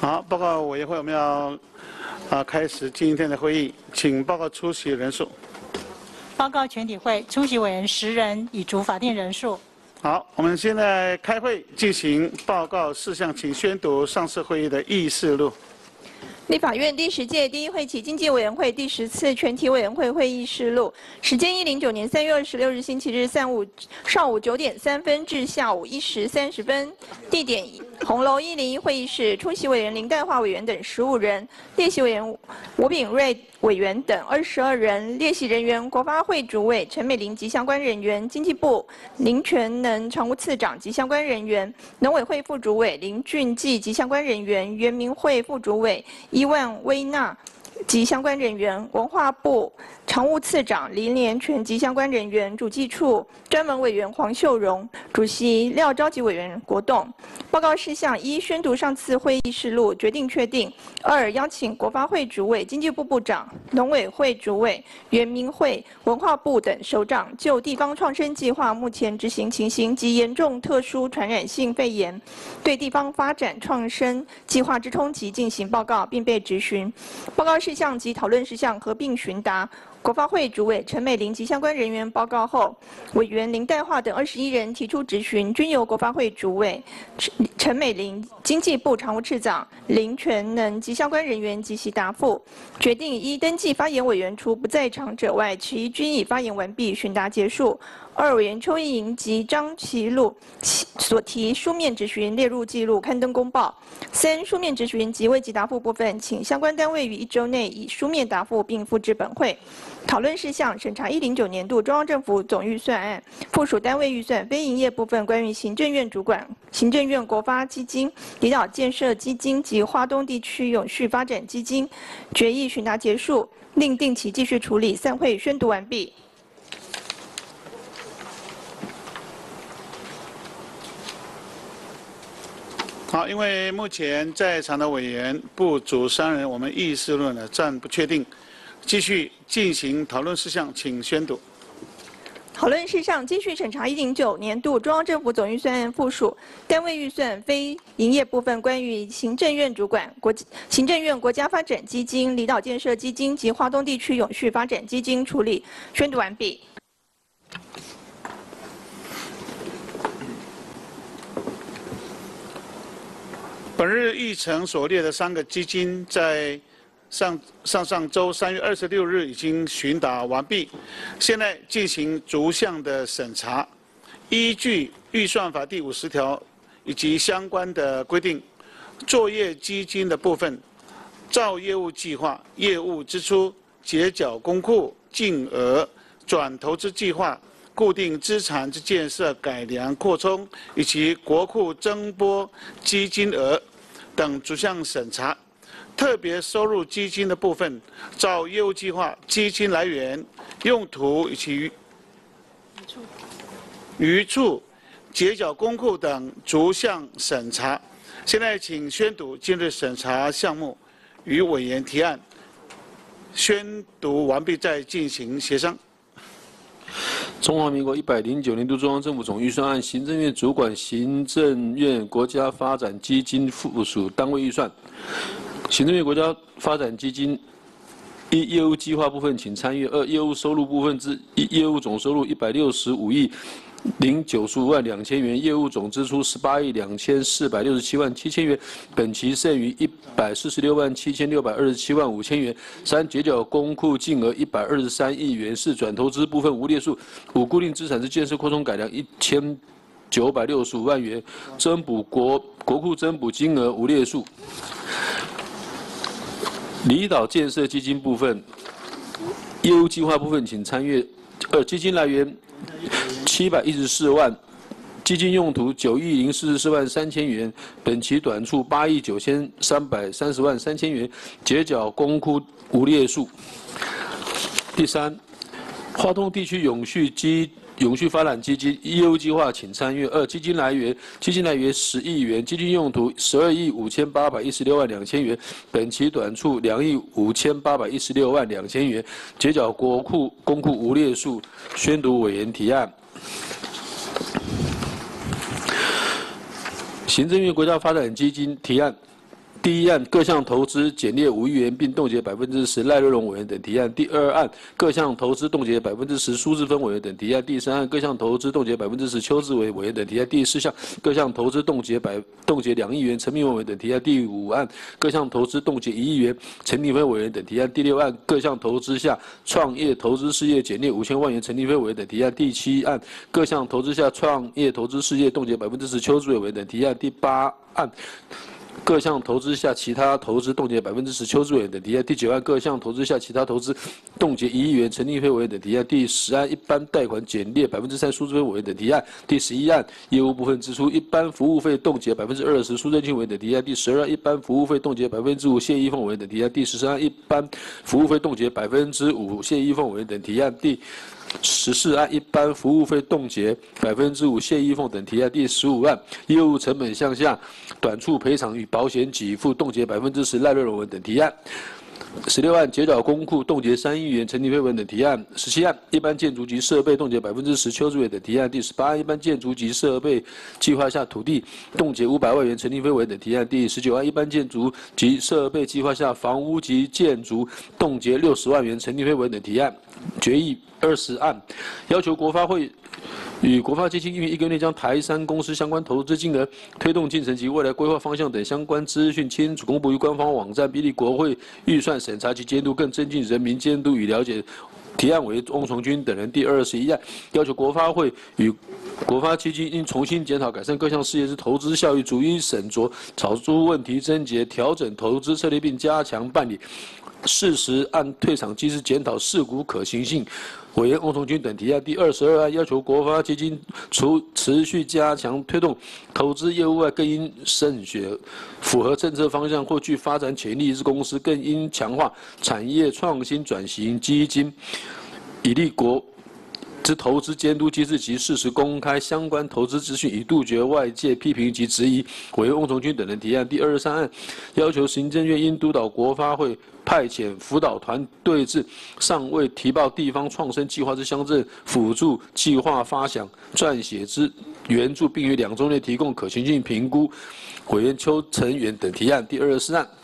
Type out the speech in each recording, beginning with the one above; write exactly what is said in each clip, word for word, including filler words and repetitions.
好，报告委员会，我们要啊开始今天的会议，请报告出席人数。 报告全体会出席委员十人，已足法定人数。 好，我们现在开会进行报告事项，请宣读上次会议的议事录。 立法院第十届第一会期经济委员会第十次全体委员会会议事录，时间一零九年三月二十六日星期日上午上午九点三分至下午一时三十分，地点红楼一零一会议室，出席委员林岱樺委员等十五人，列席委员吴秉睿委员等二十二人，列席人员国发会主委陈美伶及相关人员，经济部林全能常务次长及相关人员，农委会副主委林俊纪及相关人员，原民会副主委。 伊万威纳及相关人员，文化部常务次长林连全及相关人员，主计处专门委员黄秀荣，主席廖召集委员国栋。报告事项：一、宣读上次会议事录，决定确定；二、邀请国发会主委、经济部部长、农委会主委、原民会、文化部等首长，就地方创生计划目前执行情形及严重特殊传染性肺炎对地方发展创生计划之冲击进行报告，并被质询。报告事项及讨论事项合并询答。 国发会主委陈美伶及相关人员报告后，委员林岱樺等二十一人提出质询，均由国发会主委陈陈美伶、经济部常务次长林全能及相关人员即席答复，决定依登记发言委员除不在场者外，其均已发言完毕，询答结束。 二委员邱意莹及张其禄所提书面质询列入记录，刊登公报。三、书面质询及未及答复部分，请相关单位于一周内以书面答复，并附至本会。讨论事项：审查一零九年度中央政府总预算案，附属单位预算非营业部分关于行政院主管、行政院国发基金、离岛建设基金及花东地区永续发展基金决议询答结束，另定期继续处理。散会宣读完毕。 好，因为目前在场的委员不足三人，我们议事论呢暂不确定，继续进行讨论事项，请宣读。 讨论事项继续审查一零九年度中央政府总预算案附属单位预算非营业部分关于行政院主管、国行政院国家发展基金、离岛建设基金及花东地区永续发展基金处理，宣读完毕。 本日议程所列的三个基金，在上上上周三月二十六日已经询答完毕，现在进行逐项的审查。依据预算法第五十条以及相关的规定，作业基金的部分，照业务计划、业务支出、结缴公库净额、转投资计划、固定资产之建设、改良、扩充以及国库增拨基金额等逐项审查。特别收入基金的部分，照业务计划、基金来源、用途以及余处、结缴公库等逐项审查。现在请宣读今日审查项目，与委员提案。宣读完毕再进行协商。 中华民国一百零九年度中央政府总预算案，行政院主管行政院国家发展基金附属单位预算，行政院国家发展基金一业务计划部分，请参阅；二业务收入部分之一业务总收入一百六十五亿零九十五万两千元，业务总支出十八亿两千四百六十七万七千元，本期剩余一百四十六万七千六百二十七万五千元。三结缴公库净额一百二十三亿元，是转投资部分无列数。五固定资产之建设扩充改良一千九百六十五万元，增补国国库增补金额无列数。离岛建设基金部分，业务计划部分，请参阅。二基金来源。 七百一十四万，基金用途九亿零四十四万三千元，本期短处八亿九千三百三十万三千元，结缴公库无列数。第三，花东地区永续基永续发展基金业务计划，请参阅。二基金来源，基金来源十亿元，基金用途十二亿五千八百一十六万两千元，本期短处两亿五千八百一十六万两千元，结缴国库公库无列数。宣读委员提案。 行政院国家发展基金提案， 第一案各项投资减列五亿元并冻结百分之十，赖瑞隆委员等提案；第二案各项投资冻结百分之十，苏志芬委员等提案；第三案各项投资冻结百分之十，邱志伟委员等提案；第四项各项投资冻结百冻结两亿元，陈明文委员等提案；第五案各项投资冻结一亿元，陈立飞委员等提案；第六案各项投资下创业投资事业减列五千万元，陈立飞委员等提案；第七案各项投资下创业投资事业冻结百分之十，邱志伟委员等提案；第八案各项投资下其他投资冻结百分之十，邱志伟等提案；第九案各项投资下其他投资冻结一亿元，陈立飞委员等提案；第十案一般贷款减列百分之三，苏志芬委员等提案；第十一案业务部分支出一般服务费冻结百分之二十，苏正清委员等提案；第十二案一般服务费冻结百分之五，谢依凤委员等提案；第十三案一般服务费冻结百分之五，谢依凤委员等提案；第十四案一般服务费冻结百分之五，谢依凤等提案；第十五案业务成本项下短处赔偿与保险给付冻结百分之十，赖瑞隆文等提案；十六案截缴公库冻结三亿元，陈立飞文等提案；十七案一般建筑及设备冻结百分之十，邱志伟等提案；第十八案一般建筑及设备计划下土地冻结五百万元，陈立飞文等提案；第十九案一般建筑及设备计划下房屋及建筑冻结六十万元，陈立飞文等提案。决议二十案，要求国发会与国发基金因为一个月内将台三公司相关投资金额、推动进程及未来规划方向等相关资讯清楚公布于官方网站，逼利国会预算审查及监督，更增进人民监督与了解。提案为翁崇军等人。第二十一案，要求国发会与国发基金应重新检讨改善各项事业之投资效益，逐一审酌草出问题症结，调整投资策略，并加强办理。适时按退场机制检讨事故可行性。委员翁崇军等提案。第二十二案要求国发基金除持续加强推动投资业务外，更应慎选符合政策方向或具发展潜力之公司，更应强化产业创新转型基金，以利国之投资监督机制及适时公开相关投资资讯，以杜绝外界批评及质疑。委员翁崇军等人提案。第二十三案要求行政院应督导国发会派遣辅导团队至尚未提报地方创生计划之乡镇辅助计划发想、撰写之援助，并于两周内提供可行性评估。委员邱成元等提案。第二十四案。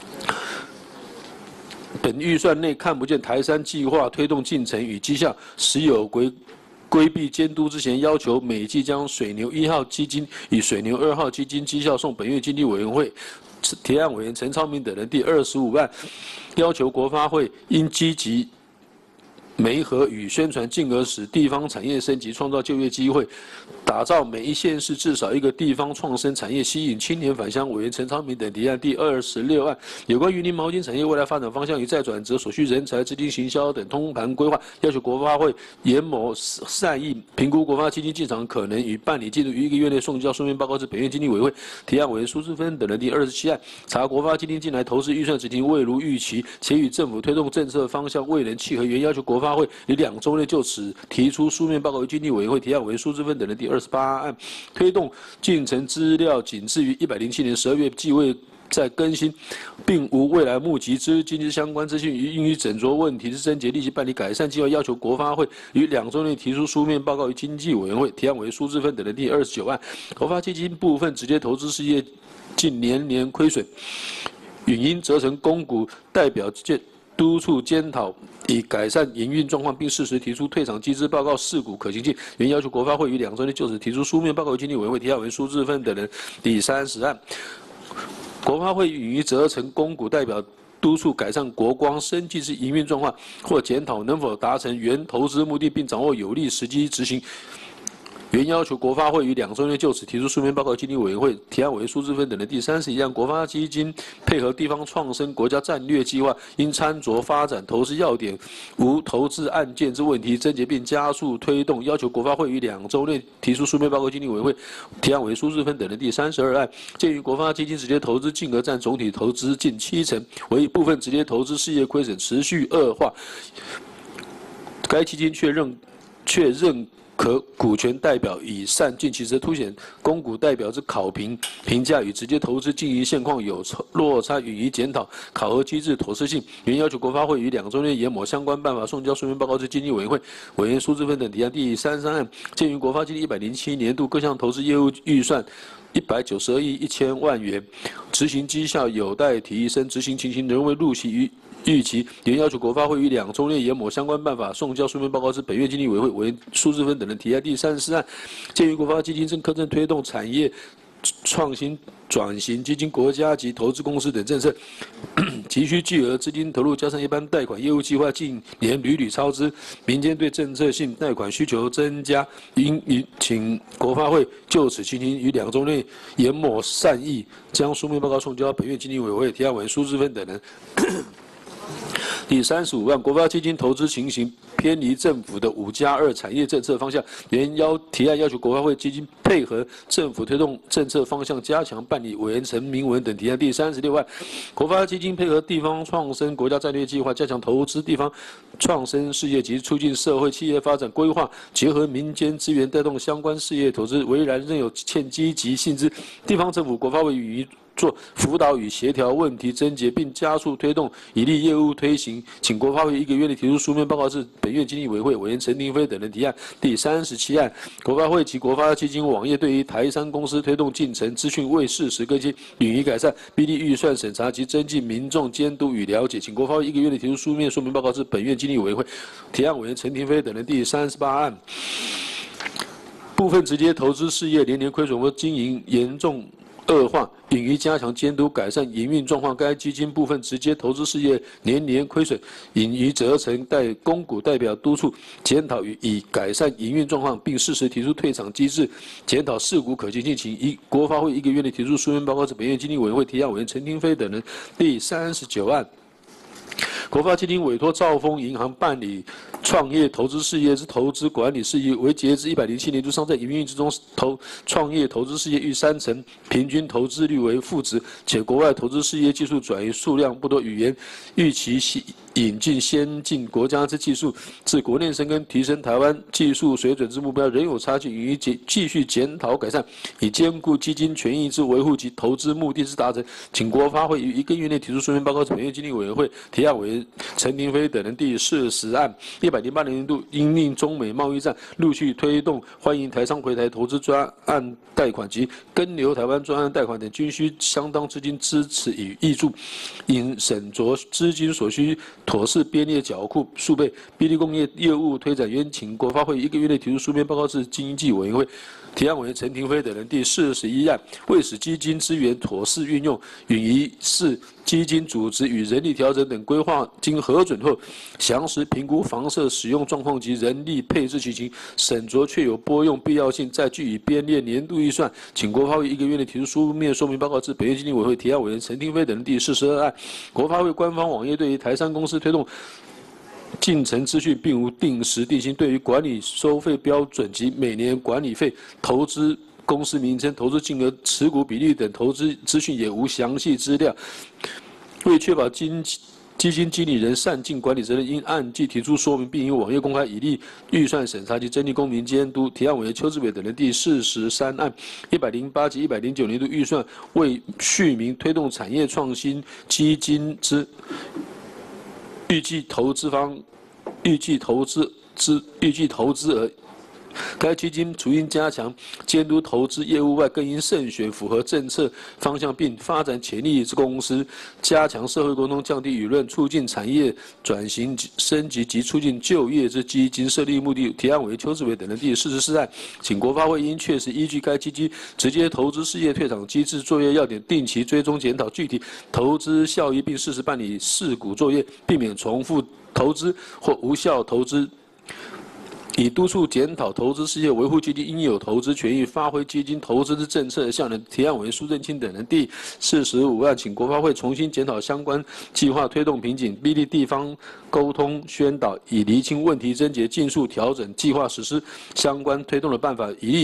本预算内看不见台三计划推动进程与绩效，实有规规避监督之前，要求每季将水牛一号基金与水牛二号基金绩效送本院经济委员会。提案委员陈超明等人。第二十五案，要求国发会应积极媒合与宣传，进而使地方产业升级，创造就业机会，打造每一县市至少一个地方创生产业，吸引青年返乡。委员陈昌明等提案。第二十六案，有关云林毛巾产业未来发展方向与再转折所需人才、资金行销等通盘规划，要求国发会研谋善意评估国发基金进场可能与办理进度，于一个月内送交书面报告至本院经济委员会。提案委员苏志芬等人。第二十七案，查国发基金近来投资预算执行未如预期，且与政府推动政策方向未能契合，原要求国发会于两周内就此提出书面报告于经济委员会。提案委员苏志芬等人。第二十八案，推动进程资料仅至于一百零七年十二月既未再更新，并无未来募集资金之相关资讯，于应于斟酌问题之症结，立即办理改善计划，要求国发会于两周内提出书面报告于经济委员会。提案委员苏志芬等人。第二十九案，国发基金部分直接投资事业近年年亏损，允应责成公股代表督促检讨，以改善营运状况，并适时提出退场机制报告事故可行性。原要求国发会于两周内就此提出书面报告于经济委员会。提案委员苏志芬等人。第三十案，国发会允于责成公股代表督促改善国光生技之营运状况，或检讨能否达成原投资目的，并掌握有利时机执行。原要求国发会于两周内就此提出书面报告经济委员会。提案委员苏志芬等人。第三十一案，国发基金配合地方创生国家战略计划，应参酌发展投资要点、无投资案件之问题症结，并加速推动，要求国发会于两周内提出书面报告经济委员会。提案委员苏志芬等人。第三十二案，鉴于国发基金直接投资净额占总体投资近七成，为部分直接投资事业亏损持续恶化，该基金确认确认可股权代表以善尽其职，凸显公股代表之考评评价与直接投资经营现况有落差，予以检讨考核机制妥适性。原要求国发会于两周内研拟相关办法送交书面报告至经济委员会。委员苏志芬等提案第三十三案，鉴于国发基金一百零七年度各项投资业务预算一百九十二亿一千万元，执行绩效有待提升，执行情形仍未入期于预期，原要求国发会于两周内研拟相关办法送交书面报告至本院经济委员会。委员苏志芬等人提案第三十四案，鉴于国发基金正苛政推动产业创新转型基金、国家级投资公司等政策，急需巨额资金投入，加上一般贷款业务计划近年屡屡超支，民间对政策性贷款需求增加，应请国发会就此情形于两周内研拟善意，将书面报告送交本院经济委员会。提案委员苏志芬等人。第三十五案，国发基金投资情形偏离政府的五加二产业政策方向，原要提案要求国发会基金配合政府推动政策方向，加强办理。委员陈明文等提案第三十六案，国发基金配合地方创生国家战略计划，加强投资地方创生事业及促进社会企业发展规划，结合民间资源带动相关事业投资。唯然仍有欠积极性之地方政府，国发会予以做辅导与协调问题症结，并加速推动以利业务推行，请国发会一个月内提出书面报告至本院经济委员会。委员陈廷飞等人提案第三十七案，国发会及国发基金网页对于台商公司推动进程资讯未适时更新，予以改善，必立预算审查及增进民众监督与了解，请国发会一个月内提出书面说明报告至本院经济委员会。提案委员陈廷飞等人第三十八案，部分直接投资事业连年亏损或经营严重恶化，应予加强监督改善营运状况。该基金部分直接投资事业年年亏损，应予责成代公股代表督促检讨与以改善营运状况，并适时提出退场机制，检讨事故可行性，请一国发会一个月内提出书面报告至本院经济委员会。提案委员陈廷飞等人第三十九案，国发基金委托兆丰银行办理创业投资事业之投资管理事宜，为截至一百零七年度尚在营运之中，投创业投资事业逾三成，平均投资率为负值，且国外投资事业技术转移数量不多，语言预期引进先进国家之技术，自国内深耕提升台湾技术水准之目标仍有差距，应继续检讨改善，以兼顾基金权益之维护及投资目的之达成，请国发会于一个月内提出书面报告至本院经济委员会。提案委员陈廷飞等人第四十案，一百零八年度因应中美贸易战，陆续推动欢迎台商回台投资专案贷款及跟留台湾专案贷款等，均需相当资金支持与挹注，应审酌资金所需，妥适编列缴库数倍，必立工业业务推展，愿请国发会一个月内提出书面报告至经济委员会。提案委员陈廷飞等人第四十一案，为使基金资源妥适运用，允于视基金组织与人力调整等规划经核准后，详实评估房舍使用状况及人力配置情形，审酌确有拨用必要性，再据以编列年度预算，请国发会一个月内提出书面说明报告至本院经济委员会。提案委员陈廷飞等人第四十二案，国发会官方网页对于台商公司推动进程资讯并无定时定薪，对于管理收费标准及每年管理费、投资公司名称、投资金额、持股比例等投资资讯也无详细资料。为确保基基金经理人善尽管理责任，应按季提出说明，并于网页公开，以利预算审查及增进公民监督。提案委员邱志伟等人第四十三案，一百零八及一百零九年度预算为续名推动产业创新基金之预计投资方预计投资资预计投资额。该基金除应加强监督投资业务外，更应慎选符合政策方向并发展潜力之公司，加强社会沟通，降低舆论，促进产业转型升级及促进就业之基金设立目的。提案委员邱志伟等人第四十四案，请国发会应确实依据该基金直接投资事业退场机制作业要点，定期追踪检讨具体投资效益，并适时办理事股作业，避免重复投资或无效投资。以督促检讨投资事业，维护基金应有投资权益，发挥基金投资之政策效能。提案委员苏正清等人第四十五案，请国发会重新检讨相关计划推动瓶颈，逼利地方沟通宣导，以厘清问题症结，尽速调整计划实施相关推动的办法，以利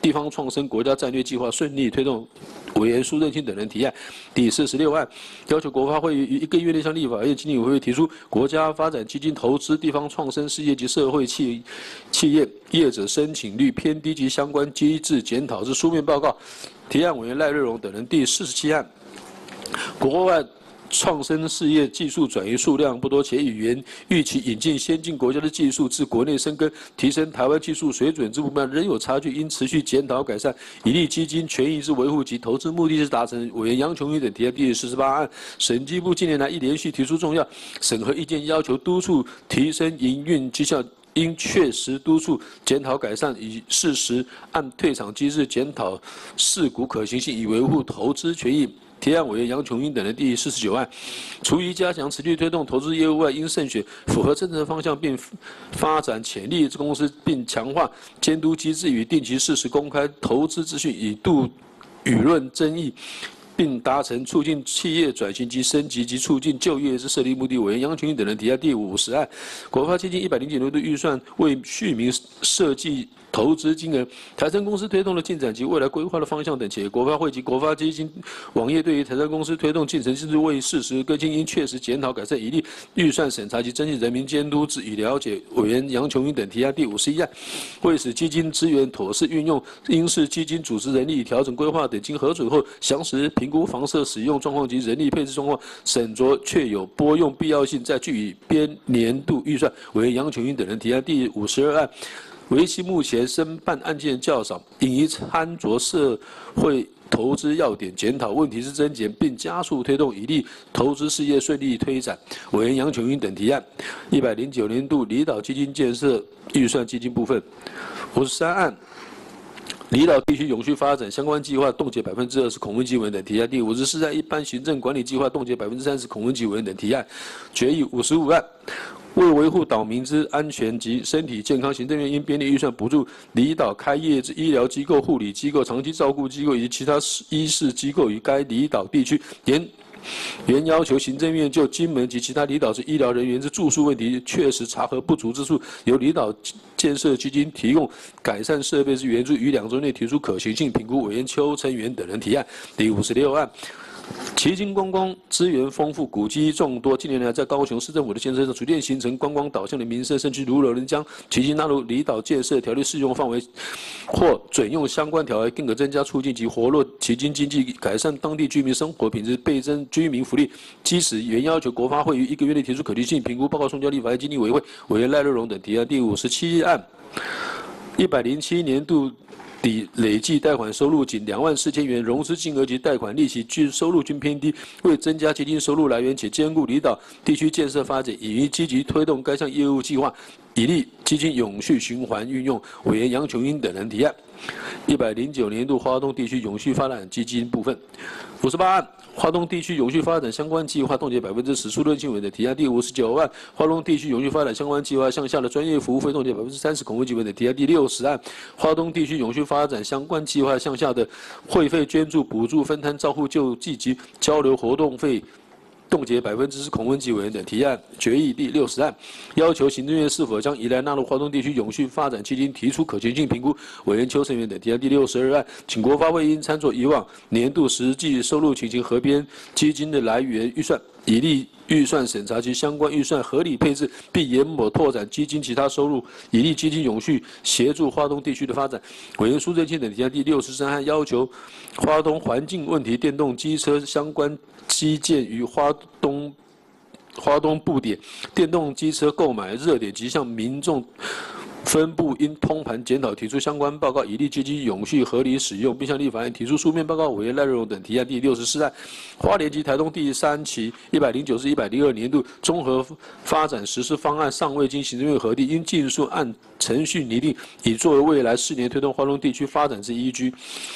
地方创生国家战略计划顺利推动。委员苏正清等人提案。第四十六案，要求国发会于一个月内向立法院经济委员会提出国家发展基金投资地方创生事业及社会企企业业者申请率偏低及相关机制检讨之书面报告。提案委员赖瑞荣等人。第四十七案，国外。创生事业技术转移数量不多，且语言预期引进先进国家的技术至国内生根，提升台湾技术水准之部分仍有差距，应持续检讨改善，以利基金权益之维护及投资目的之达成。委员杨琼英等提案第四十八案，审计部近年来一连续提出重要审核意见，要求督促提升营运绩效。应确实督促检讨改善，以适时按退场机制检讨事故可行性，以维护投资权益。提案委员杨琼英等人第四十九案，除于加强持续推动投资业务外，应慎选符合政策方向并发展潜力之公司，并强化监督机制与定期适时公开投资资讯，以度舆论争议。并达成促进企业转型及升级及促进就业之设立目的。委员杨琼英等人提案第五十案，国发基金一百零九年度预算为续名设计投资金额、台生公司推动的进展及未来规划的方向等，且国发会及国发基金网页对于台生公司推动进程甚至未适时更新，应确实检讨改善，以利预算审查及增进人民监督之以了解。委员杨琼英等提案第五十一案，为使基金资源妥适运用，应视基金组织人力调整规划等经核准后，详实评估房舍使用状况及人力配置状况，审酌确有拨用必要性，再据以编年度预算。委员杨琼英等人提案第五十二案。为其目前申办案件较少，应以参酌社会投资要点，检讨问题之症结，并加速推动，以利投资事业顺利推展。委员杨琼英等提案。一百零九年度离岛基金建设预算基金部分，五十三案。离岛地区永续发展相关计划冻结百分之二十，孔文吉委员等提案。第五十四案一般行政管理计划冻结百分之三十，孔文吉委员等提案。决议五十五案。为维护岛民之安全及身体健康，行政院应编列预算补助离岛开业之医疗机构、护理机构、长期照顾机构以及其他医事机构于该离岛地区。原原要求行政院就金门及其他离岛之医疗人员之住宿问题，确实查核不足之处，由离岛建设基金提供改善设备之援助，于两周内提出可行性评估。委员邱成元等人提案。第五十六案。旗津观光资源丰富，古迹众多。近年来，在高雄市政府的建设上，逐渐形成观光导向的民生社区。如有人将旗津纳入离岛建设条例适用范围，或准用相关条例，更可增加促进及活络旗津经济，改善当地居民生活品质，倍增居民福利。基此，原要求国发会于一个月内提出可行性评估报告，送交立法院经济委员会。委员赖瑞荣等提案。第五十七案，一百零七年度。抵累计贷款收入仅两万四千元，融资金额及贷款利息均收入均偏低，为增加基金收入来源且兼顾离岛地区建设发展，已积极推动该项业务计划，以利基金永续循环运用。委员杨琼英等人提案。一百零九年度花东地区永续发展基金部分，五十八案。花东地区永续发展相关计划冻结百分之十，苏润清委的提案。第五十九案，花东地区永续发展相关计划项下的专业服务费冻结百分之三十，孔文吉委的提案。第六十案，花东地区永续发展相关计划项下的会费捐助、补助、分摊照护救济及交流活动费。冻结百分之十，孔文吉委员等提案。决议第六十案，要求行政院是否将宜兰纳入花东地区永续发展基金，提出可行性评估。委员邱成元等提案。第六十二案，请国发会应参照以往年度实际收入情形，核编基金的来源预算，以利预算审查及相关预算合理配置，并研某拓展基金其他收入，以利基金永续协助花东地区的发展。委员苏正清等提案。第六十三案，要求花东环境问题电动机车相关基建于花东花东布点电动机车购买热点及向民众分布应通盘检讨，提出相关报告，以利基金永续合理使用，并向立法院提出书面报告。委员赖瑞荣等提案。第六十四案，花莲及台东第三期一百零九至一百零二年度综合发展实施方案尚未经行政院核定，应尽速按程序拟定，以作为未来四年推动花东地区发展之依据。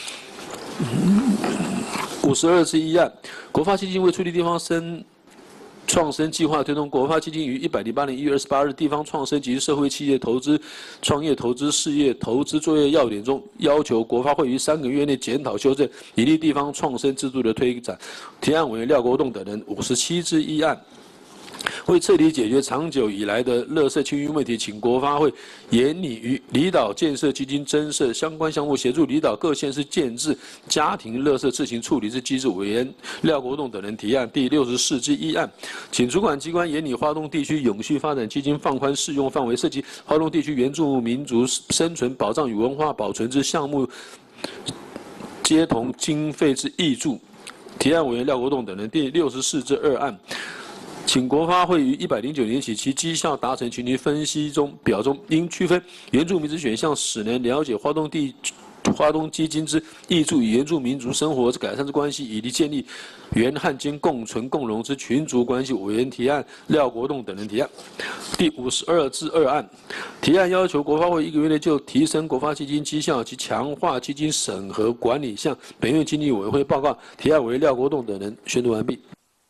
五十二之一案，国发基金为促进地方生创生计划推动，国发基金于一百零八年一月二十八日地方创生及社会企业投资、创业投资事业投资作业要点中，要求国发会于三个月内检讨修正，以利地方创生制度的推展。提案委员廖国栋等人。五十七之一案。 为彻底解决长久以来的垃圾清运问题，请国发会研拟与离岛建设基金增设相关项目，协助离岛各县市建置家庭垃圾自行处理之机制。委员廖国栋等人提案第六十四之一案，请主管机关研拟花东地区永续发展基金放宽适用范围，涉及花东地区原住民族生存保障与文化保存之项目，接同经费之挹注。提案委员廖国栋等人第六十四之二案。请国发会于一百零九年起，其绩效达成群体分析中表中，应区分原住民之选项，使能了解花东地花东基金之挹注与原住民族生活之改善之关系，以及建立原汉间共存共荣之群族关系。委员提案廖国栋等人提案。第五十二至二案，提案要求国发会一个月内就提升国发基金绩效及强化基金审核管理向本院经济委员会报告。提案为廖国栋等人宣读完毕。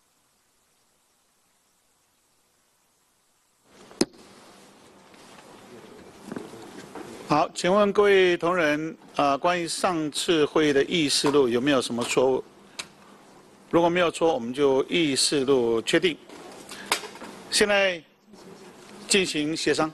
好，请问各位同仁，啊、呃，关于上次会议的议事录有没有什么错误？如果没有错，我们就议事录确定。现在进行协商。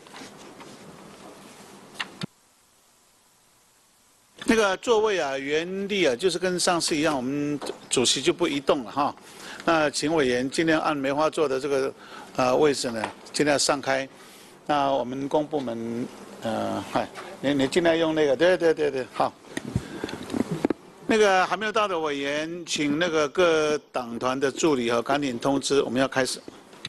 那个座位啊，原地啊，就是跟上次一样，我们主席就不移动了哈。那请委员尽量按梅花座的这个呃位置呢，尽量散开。那我们公部门。呃，嗨，你你尽量用那个，对对对对，好。那个还没有到的委员，请那个各党团的助理和赶紧通知，我们要开始。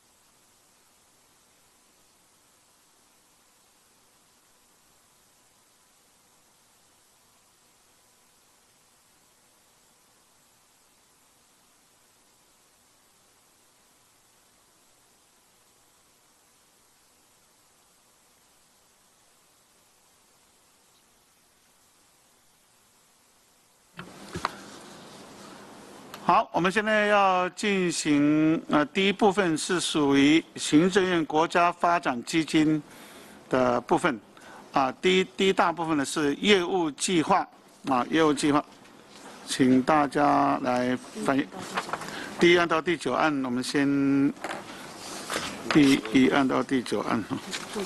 好，我们现在要进行呃第一部分是属于行政院国家发展基金的部分，啊，第一第一大部分呢是业务计划，啊业务计划，请大家来翻译。第一案到第九案，我们先第一案到第九案哈。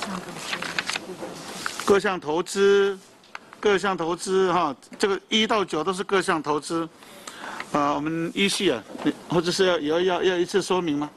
各项投资，各项投资哈，这个一到九都是各项投资。啊、呃，我们依序啊，或者是要要要要一次说明吗？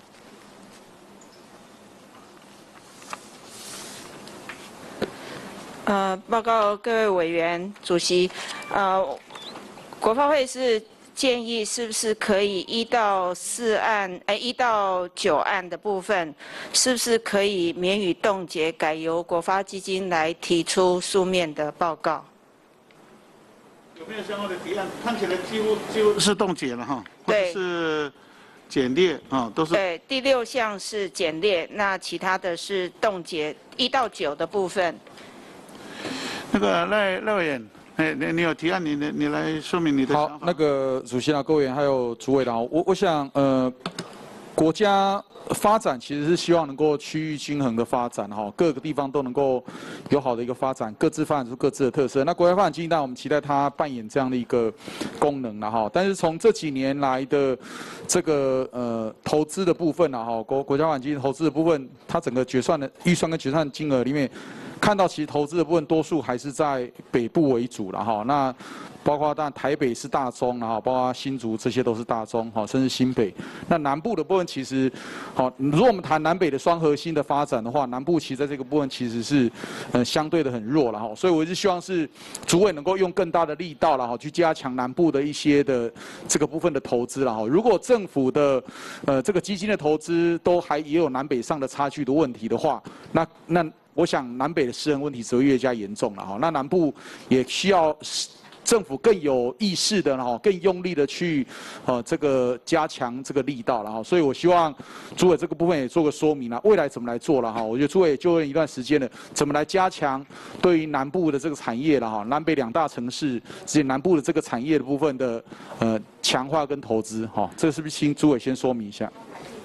呃，报告各位委员、主席，呃，国发会是建议是不是可以一到四案，哎，一到九案的部分，是不是可以免予冻结，改由国发基金来提出书面的报告？ 有没有相关的提案？看起来几乎几乎是冻结了哈，或者是简略啊，都是。 对，第六项是简略，那其他的是冻结一到九的部分。 那个赖赖委员，哎，你你有提案，你你你来说明你的想法。 好，那个主席啊，各位委员还有主委啦，我我想呃，国家发展其实是希望能够区域均衡的发展哈，各个地方都能够有好的一个发展，各自发展出各自的特色。那国家发展基金当然我们期待它扮演这样的一个功能了哈。但是从这几年来的这个呃投资的部分呢哈，国国家发展基金投资的部分，它整个决算的预算跟决算金额里面，看到其实投资的部分多数还是在北部为主了哈。那包括当然台北是大中，然后包括新竹这些都是大中，好，甚至新北。那南部的部分其实，好，如果我们谈南北的双核心的发展的话，南部其实在这个部分其实是，呃，相对的很弱了哈。所以我一直希望是主委能够用更大的力道了哈，去加强南部的一些的这个部分的投资了哈。如果政府的呃这个基金的投资都还也有南北上的差距的问题的话，那那我想南北的失衡问题只会越加严重了哈。那南部也需要政府更有意识的，然后更用力的去，呃，这个加强这个力道了哈。所以我希望主委这个部分也做个说明了，未来怎么来做了哈。我觉得主委就问一段时间了，怎么来加强对于南部的这个产业了哈，南北两大城市之间南部的这个产业的部分的呃强化跟投资哈，这个是不是请主委先说明一下？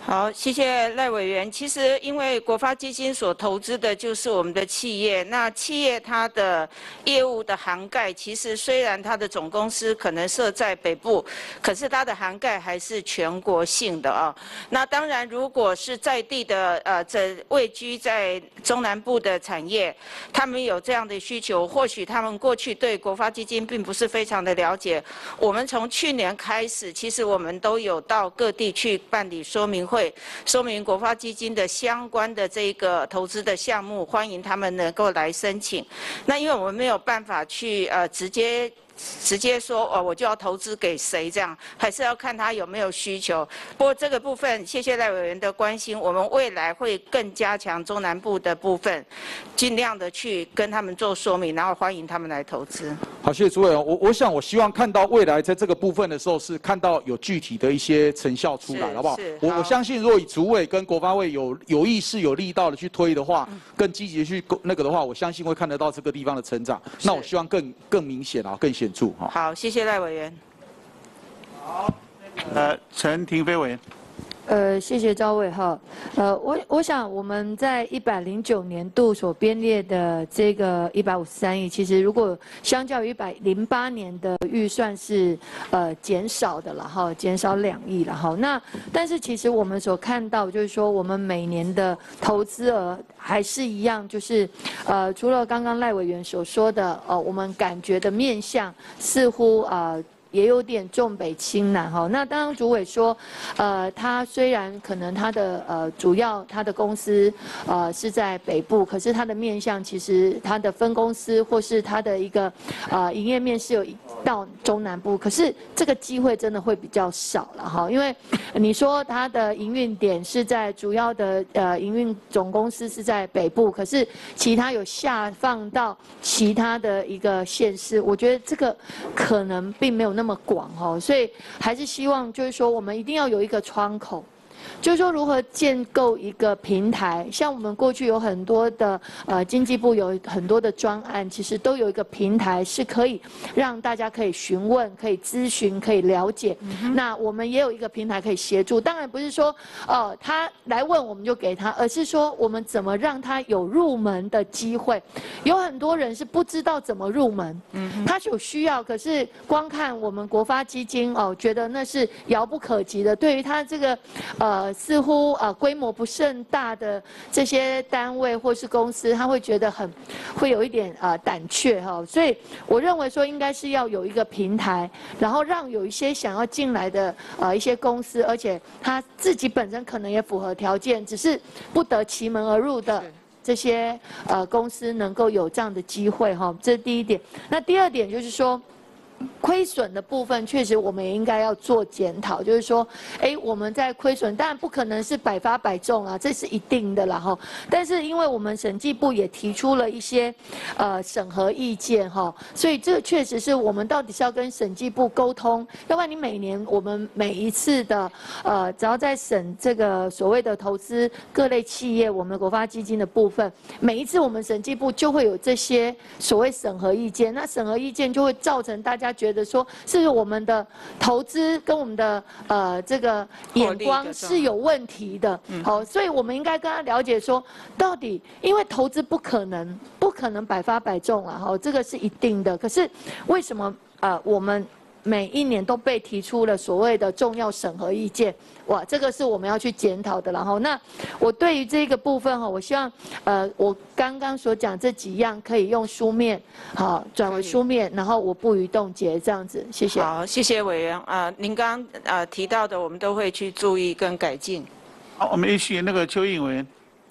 好，谢谢赖委员。其实，因为国发基金所投资的就是我们的企业，那企业它的业务的涵盖，其实虽然它的总公司可能设在北部，可是它的涵盖还是全国性的啊。那当然，如果是在地的呃，这位居在中南部的产业，他们有这样的需求，或许他们过去对国发基金并不是非常的了解。我们从去年开始，其实我们都有到各地去办理说明会。会说明国发基金的相关的这个投资的项目，欢迎他们能够来申请。那因为我们没有办法去呃直接。直接说哦，我就要投资给谁这样，还是要看他有没有需求。不过这个部分，谢谢赖委员的关心，我们未来会更加强中南部的部分，尽量的去跟他们做说明，然后欢迎他们来投资。 好，谢谢主委。我我想我希望看到未来在这个部分的时候，是看到有具体的一些成效出来，好不好？我我相信，如果以主委跟国发会有有意识、有力道的去推的话，嗯、更积极的去那个的话，我相信会看得到这个地方的成长。那我希望更更明显啊，更显。 好，谢谢赖委员。 好，呃，陈廷飞委员。 呃，谢谢赵委哈。呃，我我想我们在一百零九年度所编列的这个一百五十三亿，其实如果相较于一百零八年的预算是呃减少的了哈，减少两亿了哈。那但是其实我们所看到就是说，我们每年的投资额还是一样，就是呃除了刚刚赖委员所说的，呃我们感觉的面向似乎呃。也有点重北轻南哈。那当然主委说，呃，他虽然可能他的呃主要他的公司呃是在北部，可是他的面向其实他的分公司或是他的一个呃营业面是有到中南部，可是这个机会真的会比较少了哈。因为你说他的营运点是在主要的呃营运总公司是在北部，可是其他有下放到其他的一个县市，我觉得这个可能并没有那么广哈，所以还是希望就是说，我们一定要有一个窗口。就是说，如何建构一个平台？像我们过去有很多的呃，经济部有很多的专案，其实都有一个平台是可以让大家可以询问、可以咨询、可以了解。嗯、那我们也有一个平台可以协助。当然不是说哦、呃，他来问我们就给他，而是说我们怎么让他有入门的机会。有很多人是不知道怎么入门，嗯、他有需要，可是光看我们国发基金哦，觉得那是遥不可及的。对于他这个呃。呃，似乎呃规模不甚大的这些单位或是公司，他会觉得很会有一点呃胆怯哈，所以我认为说应该是要有一个平台，然后让有一些想要进来的呃一些公司，而且他自己本身可能也符合条件，只是不得其门而入的。这些呃公司能够有这样的机会哈，这是第一点。那第二点就是说。亏损的部分，确实我们也应该要做检讨，就是说，哎，我们在亏损，当然不可能是百发百中啊，这是一定的啦哈。但是因为我们审计部也提出了一些呃审核意见哈，所以这确实是我们到底是要跟审计部沟通，要不然你每年我们每一次的呃，只要在审这个所谓的投资各类企业，我们的国发基金的部分，每一次我们审计部就会有这些所谓审核意见，那审核意见就会造成大家。觉得说，是不是我们的投资跟我们的呃这个眼光是有问题的？好，所以我们应该跟他了解说，到底因为投资不可能不可能百发百中啊，哈，这个是一定的。可是为什么呃我们每一年都被提出了所谓的重要审核意见？哇，这个是我们要去检讨的。然后，那我对于这个部分哈，我希望呃，我刚刚所讲这几样可以用书面好转为书面，然后我不予冻结这样子。谢谢。 好，谢谢委员啊、呃，您刚刚呃提到的，我们都会去注意跟改进。 好，我们一起那个邱应委员。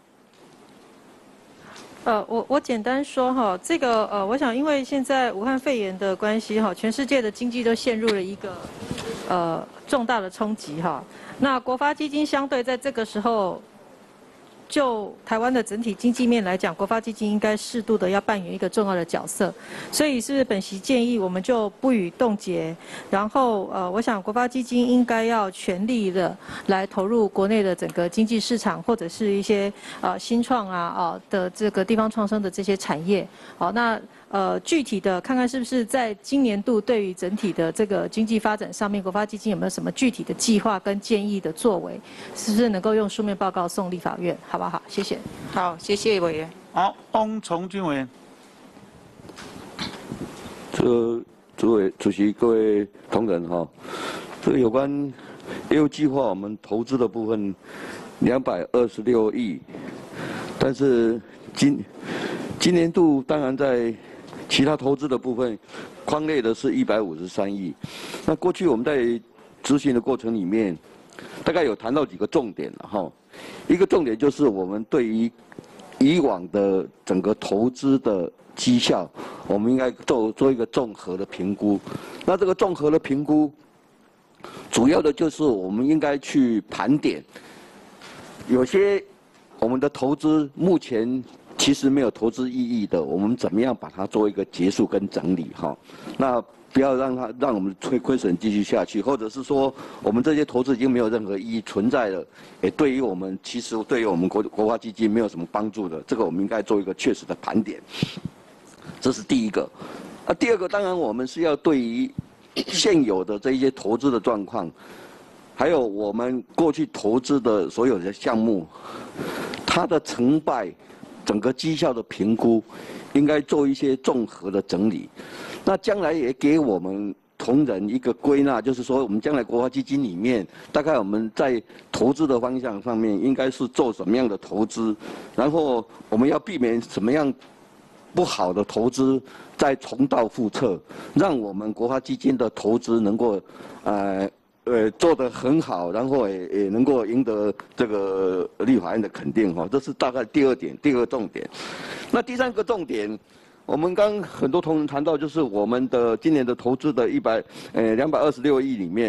呃，我我简单说哈，这个呃，我想因为现在武汉肺炎的关系哈，全世界的经济都陷入了一个呃重大的冲击哈。那国发基金相对在这个时候，就台湾的整体经济面来讲，国发基金应该适度的要扮演一个重要的角色。所以是不是本席建议我们就不予冻结，然后呃，我想国发基金应该要全力的来投入国内的整个经济市场，或者是一些呃新创啊啊的这个地方创生的这些产业。好，那呃具体的看看是不是在今年度对于整体的这个经济发展上面，国发基金有没有什么具体的计划跟建议的作为，是不是能够用书面报告送立法院，好不好？谢谢。 好，谢谢委员。 好，翁崇军委员。 这个主委、主席、各位同仁哈，这个有关业务计划我们投资的部分两百二十六亿，但是今今年度当然在其他投资的部分，框列的是一百五十三亿。那过去我们在执行的过程里面，大概有谈到几个重点了哈。一个重点就是我们对于以往的整个投资的绩效，我们应该做做一个综合的评估。那这个综合的评估，主要的就是我们应该去盘点，有些我们的投资目前其实没有投资意义的，我们怎么样把它做一个结束跟整理哈？那不要让它让我们亏亏损继续下去，或者是说我们这些投资已经没有任何意义存在了，也对于我们其实对于我们国国发基金没有什么帮助的，这个我们应该做一个确实的盘点。这是第一个，啊，第二个当然我们是要对于现有的这一些投资的状况，还有我们过去投资的所有的项目，它的成败，整个绩效的评估，应该做一些综合的整理。那将来也给我们同仁一个归纳，就是说我们将来国发基金里面，大概我们在投资的方向上面应该是做什么样的投资，然后我们要避免什么样不好的投资再重蹈覆辙，让我们国发基金的投资能够，呃呃做得很好，然后也也能够赢得这个立法院的肯定哈，这是大概第二点，第二个重点。那第三个重点，我们刚很多同仁谈到，就是我们的今年的投资的一百呃两百二十六亿里面，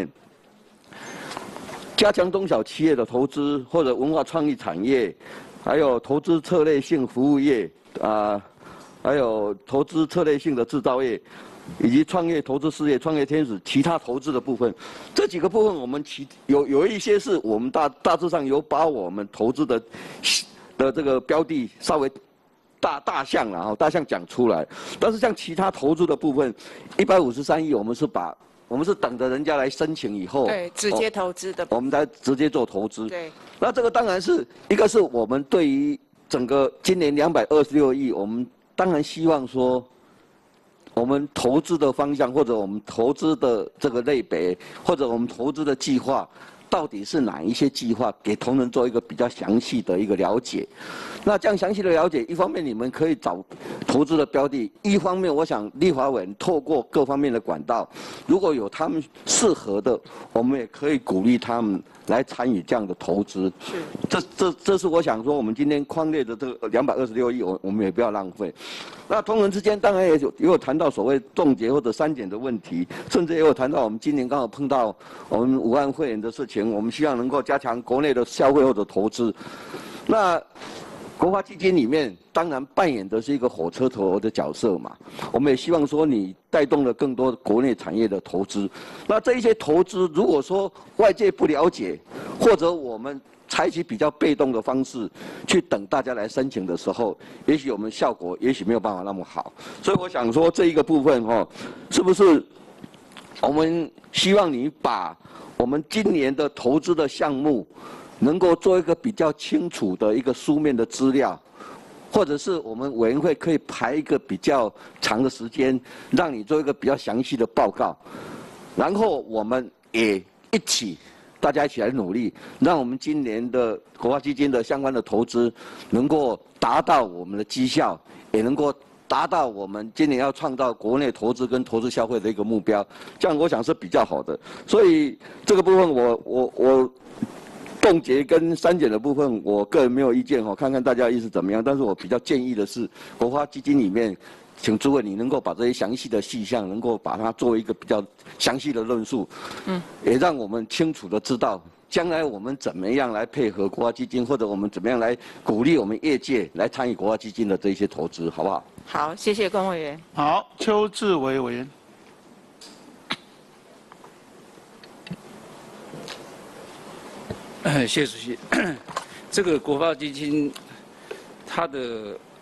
加强中小企业的投资或者文化创意产业，还有投资策略性服务业啊。呃还有投资策略性的制造业，以及创业投资事业、创业天使其他投资的部分，这几个部分我们其有有一些是我们大大致上有把我们投资的的这个标的稍微大大项了啊，大项讲出来。但是像其他投资的部分，一百五十三亿，我们是把我们是等着人家来申请以后， 对，直接投资的， 我们才直接做投资。 对， 那这个当然是一个是我们对于整个今年两百二十六亿，我们当然希望说，我们投资的方向，或者我们投资的这个类别，或者我们投资的计划，到底是哪一些计划，给同仁做一个比较详细的一个了解。那这样详细的了解，一方面你们可以找投资的标的，一方面我想立法委员透过各方面的管道，如果有他们适合的，我们也可以鼓励他们来参与这样的投资。 是， 这这这是我想说，我们今天框列的这个两百二十六亿，我我们也不要浪费。那同仁之间当然也有也有谈到所谓冻结或者删减的问题，甚至也有谈到我们今年刚好碰到我们武汉肺炎的事情，我们希望能够加强国内的消费或者投资。那国发基金里面当然扮演的是一个火车头的角色嘛，我们也希望说你带动了更多国内产业的投资。那这一些投资，如果说外界不了解，或者我们采取比较被动的方式去等大家来申请的时候，也许我们效果也许没有办法那么好。所以我想说这一个部分哈，是不是我们希望你把我们今年的投资的项目能够做一个比较清楚的一个书面的资料，或者是我们委员会可以排一个比较长的时间，让你做一个比较详细的报告，然后我们也一起大家一起来努力，让我们今年的国发基金的相关的投资能够达到我们的绩效，也能够达到我们今年要创造国内投资跟投资消费的一个目标，这样我想是比较好的。所以这个部分我我我冻结跟删减的部分，我个人没有意见哦，看看大家意思怎么样。但是我比较建议的是，国发基金里面，请诸位你能够把这些详细的细项，能够把它作为一个比较详细的论述，嗯，也让我们清楚的知道将来我们怎么样来配合国发基金，或者我们怎么样来鼓励我们业界来参与国发基金的这些投资，好不好？ 好，谢谢龚委员。 好，邱志伟委员。 谢谢主席。这个国发基金，它的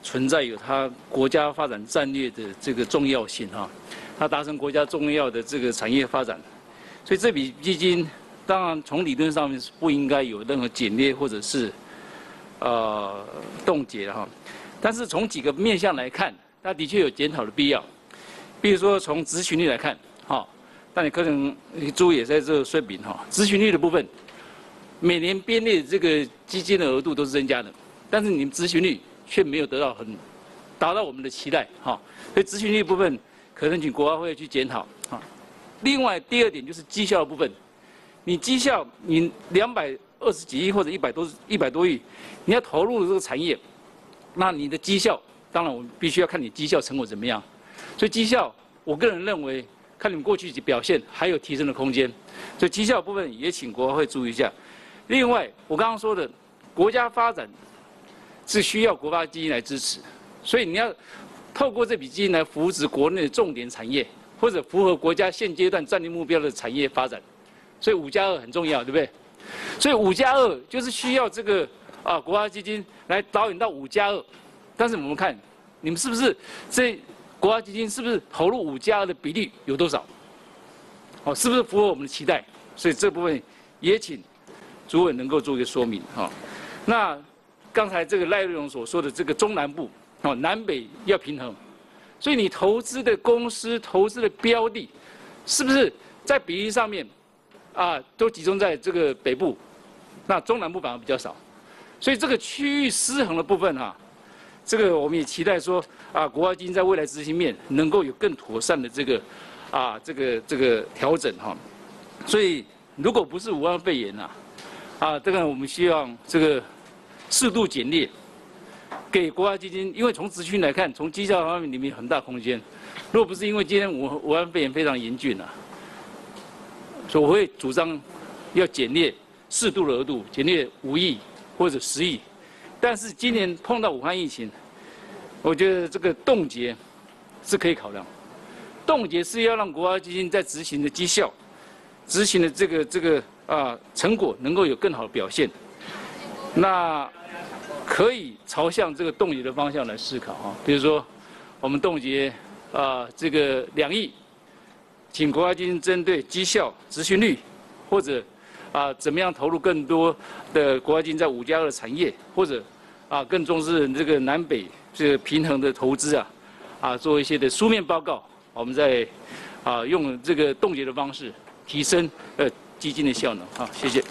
存在有它国家发展战略的这个重要性哈，它达成国家重要的这个产业发展，所以这笔基金当然从理论上面是不应该有任何减列或者是呃冻结的哈，但是从几个面向来看，它的确有检讨的必要，比如说从执行率来看，哈，但你可能诸位也在这说明哈，执行率的部分，每年编列这个基金的额度都是增加的，但是你们执行率却没有得到很达到我们的期待哈，所以执行率部分可能请国发会去检讨啊。另外第二点就是绩效的部分，你绩效你两百二十几亿或者一百多一百多亿，你要投入这个产业，那你的绩效当然我们必须要看你绩效成果怎么样，所以绩效我个人认为看你们过去表现还有提升的空间，所以绩效部分也请国发会注意一下。另外我刚刚说的国家发展是需要国发基金来支持，所以你要透过这笔基金来扶植国内的重点产业，或者符合国家现阶段战略目标的产业发展，所以五加二很重要，对不对？所以五加二就是需要这个啊国发基金来导引到五加二，但是我们看你们是不是这国发基金是不是投入五加二的比例有多少？哦，是不是符合我们的期待？所以这部分也请主委能够做一个说明哈。那刚才这个赖瑞荣所说的这个中南部哦南北要平衡，所以你投资的公司、投资的标的，是不是在比例上面啊都集中在这个北部，那中南部反而比较少，所以这个区域失衡的部分哈、啊，这个我们也期待说啊国发基金在未来执行面能够有更妥善的这个啊这个这个调整哈、啊，所以如果不是武汉肺炎呐、啊，啊这个我们希望这个适度减列。给国发基金，因为从资讯来看，从绩效方面里面有很大空间。如果不是因为今天武武汉肺炎非常严峻啊，所以我会主张要减列适度的额度，减列五亿或者十亿。但是今年碰到武汉疫情，我觉得这个冻结是可以考量。冻结是要让国发基金在执行的绩效、执行的这个这个啊成果能够有更好的表现。那可以朝向这个冻结的方向来思考哈，比如说我们冻结啊这个两亿，请国发基金针对绩效、执行率，或者啊怎么样投入更多的国发基金在五加二的产业，或者啊更重视这个南北这个平衡的投资啊，啊做一些的书面报告，我们在啊用这个冻结的方式提升呃基金的效能啊，谢谢。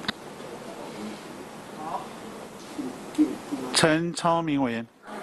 陈超明委员，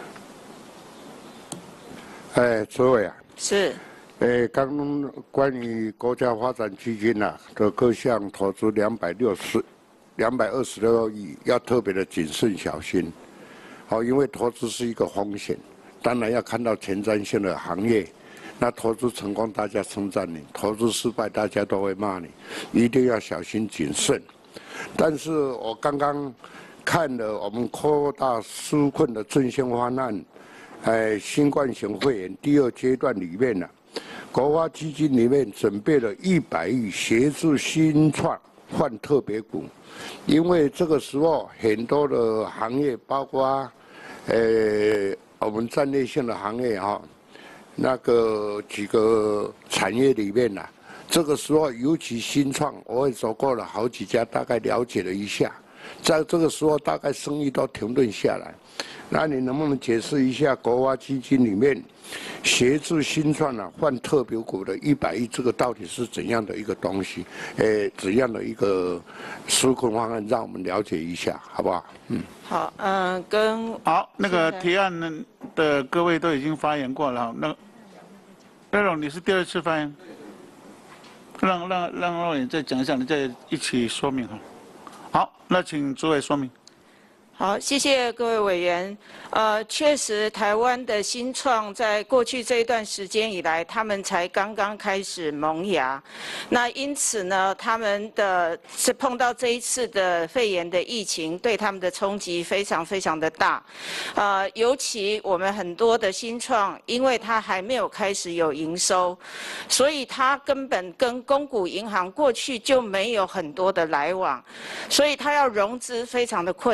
哎，主委啊， 是， 哎，刚刚关于国家发展基金呐、啊、的各项投资两百六十、两百二十六亿，要特别的谨慎小心。好，因为投资是一个风险，当然要看到前瞻性的行业。那投资成功，大家称赞你；投资失败，大家都会骂你，一定要小心谨慎。但是我刚刚看了我们扩大纾困的振兴方案，哎，新冠型肺炎第二阶段里面呢、啊，国发基金里面准备了一百亿协助新创换特别股，因为这个时候很多的行业，包括呃我们战略性的行业哈、啊，那个几个产业里面呢、啊，这个时候尤其新创，我也走过了好几家，大概了解了一下。在这个时候，大概生意都停顿下来。那你能不能解释一下国发基金里面协助新创啊换特别股的一百亿，这个到底是怎样的一个东西？诶，怎样的一个纾困方案，让我们了解一下，好不好？嗯。 好，嗯、呃，跟好，那个提案的各位都已经发言过了，那赖荣你是第二次发言，让让让让你再讲一下，你再一起说明哈。好，那请主委说明。 好，谢谢各位委员。呃，确实，台湾的新创在过去这一段时间以来，他们才刚刚开始萌芽。那因此呢，他们的是碰到这一次的肺炎的疫情，对他们的冲击非常非常的大。呃，尤其我们很多的新创，因为它还没有开始有营收，所以它根本跟公股银行过去就没有很多的来往，所以它要融资非常的困难。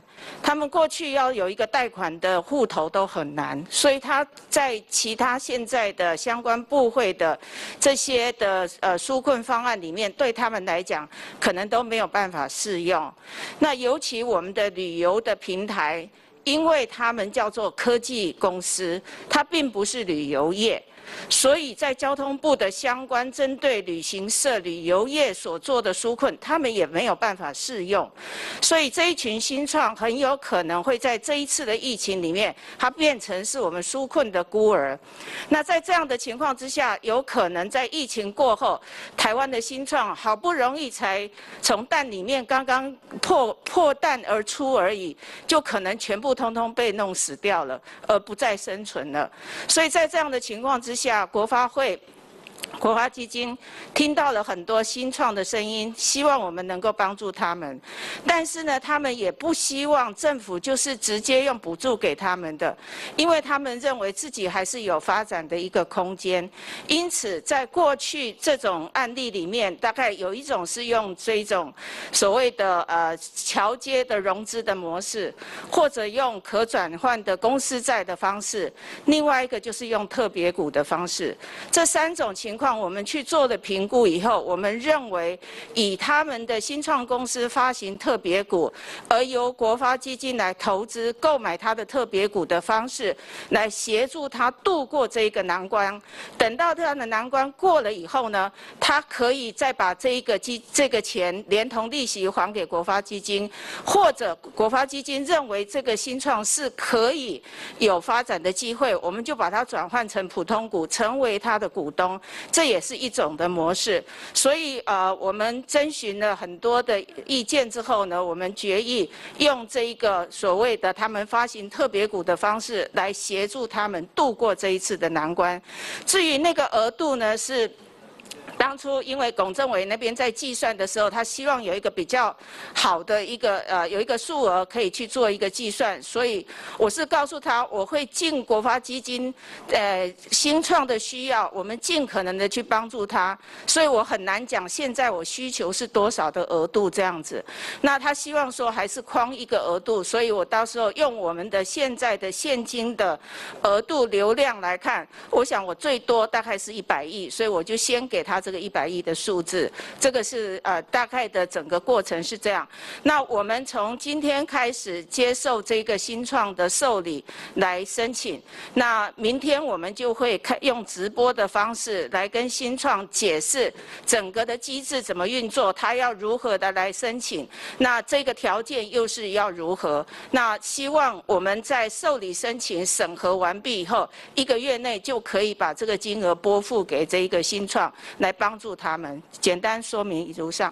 他们过去要有一个贷款的户头都很难，所以他在其他现在的相关部会的这些的呃纾困方案里面，对他们来讲可能都没有办法适用。那尤其我们的旅游的平台，因为他们叫做科技公司，它并不是旅游业。 所以在交通部的相关针对旅行社、旅游业所做的纾困，他们也没有办法适用。所以这一群新创很有可能会在这一次的疫情里面，它变成是我们纾困的孤儿。那在这样的情况之下，有可能在疫情过后，台湾的新创好不容易才从蛋里面刚刚破破蛋而出而已，就可能全部通通被弄死掉了，而不再生存了。所以在这样的情况之下， 下国发会、国发基金听到了很多新创的声音，希望我们能够帮助他们。但是呢，他们也不希望政府就是直接用补助给他们的，因为他们认为自己还是有发展的一个空间。因此，在过去这种案例里面，大概有一种是用这种所谓的呃桥接的融资的模式，或者用可转换的公司债的方式，另外一个就是用特别股的方式。这三种情况。 我们去做了评估以后，我们认为以他们的新创公司发行特别股，而由国发基金来投资购买它的特别股的方式，来协助他度过这一个难关。等到这样的难关过了以后呢，他可以再把这一个基这个钱连同利息还给国发基金，或者国发基金认为这个新创是可以有发展的机会，我们就把它转换成普通股，成为他的股东。 这也是一种的模式，所以呃，我们征询了很多的意见之后呢，我们决议用这一个所谓的他们发行特别股的方式来协助他们度过这一次的难关。至于那个额度呢，是 当初因为龚政委那边在计算的时候，他希望有一个比较好的一个呃有一个数额可以去做一个计算，所以我是告诉他我会尽国发基金呃新创的需要，我们尽可能的去帮助他，所以我很难讲现在我需求是多少的额度这样子。那他希望说还是框一个额度，所以我到时候用我们的现在的现金的额度流量来看，我想我最多大概是一百亿，所以我就先给他 这个一百亿的数字，这个是呃大概的整个过程是这样。那我们从今天开始接受这个新创的受理来申请，那明天我们就会开用直播的方式来跟新创解释整个的机制怎么运作，它要如何的来申请，那这个条件又是要如何？那希望我们在受理申请审核完毕以后，一个月内就可以把这个金额拨付给这一个新创来 帮助他们，简单说明如上。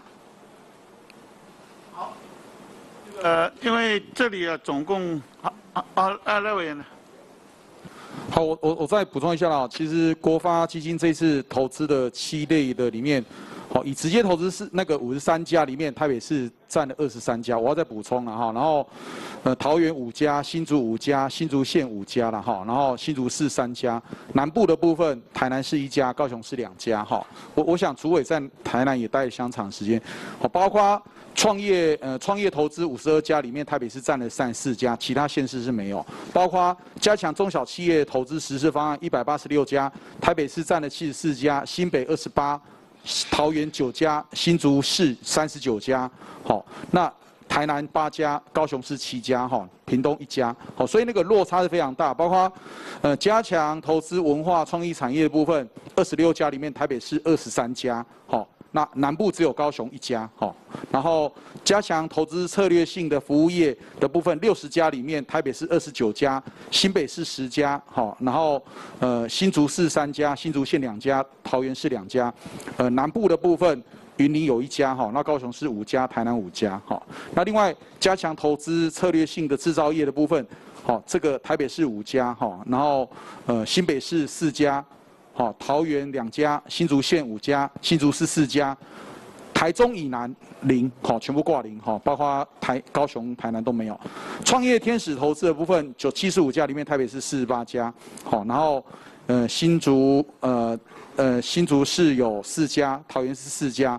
好，呃，因为这里啊，总共啊啊啊二位委员呢。 好，我我我再补充一下啦。其实国发基金这次投资的七类的里面，好，以直接投资是那个五十三家里面，台北市占了二十三家。我要再补充了哈，然后呃桃园五家，新竹五家，新竹县五家了哈，然后新竹市三家，南部的部分台南市一家，高雄市两家哈。我我想主委在台南也待了相长时间，好，包括 创业呃创业投资五十二家里面，台北市占了三十四家，其他县市是没有。包括加强中小企业投资实施方案一百八十六家，台北市占了七十四家，新北二十八，桃园九家，新竹市三十九家。好，那 台南八家，高雄市七家，哈，屏东一家，好，所以那个落差是非常大。包括，呃，加强投资文化创意产业的部分，二十六家里面，台北市二十三家，好，那南部只有高雄一家，好，然后加强投资策略性的服务业的部分，六十家里面，台北市二十九家，新北市十家，好，然后呃，新竹市三家，新竹县两家，桃园市两家，呃，南部的部分 云林有一家哈，那高雄市五家，台南五家哈。那另外加强投资策略性的制造业的部分，好，这个台北市五家哈，然后呃新北市四家，好，桃园两家，新竹县五家，新竹市四家，台中以南零，好，全部挂零哈，包括台高雄、台南都没有。创业天使投资的部分，就七十五家里面，台北市四十八家，好，然后呃新竹呃。 呃，新竹市有四家，桃园市四家，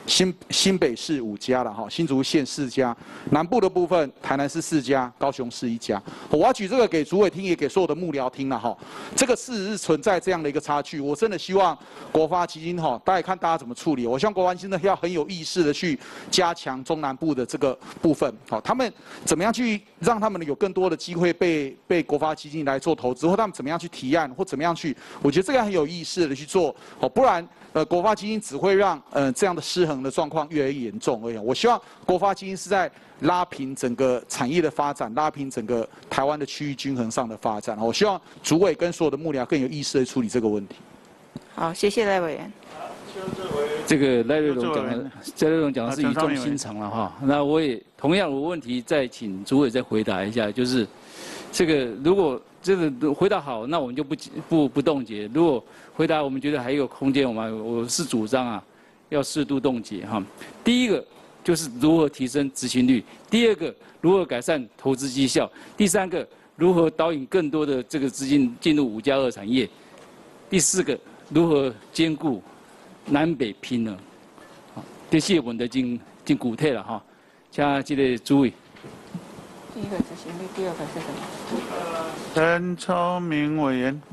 新新北市五家了哈，新竹县四家，南部的部分台南市四家，高雄市一家。我要举这个给主委听，也给所有的幕僚听了哈。这个事实是存在这样的一个差距，我真的希望国发基金哈，大家看大家怎么处理。我希望国发基金要很有意识的去加强中南部的这个部分，好，他们怎么样去让他们有更多的机会被被国发基金来做投资，或他们怎么样去提案，或怎么样去，我觉得这个很有意识的去做，好，不然。呃，国发基金只会让呃这样的失衡的状况越来越严重而已。我希望国发基金是在拉平整个产业的发展，拉平整个台湾的区域均衡上的发展。我希望主委跟所有的幕僚更有意识的处理这个问题。 好，谢谢赖委员。 这个赖瑞龙讲的，赖瑞龙讲的是语重心长了哈。那我也同样有问题再请主委再回答一下，就是这个如果这个回答好，那我们就不不不冻结；如果回答我们觉得还有空间，我们我是主张啊，要适度冻结哈。第一个就是如何提升执行率，第二个如何改善投资绩效，第三个如何导引更多的这个资金进入五加二产业，第四个如何兼顾南北平衡。好，这些问题真真具体了哈，请这个主委。 第一个执行率，第二个是什么？ 陈超明委员，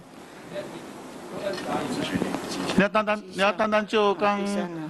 你要单单你要单单就刚。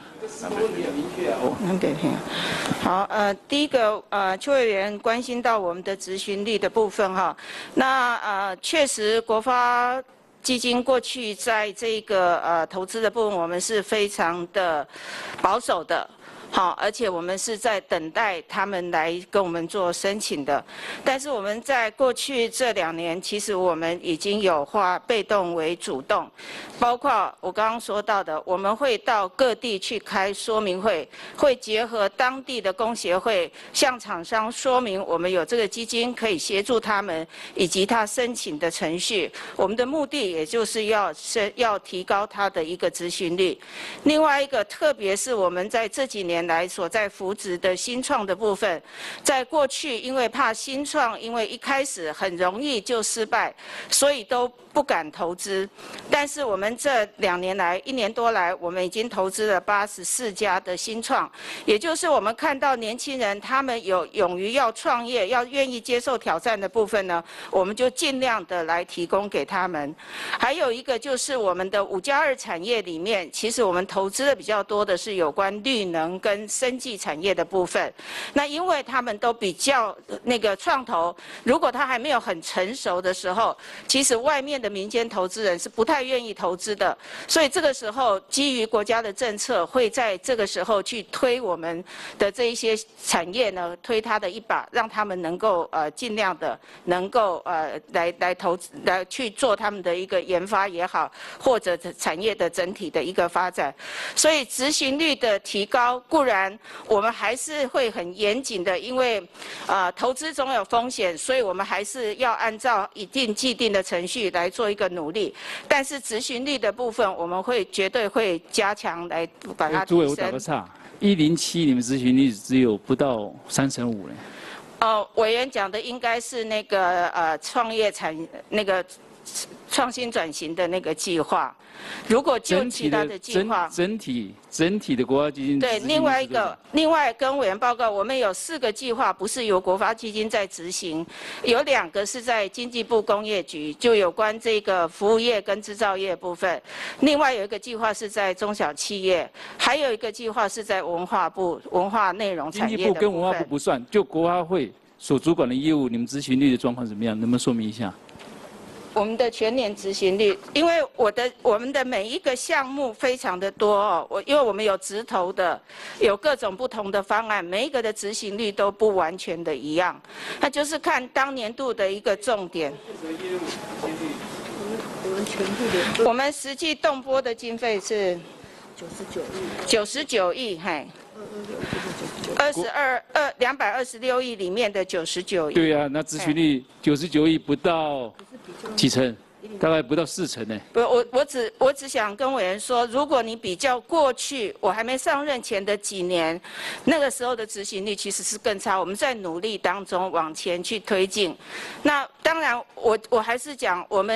能给听。好，呃，第一个，呃，邱委员关心到我们的执行率的部分哈，那呃，确实国发基金过去在这个呃投资的部分，我们是非常的保守的。好，而且我们是在等待他们来跟我们做申请的，但是我们在过去这两年，其实我们已经有化被动为主动，包括我刚刚说到的，我们会到各地去开说明会，会结合当地的工协会，向厂商说明我们有这个基金可以协助他们，以及他申请的程序。我们的目的也就是要是要提高它的一个执行率。另外一个，特别是我们在这几年来所在扶植的新创的部分，在过去因为怕新创，因为一开始很容易就失败，所以都不敢投资。但是我们这两年来，一年多来，我们已经投资了八十四家的新创，也就是我们看到年轻人他们有勇于要创业、要愿意接受挑战的部分呢，我们就尽量的来提供给他们。还有一个就是我们的五加二产业里面，其实我们投资的比较多的是有关绿能跟生技产业的部分。那因为他们都比较那个创投，如果他还没有很成熟的时候，其实外面的民间投资人是不太愿意投资的。所以这个时候，基于国家的政策，会在这个时候去推我们的这一些产业呢，推它的一把，让他们能够呃尽量的能够呃来来投资，来去做他们的一个研发也好，或者产业的整体的一个发展。所以执行率的提高，固然我们还是会很严谨的，因为呃投资总有风险，所以我们还是要按照一定既定的程序来做一个努力。但是执行率的部分，我们会绝对会加强来把它提升。 主委，我打个岔，一零七你们执行率只有不到三成五嘞。 呃，委员讲的应该是那个呃创业产那个创新转型的那个计划。如果就其他的计划， 整体整体的国发基金对，另外一个，另外跟委员报告，我们有四个计划，不是由国发基金在执行，有两个是在经济部工业局，就有关这个服务业跟制造业部分；另外有一个计划是在中小企业，还有一个计划是在文化部文化内容产业的部分。 经济部跟文化部不算，就国发会所主管的业务，你们执行率的状况怎么样？能不能说明一下？ 我们的全年执行率，因为我的我们的每一个项目非常的多哦，我因为我们有直投的，有各种不同的方案，每一个的执行率都不完全的一样，那就是看当年度的一个重点。我们全部的，我们实际动拨的经费是九十九亿，九十九亿，嘿。二十二二两百二十六亿里面的九十九亿。 对啊，那执行率九十九亿不到几成，大概不到四成呢。 不，我我只我只想跟委员说，如果你比较过去我还没上任前的几年，那个时候的执行率其实是更差。我们在努力当中往前去推进。那当然我，我我还是讲我们。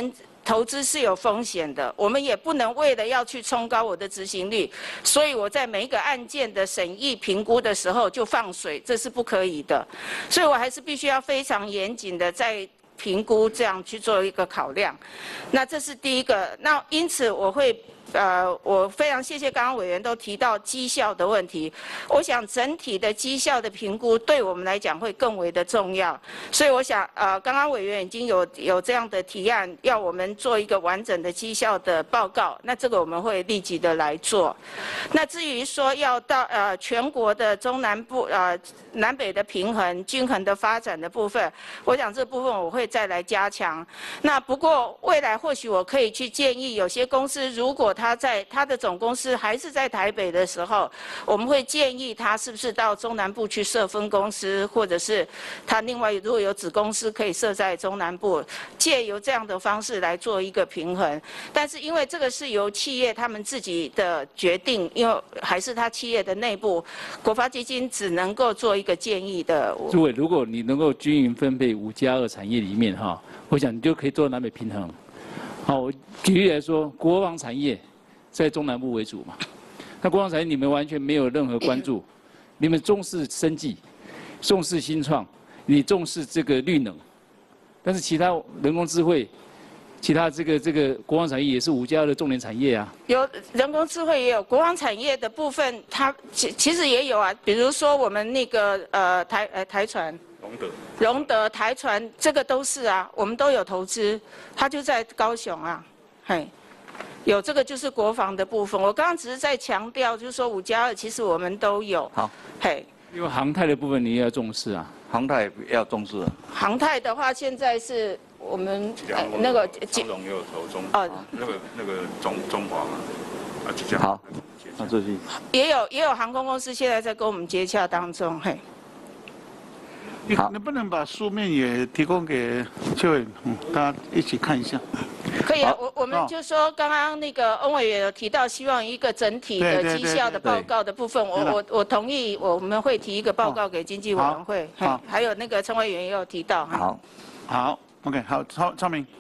投资是有风险的，我们也不能为了要去冲高我的执行率，所以我在每一个案件的审议评估的时候就放水，这是不可以的。所以我还是必须要非常严谨的在评估这样去做一个考量。那这是第一个。那因此我会。呃，我非常谢谢刚刚委员都提到绩效的问题，我想整体的绩效的评估对我们来讲会更为的重要，所以我想，呃，刚刚委员已经有有这样的提案，要我们做一个完整的绩效的报告，那这个我们会立即的来做。那至于说要到呃全国的中南部呃南北的平衡、均衡的发展的部分，我想这部分我会再来加强。那不过未来或许我可以去建议有些公司，如果他在他的总公司还是在台北的时候，我们会建议他是不是到中南部去设分公司，或者是他另外如果有子公司可以设在中南部，借由这样的方式来做一个平衡。但是因为这个是由企业他们自己的决定，因为还是他企业的内部，国发基金只能够做一个建议的。 诸位，如果你能够均匀分配五加二产业里面哈，我想你就可以做南北平衡。好，我举例来说，国防产业在中南部为主嘛，那国防产业你们完全没有任何关注，你们重视生技，重视新创，你重视这个绿能，但是其他人工智慧，其他这个这个国防产业也是五加二的重点产业啊。 有人工智慧也有国防产业的部分，它其其实也有啊，比如说我们那个呃台呃台船。荣德，荣德台船这个都是啊，我们都有投资，它就在高雄啊，嘿，有这个就是国防的部分。我刚刚只是在强调，就是说五加二其实我们都有。好，嘿， 因为航太的部分你也要重视啊， 航太要重视。 航太的话，现在是我们、呃、那个长荣也有投中， 哦， 那个那个中中华嘛，啊，就这样。 好，那这是也有也有航空公司现在在跟我们接洽当中，嘿。 你能不能把书面也提供给邱委员，嗯，大家一起看一下？ 可以啊，我我们就说刚刚那个翁委员有提到，希望一个整体的绩效的报告的部分，我我我同意，我们会提一个报告给经济委员会。好，还有那个陈委员也有提到。 好， 好 ，OK， 好，超超明。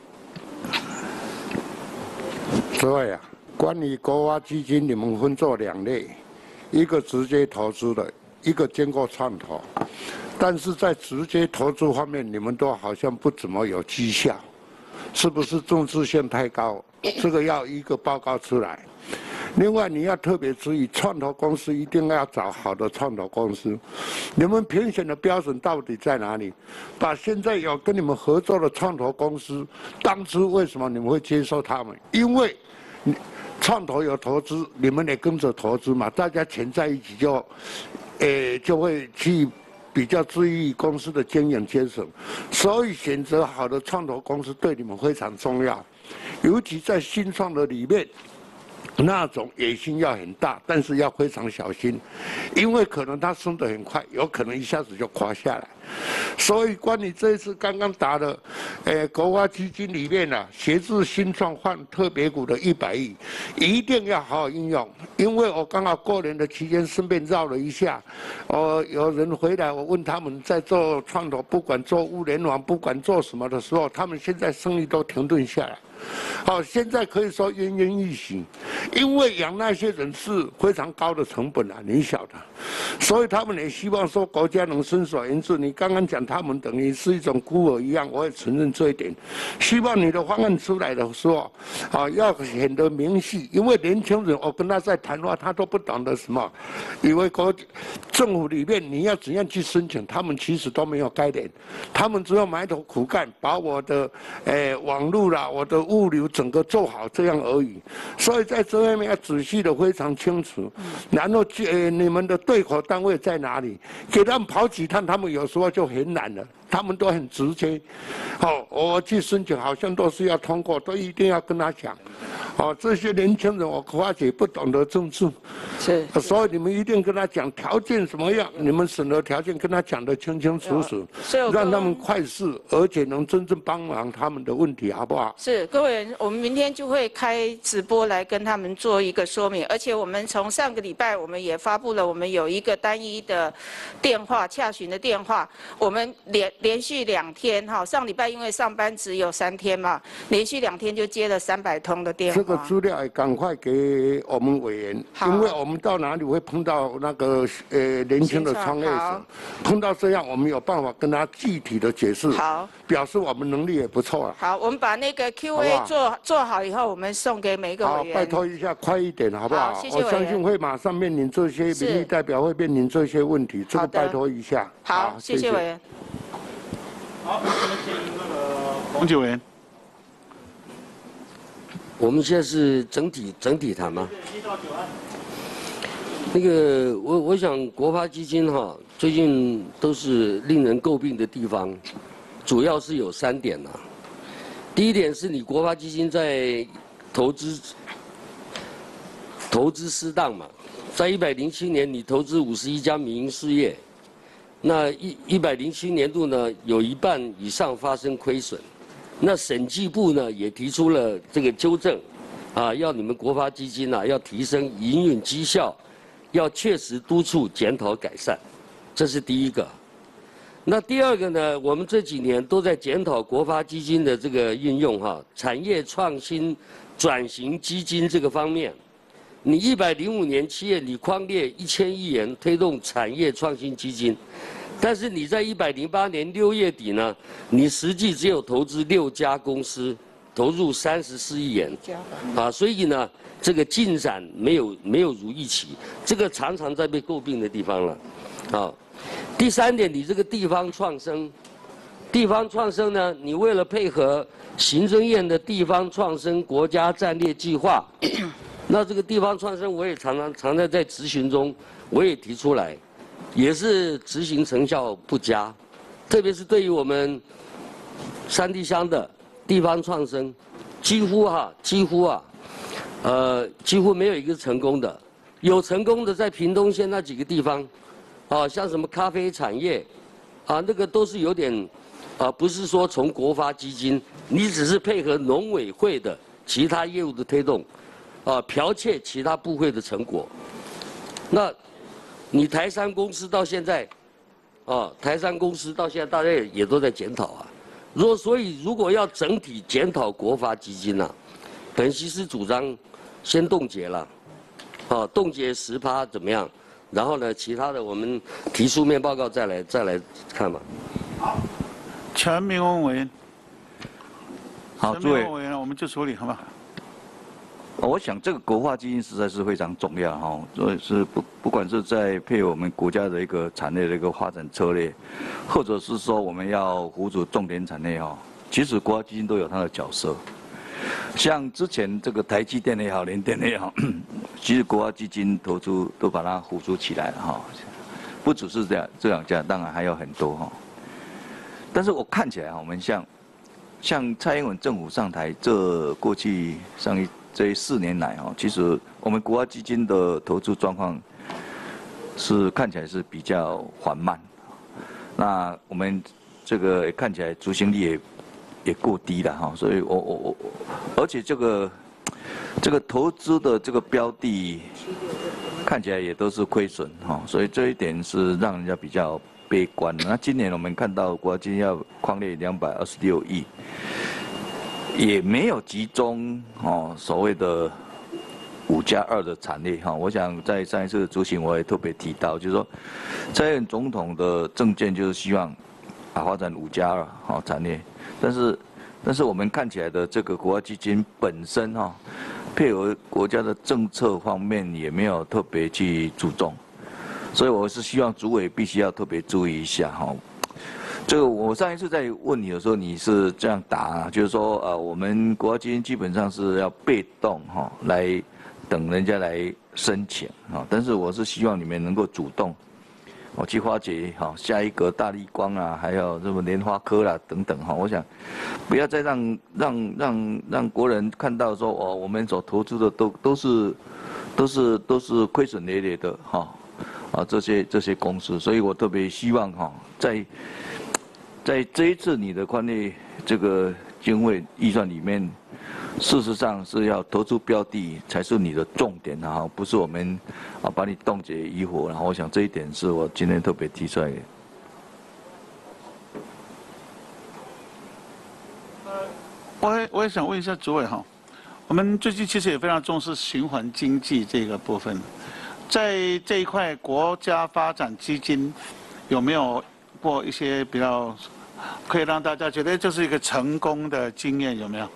诸位啊，关于国发基金，你们分作两类，一个直接投资的，一个经过创投。但是在直接投资方面，你们都好像不怎么有绩效，是不是重视性太高？这个要一个报告出来。另外，你要特别注意，创投公司一定要找好的创投公司。你们评选的标准到底在哪里？把现在有跟你们合作的创投公司，当初为什么你们会接受他们？因为创投有投资，你们也跟着投资嘛，大家钱在一起就，呃，就会去。比较注意公司的经营节省，所以选择好的创投公司对你们非常重要，尤其在新创的里面，那种野心要很大，但是要非常小心，因为可能它升得很快，有可能一下子就垮下来。所以，关于这一次刚刚打的，呃，国发基金里面啊，协助新创换特别股的一百亿，一定要好好运用。因为我刚好过年的期间顺便绕了一下，哦，有人回来，我问他们在做创投，不管做物联网，不管做什么的时候，他们现在生意都停顿下来。好，现在可以说奄奄一息，因为养那些人是非常高的成本啊，你晓得，所以他们也希望说国家能伸手援助。你刚刚讲他们等于是一种孤儿一样，我也承认这一点。希望你的方案出来的时候，啊，要显得明细，因为年轻人我跟他在谈话，他都不懂得什么，以为国政府里面你要怎样去申请，他们其实都没有概念，他们只有埋头苦干，把我的呃网络啦，我的物流整个做好这样而已，所以在这方面要仔细的非常清楚。然后呃，你们的对口单位在哪里？给他们跑几趟，他们有时候就很懒了。他们都很直接，好，我去申请好像都是要通过，都一定要跟他讲。哦，这些年轻人我发觉不懂得政治， 是， 所以你们一定跟他讲条件什么样，你们审核条件跟他讲得清清楚楚，让他们快速，而且能真正帮忙他们的问题，好不好？ 是，各位，我们明天就会开直播来跟他们做一个说明，而且我们从上个礼拜我们也发布了，我们有一个单一的电话洽询的电话，我们连。 连续两天哈，上礼拜因为上班只有三天嘛，连续两天就接了三百通的电话。 这个资料也赶快给我们委员，因为我们到哪里会碰到那个呃年轻的创业者，碰到这样，我们有办法跟他具体的解释， 好， 表示我们能力也不错啊。 好，我们把那个 Q A 好做做好以后，我们送给每一个委员。 好，拜托一下，快一点，好不好？ 好，谢谢委员。 我相信会马上面临这些民意代表会面临这些问题，这个拜托一下。 好，谢谢委员。 好，我们请那个洪启委员。 我们现在是整体整体谈吗？那个，我我想国发基金哈，最近都是令人诟病的地方，主要是有三点呐。第一点是你国发基金在投资投资失当嘛，在一百零七年你投资五十一家民营事业，那一一百零七年度呢有一半以上发生亏损。那审计部呢也提出了这个纠正，啊，要你们国发基金啊要提升营运绩效，要确实督促检讨改善，这是第一个。那第二个呢，我们这几年都在检讨国发基金的这个运用哈，产业创新转型基金这个方面，你一百零五年七月你匡列一千亿元推动产业创新基金。但是你在一百零八年六月底呢，你实际只有投资六家公司，投入三十四亿元，啊，所以呢，这个进展没有没有如预期，这个常常在被诟病的地方了，啊，第三点，你这个地方创生，地方创生呢，你为了配合行政院的地方创生国家战略计划，那这个地方创生我也常常常常在咨询中，我也提出来。也是执行成效不佳，特别是对于我们山地乡的地方创生，几乎哈、啊、几乎啊，呃几乎没有一个成功的，有成功的在屏东县那几个地方，啊像什么咖啡产业，啊那个都是有点，啊不是说从国发基金，你只是配合农委会的其他业务的推动，啊剽窃其他部会的成果，那。你台山公司到现在，啊，台山公司到现在大家也也都在检讨啊。如果所以如果要整体检讨国发基金呐、啊，本席是主张先冻结了，啊，冻结十趴怎么样？然后呢，其他的我们提书面报告再来再来看吧。 好，陈明文委员。 好，诸位委员，我们就处理好不好？ 我想这个国发基金实在是非常重要哈，所以是不不管是在配合我们国家的一个产业的一个发展策略，或者是说我们要辅助重点产业哈，其实国发基金都有它的角色。像之前这个台积电也好，联电也好，其实国发基金投资都把它辅助起来了哈，不只是这样这两家，当然还有很多哈。但是我看起来我们像像蔡英文政府上台这过去上一。这四年来哈，其实我们国发基金的投资状况是看起来是比较缓慢，那我们这个看起来执行率也也过低了哈，所以我我我，而且这个这个投资的这个标的看起来也都是亏损哈，所以这一点是让人家比较悲观的。那今年我们看到国发基金要匡列两百二十六亿。也没有集中哦，所谓的五加二的产业哈。我想在上一次的执行我也特别提到，就是说，蔡英文总统的政见就是希望啊发展五加二好产业，但是但是我们看起来的这个国发基金本身哈，配合国家的政策方面也没有特别去注重，所以我是希望主委必须要特别注意一下哈。这个我上一次在问你的时候，你是这样答，就是说，呃，我们国发基金基本上是要被动哈，来等人家来申请啊。但是我是希望你们能够主动，哦，去发掘哈，下一个大立光啊，还有什么联发科啦等等哈。我想，不要再让让让让国人看到说，哦，我们所投资的都都是都是都是亏损累累的哈，啊这些这些公司，所以我特别希望哈，在在这一次你的宽列这个经费预算里面，事实上是要投资标的才是你的重点啊，不是我们啊把你冻结以火。然后我想这一点是我今天特别提出来的。 我也想问一下主委哈，我们最近其实也非常重视循环经济这个部分，在这一块国家发展基金有没有过一些比较可以让大家觉得这是一个成功的经验，有没有？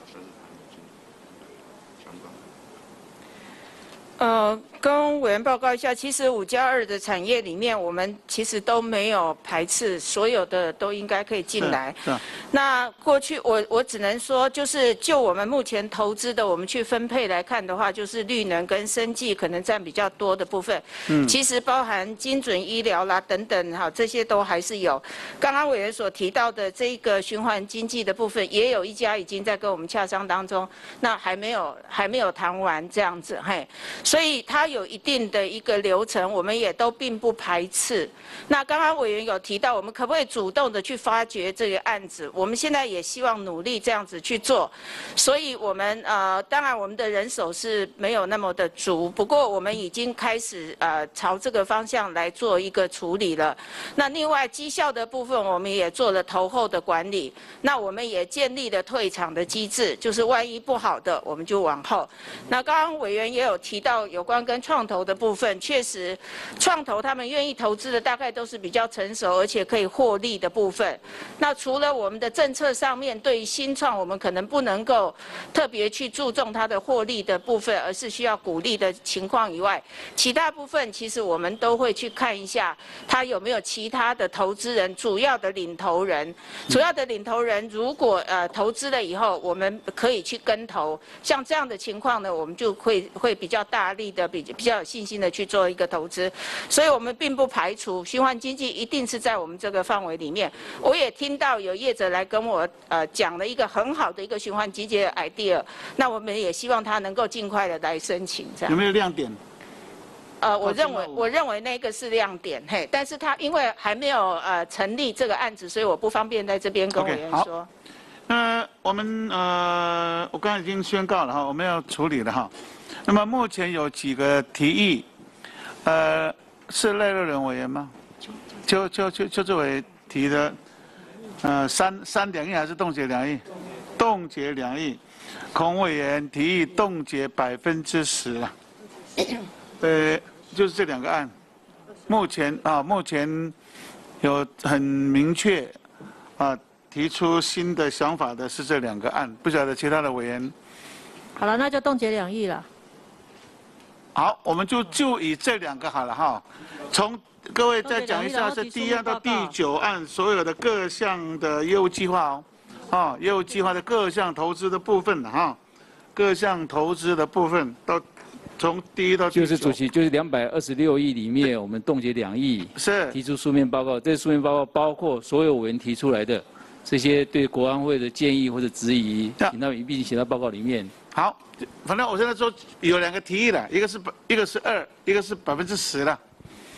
呃，跟委员报告一下，其实五加二的产业里面，我们其实都没有排斥，所有的都应该可以进来。 是啊、 那过去我我只能说，就是就我们目前投资的，我们去分配来看的话，就是绿能跟生技可能占比较多的部分。嗯，其实包含精准医疗啦等等，哈，这些都还是有。刚刚委员所提到的这个循环经济的部分，也有一家已经在跟我们洽商当中，那还没有还没有谈完这样子，嘿。所以它有一定的一个流程，我们也都并不排斥。那刚刚委员有提到，我们可不可以主动的去发掘这个案子？我们现在也希望努力这样子去做。所以我们呃，当然我们的人手是没有那么的足，不过我们已经开始呃朝这个方向来做一个处理了。那另外绩效的部分，我们也做了投后的管理。那我们也建立了退场的机制，就是万一不好的，我们就往后。那刚刚委员也有提到。有关跟创投的部分，确实，创投他们愿意投资的大概都是比较成熟而且可以获利的部分。那除了我们的政策上面对于新创，我们可能不能够特别去注重它的获利的部分，而是需要鼓励的情况以外，其他部分其实我们都会去看一下，它有没有其他的投资人，主要的领头人，主要的领头人如果呃投资了以后，我们可以去跟投，像这样的情况呢，我们就会会比较大。大力的比比较有信心的去做一个投资，所以我们并不排除循环经济一定是在我们这个范围里面。我也听到有业者来跟我呃讲了一个很好的一个循环经济的 idea， 那我们也希望他能够尽快的来申请。这样有没有亮点？ 呃，我认为我认为那个是亮点，嘿，但是他因为还没有呃成立这个案子，所以我不方便在这边跟委员说。 Okay, 那我们呃，我刚才已经宣告了哈，我们要处理了哈。那么目前有几个提议，呃，是赖若人委员吗？邱邱邱邱志伟提的，呃，三三两亿还是冻结两亿？冻结两亿，孔委员提议冻结百分之十了。呃，就是这两个案，目前啊，目前有很明确啊。提出新的想法的是这两个案，不晓得其他的委员。 好了，那就冻结两亿了。 好，我们就就以这两个好了哈。从各位再讲一下，是第一案到第九案所有的各项的业务计划哦，啊，业务计划的各项投资的部分哈，各项投资的部分到从第一到第九。 就是主席，就是两百二十六亿里面，我们冻结两亿， 是提出书面报告。这书面报告包括所有委员提出来的。这些对国安会的建议或者质疑，请到一并写到报告里面。 好，反正我现在说有两个提议了，一个是一个是二，一个是百分之十了。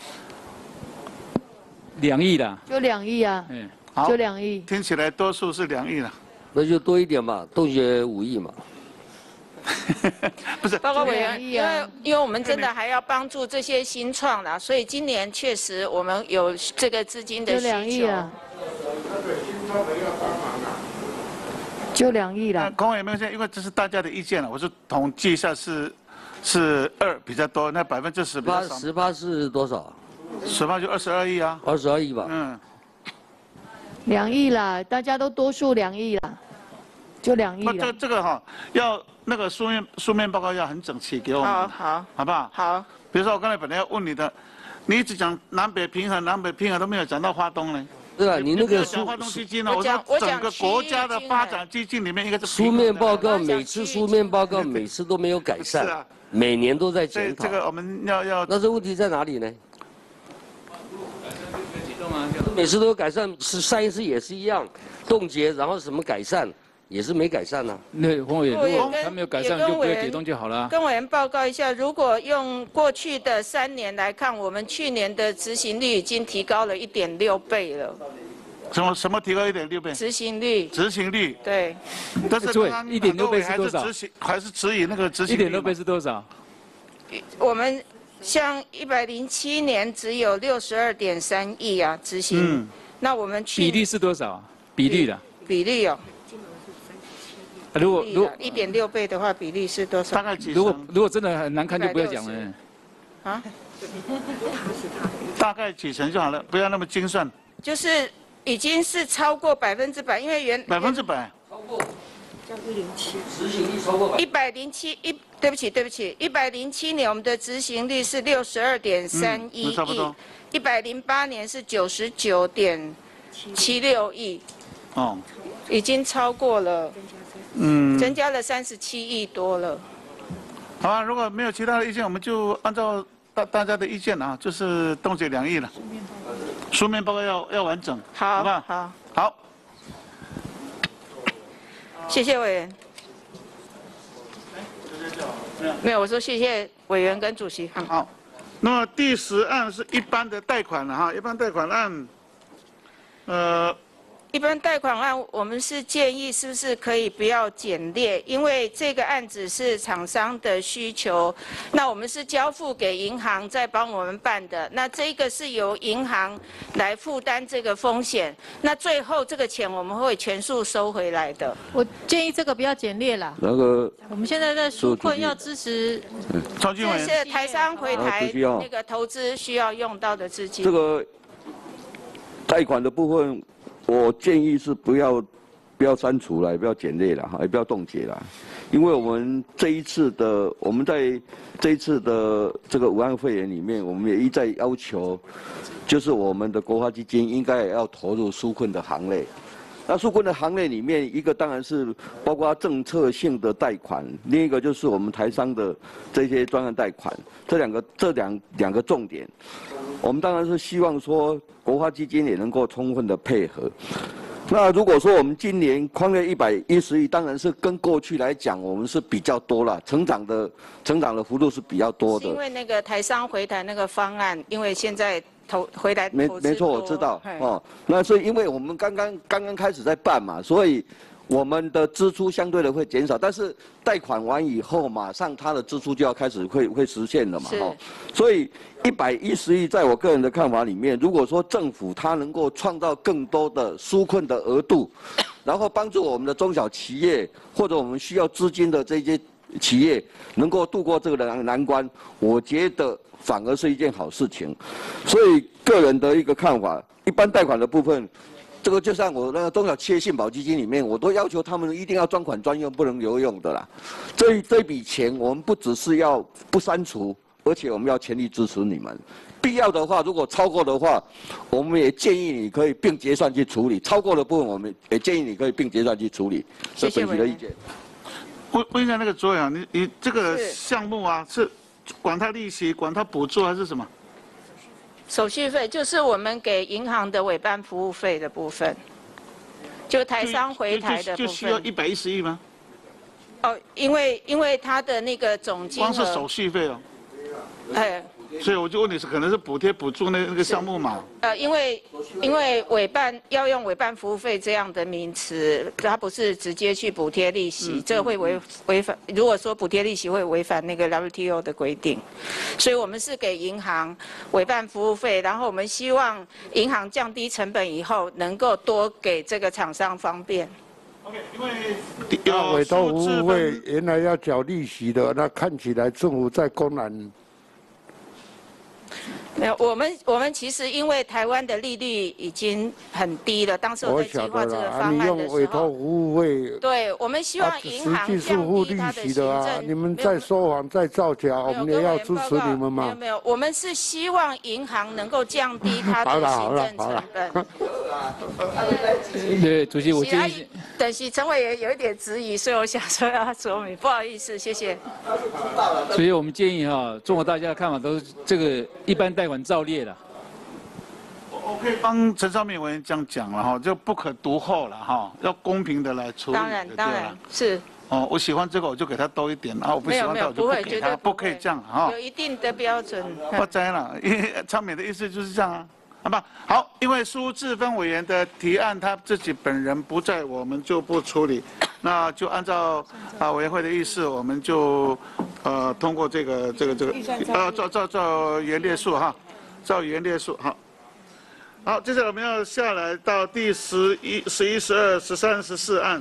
两亿啦。 就两亿啊。 嗯， 好， 就两亿。 听起来多数是两亿了。 那就多一点嘛，冻结五亿嘛。 不是， 报告委员，因为因为我们真的还要帮助这些新创啦，所以今年确实我们有这个资金的需求。 就两亿啊。就两亿了。 孔委员没有，因为这是大家的意见了，我是统计一下是是二比较多，那百分之十比较少。 十八是多少？ 十八就二十二亿啊。 二十二亿吧。 嗯。 两亿啦，大家都多数两亿啦，就两亿了。 这这个哈，要那个书面书面报告要很整齐给我们。 好好， 好不好？ 好。 比如说我刚才本来要问你的，你一直讲南北平衡，南北平衡都没有讲到花东呢。 对啊，你那个书，我讲我整个国家的发展基金里面应该是书面报告，每次书面报告每次都没有改善， 是啊， 每年都在检讨。 这个我们要要。 那这问题在哪里呢？每次都有改善，是上一次也是一样，冻结然后什么改善，也是没改善呢、啊。 那黄委员，如果他没有改善，就不要解冻就好了。 跟委员报告一下，如果用过去的三年来看，我们去年的执行率已经提高了一点六倍了。 什么什么提高一点六倍？ 执行率。 执行率。 对。 但是一点六倍是多少？ 还是还是指引那个执行率。 一点六倍是多少？ 我们像一百零七年只有六十二点三亿啊，执行。嗯。那我们去比例是多少？比例的。 比例哦。 如果如果一点六倍的话，比例是多少？ 大概几如果成？ 如果真的很难看，就不要讲了。 啊？ 大概几成就好了，不要那么精算。 就是已经是超过百分之百，因为原百分之百。 超过。将一零七。执行率超过百。 一百零七一，对不起对不起，一百零七年我们的执行率是六十二点三一亿，一百零八年是九十九点七六亿。哦。已经超过了。嗯。增加了三十七亿多了。 好吧，如果没有其他的意见，我们就按照大大家的意见啊，就是冻结两亿了。书面报告要要完整， 好， 好不好？ 好， 好。 谢谢委员。没有，我说谢谢委员跟主席。 好，那么第十案是一般的贷款了哈，一般贷款案，呃。 一般贷款案，我们是建议是不是可以不要简列，因为这个案子是厂商的需求，那我们是交付给银行再帮我们办的，那这个是由银行来负担这个风险，那最后这个钱我们会全数收回来的。 我建议这个不要简列啦。 那个， 我们现在在纾困要支持， 曹俊伟， 这是台商回台那个投资需要用到的资金。 这个贷款的部分。我建议是不要不要删除了，也不要减列了哈，也不要冻结了，因为我们这一次的我们在这一次的这个武汉肺炎里面，我们也一再要求，就是我们的国发基金应该也要投入纾困的行列。那纾困的行列里面，一个当然是包括政策性的贷款，另一个就是我们台商的这些专案贷款，这两个这两两个重点。我们当然是希望说，国发基金也能够充分的配合。那如果说我们今年宽列一百一十亿，当然是跟过去来讲，我们是比较多了，成长的成长的幅度是比较多的。 因为那个台商回台那个方案，因为现在投回来没没错，我知道哦。那是因为我们刚刚刚刚开始在办嘛，所以我们的支出相对的会减少，但是贷款完以后，马上它的支出就要开始会会实现了嘛，哈。所以一百一十亿，在我个人的看法里面，如果说政府它能够创造更多的纾困的额度，然后帮助我们的中小企业或者我们需要资金的这些企业能够度过这个难难关，我觉得反而是一件好事情。所以个人的一个看法，一般贷款的部分。这个就像我那个中小企业信保基金里面，我都要求他们一定要专款专用，不能留用的啦。这这笔钱我们不只是要不删除，而且我们要全力支持你们。必要的话，如果超过的话，我们也建议你可以并结算去处理。超过的部分，我们也建议你可以并结算去处理。 谢谢本席的意见。 问问一下那个卓阳，你你这个项目啊，是管它利息、管它补助还是什么？ 手续费就是我们给银行的委办服务费的部分，就台商回台的部分。 就需要一百一十亿吗？ 哦，因为因为它的那个总金额。 光是手续费哦。 哎。 所以我就问你是可能是补贴补助那那个项目嘛？ 呃，因为因为委办要用委办服务费这样的名词，它不是直接去补贴利息，嗯、这会违违反。如果说补贴利息会违反那个 W T O 的规定，所以我们是给银行委办服务费，然后我们希望银行降低成本以后，能够多给这个厂商方便。 OK， 因为那委托服务费原来要缴利息的，那看起来政府在公然。 没有，我们我们其实因为台湾的利率已经很低了，当时我在计划这个方案的时候， 你用委托服务费， 对，我们希望银行降低它的行政。 啊、你们在说谎，在造假，我们也要支持你们嘛。 没有没有，我们是希望银行能够降低它的行政成本。 对，主席，我建议。 等席陈委员有一点质疑，所以我想说要说明，不好意思，谢谢。 所以我们建议哈，综合大家的看法都是这个一般贷款照列了。 我我可以帮陈少明委员这样讲了哈，就不可独厚了哈，要公平的来处理。 当然当然是。 哦，我喜欢这个我就给他多一点，啊，我不喜欢他我就不给他，不可以这样哈。 有一定的标准。 我知了，因为昌美的意思就是这样啊。好吧，好，因为苏志芬委员的提案他自己本人不在，我们就不处理，那就按照啊委员会的意思，我们就呃通过这个这个这个呃照照照原列数哈，照原列数好。好，接下来我们要下来到第十一、十一、十二、十三、十四案，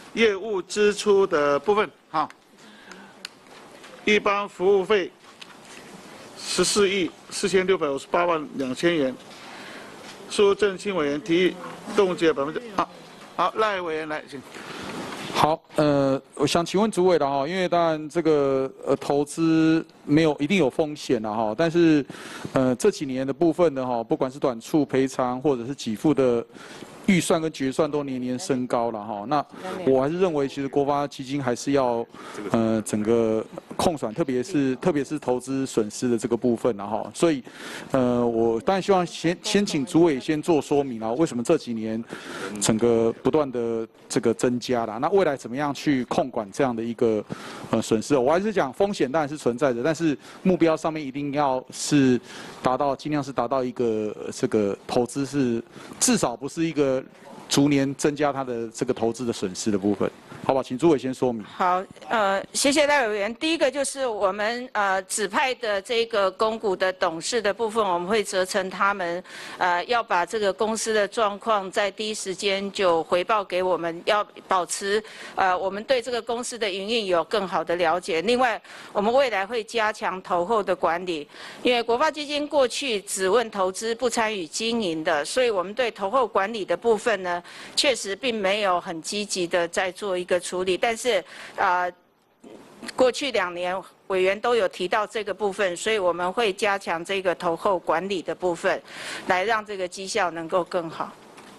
业务支出的部分，哈，一般服务费十四亿四千六百五十八万两千元。苏正清委员提议冻结百分之好，好，赖委员来，请。 好，呃，我想请问主委了哈，因为当然这个呃投资没有一定有风险了哈，但是呃这几年的部分呢哈，不管是短促赔偿或者是给付的预算跟决算都年年升高了哈，那我还是认为其实国发基金还是要呃整个控管，特别是特别是投资损失的这个部分了哈，所以呃我当然希望先先请主委先做说明啊，为什么这几年整个不断的这个增加啦，那未来怎么样去控管这样的一个呃损失？我还是讲风险当然是存在的，但是目标上面一定要是达到尽量是达到一个这个投资是至少不是一个逐年增加它的这个投资的损失的部分，好吧？请诸位先说明。 好，呃，谢谢赖委员。第一个就是我们呃指派的这个公股的董事的部分，我们会责成他们，呃，要把这个公司的状况在第一时间就回报给我们，要保持呃我们对这个公司的营运有更好的了解。另外，我们未来会加强投后的管理，因为国发基金过去只问投资不参与经营的，所以我们对投后管理的部分呢，确实并没有很积极的在做一个处理，但是啊、呃，过去两年委员都有提到这个部分，所以我们会加强这个投后管理的部分，来让这个绩效能够更好。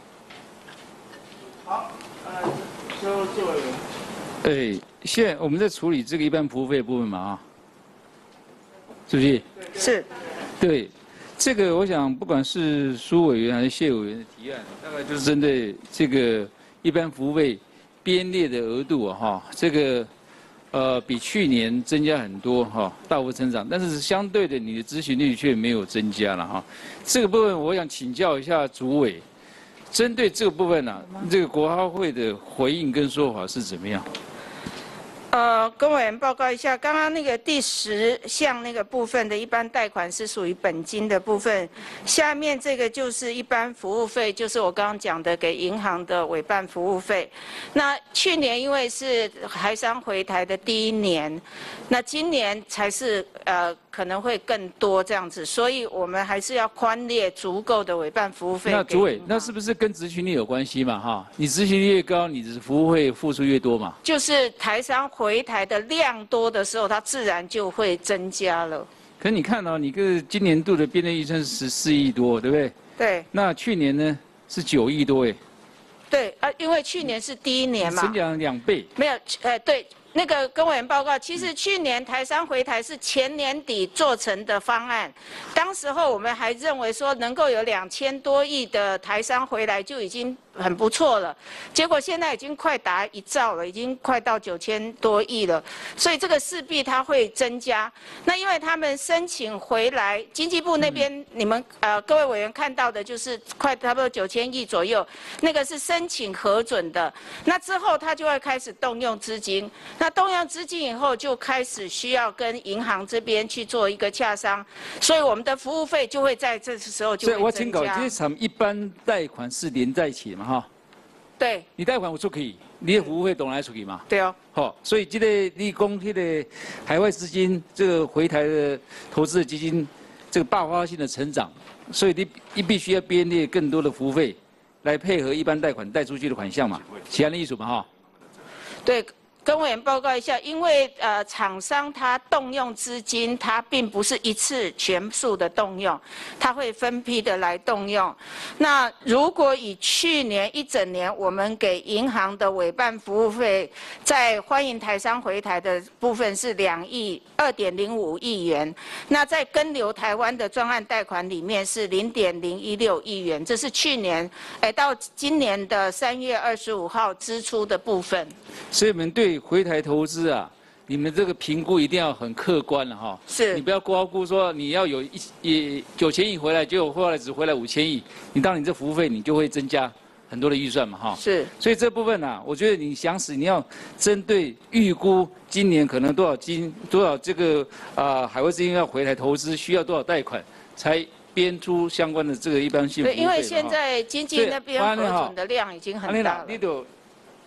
好，呃，周周委员。 对，现在我们在处理这个一般服务费的部分嘛啊，是不是？ 是。 对。这个我想，不管是苏委员还是谢委员的提案，大概就是针对这个一般服务费编列的额度啊，哈，这个呃比去年增加很多哈，大幅成长，但是相对的你的咨询率却没有增加了哈。这个部分我想请教一下主委，针对这个部分呢、啊，这个国发会的回应跟说法是怎么样？ 呃，跟委员报告一下，刚刚那个第十项那个部分的一般贷款是属于本金的部分，下面这个就是一般服务费，就是我刚刚讲的给银行的委办服务费。那去年因为是台商回台的第一年，那今年才是呃可能会更多这样子，所以我们还是要宽列足够的委办服务费。 那主委，那是不是跟执行率有关系嘛？哈，你执行率越高，你的服务费付出越多嘛？ 就是台商回台的量多的时候，它自然就会增加了。 可你看到、哦，你个今年度的编列预算是十四亿多，对不对？ 对。 那去年呢是九亿多哎。 对啊，因为去年是第一年嘛。 增长两倍。 没有，呃，对。那个跟委员报告，其实去年台商回台是前年底做成的方案，当时候我们还认为说能够有两千多亿的台商回来就已经很不错了，结果现在已经快达一兆了，已经快到九千多亿了，所以这个势必它会增加。那因为他们申请回来，经济部那边你们呃各位委员看到的就是快差不多九千亿左右，那个是申请核准的，那之后他就会开始动用资金。那动用资金以后，就开始需要跟银行这边去做一个洽商，所以我们的服务费就会在这时候就会增加。 所以我请搞这场一般贷款是连在一起的嘛，哈。 对。 你贷款我出去，你的服务费当然出去嘛。 对哦。 好，所以这个你讲这个海外资金，这个回台的投资的基金，这个爆发性的成长，所以你你必须要编列更多的服务费，来配合一般贷款贷出去的款项嘛，其他的艺术嘛，哈。 对。跟委员报告一下，因为呃厂商他动用资金，他并不是一次全数的动用，他会分批的来动用。那如果以去年一整年我们给银行的委办服务费，在欢迎台商回台的部分是两亿二点零五亿元，那在跟留台湾的专案贷款里面是零点零一六亿元，这是去年哎到今年的三月二十五号支出的部分。 所以我们对回台投资啊，你们这个评估一定要很客观了哈。 是。 你不要高估说你要有一一九千亿回来，结果后来只回来五千亿，你当你这服务费你就会增加很多的预算嘛哈。 是。 所以这部分啊，我觉得你想死，你要针对预估今年可能多少金多少这个啊、呃、海外资金要回台投资，需要多少贷款才编出相关的这个一般性服务费。 对，因为现在经济那边核准的量已经很大了。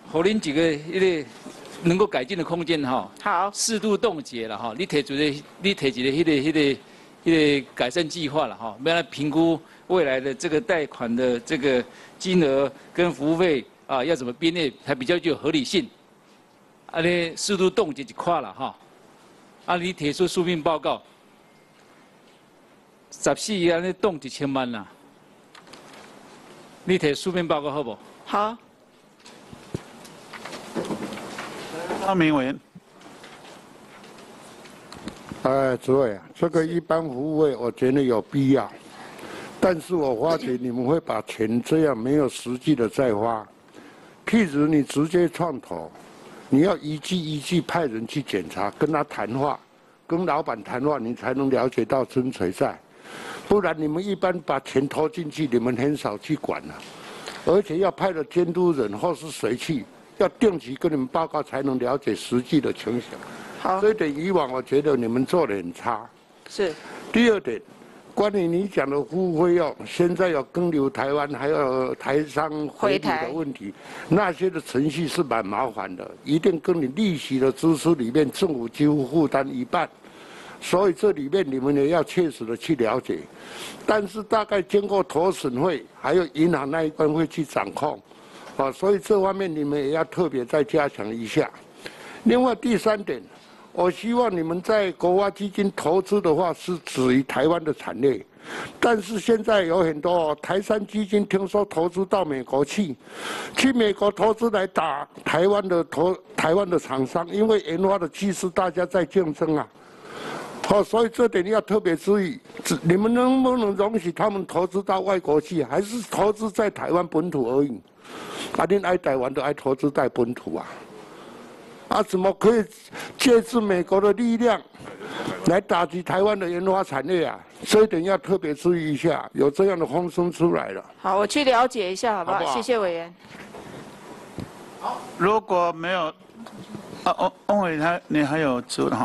给恁几个一个能够改进的空间哈。 好。 适度冻结了哈，你提出的，你提一个迄个迄个迄个改善计划了哈，要来评估未来的这个贷款的这个金额跟服务费啊，要怎么编列才比较具有合理性。啊，你适度冻结一块了哈。啊，你提出书面报告。 十四亿安尼动一千万啦，你提书面报告好不？ 好。 张明委员。 哎，主委啊，这个一般服务费我觉得有必要，但是我发觉你们会把钱这样没有实际的再花，譬如你直接创投，你要一季一季派人去检查，跟他谈话，跟老板谈话，你才能了解到真锤在。 不然你们一般把钱投进去，你们很少去管了、啊，而且要派了监督人或是谁去，要定期跟你们报告，才能了解实际的情形。 好， 这一点以往我觉得你们做得很差。 是。 第二点，关于你讲的服务费用，现在有更流台湾，还有台商回补的问题，那些的程序是蛮麻烦的，一定跟你利息的支出里面，政府几乎负担一半。 所以这里面你们也要切实的去了解，但是大概经过投审会还有银行那一关会去掌控，啊，所以这方面你们也要特别再加强一下。另外第三点，我希望你们在国发基金投资的话是止于台湾的产业，但是现在有很多台商基金听说投资到美国去，去美国投资来打台湾的投台湾的厂商，因为研发的技术大家在竞争啊。 好、哦，所以这点要特别注意，你们能不能容许他们投资到外国去，还是投资在台湾本土而已？啊，恁爱台湾都爱投资在本土啊！啊，怎么可以借助美国的力量来打击台湾的研发产业啊？这一点要特别注意一下，有这样的风声出来了。 好，我去了解一下，好不好？ 好不好谢谢委员。 好，如果没有，啊，翁翁委员，你还有质问哈？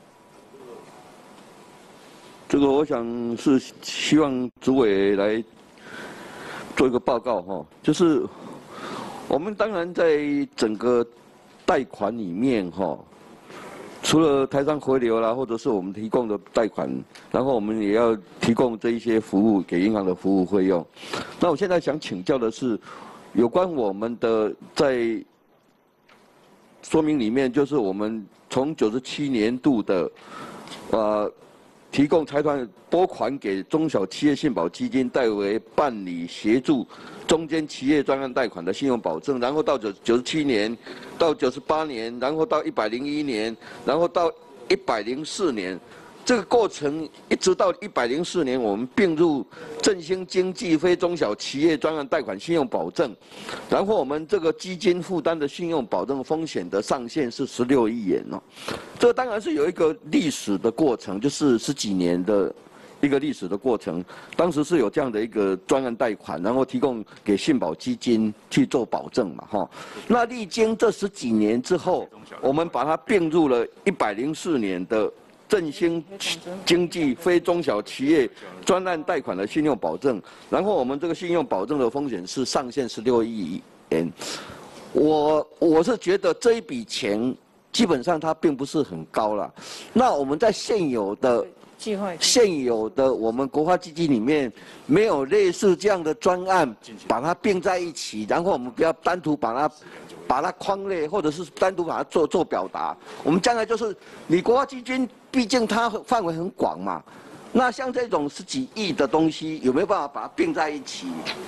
这个我想是希望主委来做一个报告哈，就是我们当然在整个贷款里面哈，除了台商回流啦，或者是我们提供的贷款，然后我们也要提供这一些服务给银行的服务费用。那我现在想请教的是，有关我们的在说明里面，就是我们从九十七年度的呃。 提供财团拨款给中小企业信保基金，代为办理协助中间企业专案贷款的信用保证，然后到九九十七年，到九十八年，然后到一百零一年，然后到一百零四年，这个过程一直到一百零四年，我们并入振兴经济非中小企业专案贷款信用保证，然后我们这个基金负担的信用保证风险的上限是十六亿元哦。 这个当然是有一个历史的过程，就是十几年的一个历史的过程。当时是有这样的一个专案贷款，然后提供给信保基金去做保证嘛，哈。那历经这十几年之后，我们把它并入了一百零四年的振兴经济非中小企业专案贷款的信用保证，然后我们这个信用保证的风险是上限十六亿元。我我是觉得这一笔钱。 基本上它并不是很高了，那我们在现有的计划现有的我们国发基金里面没有类似这样的专案，把它并在一起，然后我们不要单独把它把它框列，或者是单独把它做做表达。我们将来就是你国发基金，毕竟它范围很广嘛，那像这种十几亿的东西，有没有办法把它并在一起？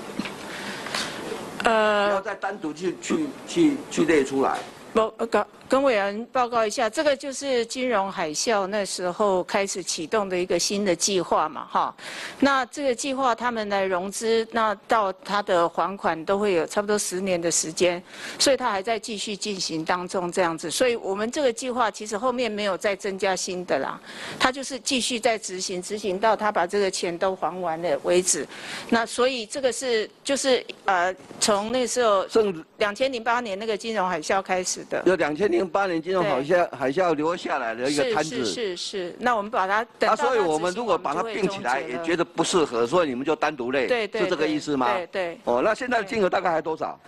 呃，不要再单独去去去去列出来。 报跟跟委员报告一下，这个就是金融海啸那时候开始启动的一个新的计划嘛，哈。那这个计划他们来融资，那到他的还款都会有差不多十年的时间，所以他还在继续进行当中这样子。所以我们这个计划其实后面没有再增加新的啦，他就是继续在执行，执行到他把这个钱都还完了为止。那所以这个是就是呃从那时候两千零八年那个金融海啸开始。 就两千零八年金融海啸海啸留下来的一个摊子， 是是是。那我们把它等啊，所以我们如果把它并起来，也觉得不适合，所以你们就单独类， 对对， 是这个意思吗？ 对对。 哦，那现在金额大概还多少？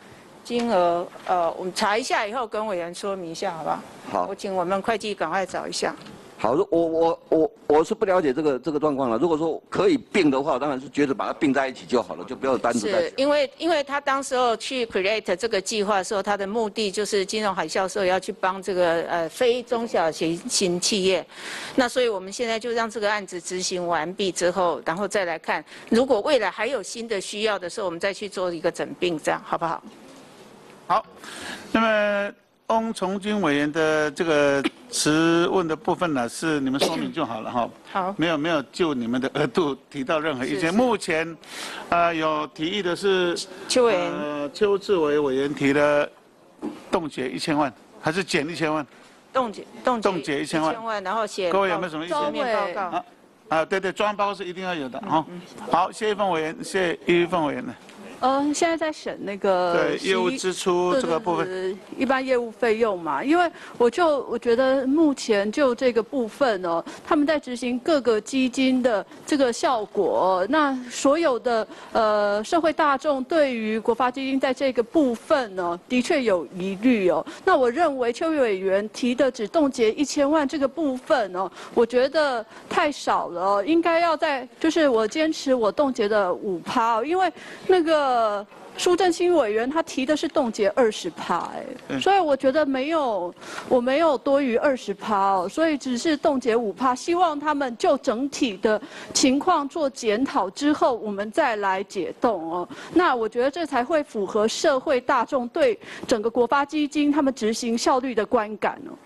金额，呃，我们查一下以后跟委员说明一下，好不好？ 好， 我请我们会计赶快找一下。 好，我我我我是不了解这个这个状况了。如果说可以并的话，当然是觉得把它并在一起就好了，就不要单独在。 是因为因为他当时候去 create 这个计划的时候，他的目的就是金融海啸的时候要去帮这个呃非中小型型企业，那所以我们现在就让这个案子执行完毕之后，然后再来看，如果未来还有新的需要的时候，我们再去做一个整并，这样好不好？ 好，那么。翁崇军委员的这个质问的部分呢，是你们说明就好了哈。 好， 没有没有就你们的额度提到任何意见。目前，呃，有提议的是邱委员， 呃，邱志伟委员提了冻结一千万，还是减一千万？ 冻结冻冻结一千万， 一千万，然后写各位有没有什么意见？ 书面报告。 啊啊，对对，专案报告是一定要有的哈。好，谢一凤委员，谢谢一凤委员呢。 呃，现在在审那个对业务支出这个部分， 一般业务费用嘛，因为我就我觉得目前就这个部分哦，他们在执行各个基金的这个效果，那所有的呃社会大众对于国发基金在这个部分呢，的确有疑虑哦。那我认为邱委员提的只冻结一千万这个部分哦，我觉得太少了哦，应该要在就是我坚持我冻结的五趴，因为那个。呃，苏正清委员他提的是冻结二十趴，哎，所以我觉得没有，我没有多于二十趴哦，所以只是冻结五趴，希望他们就整体的情况做检讨之后，我们再来解冻哦。那我觉得这才会符合社会大众对整个国发基金他们执行效率的观感哦。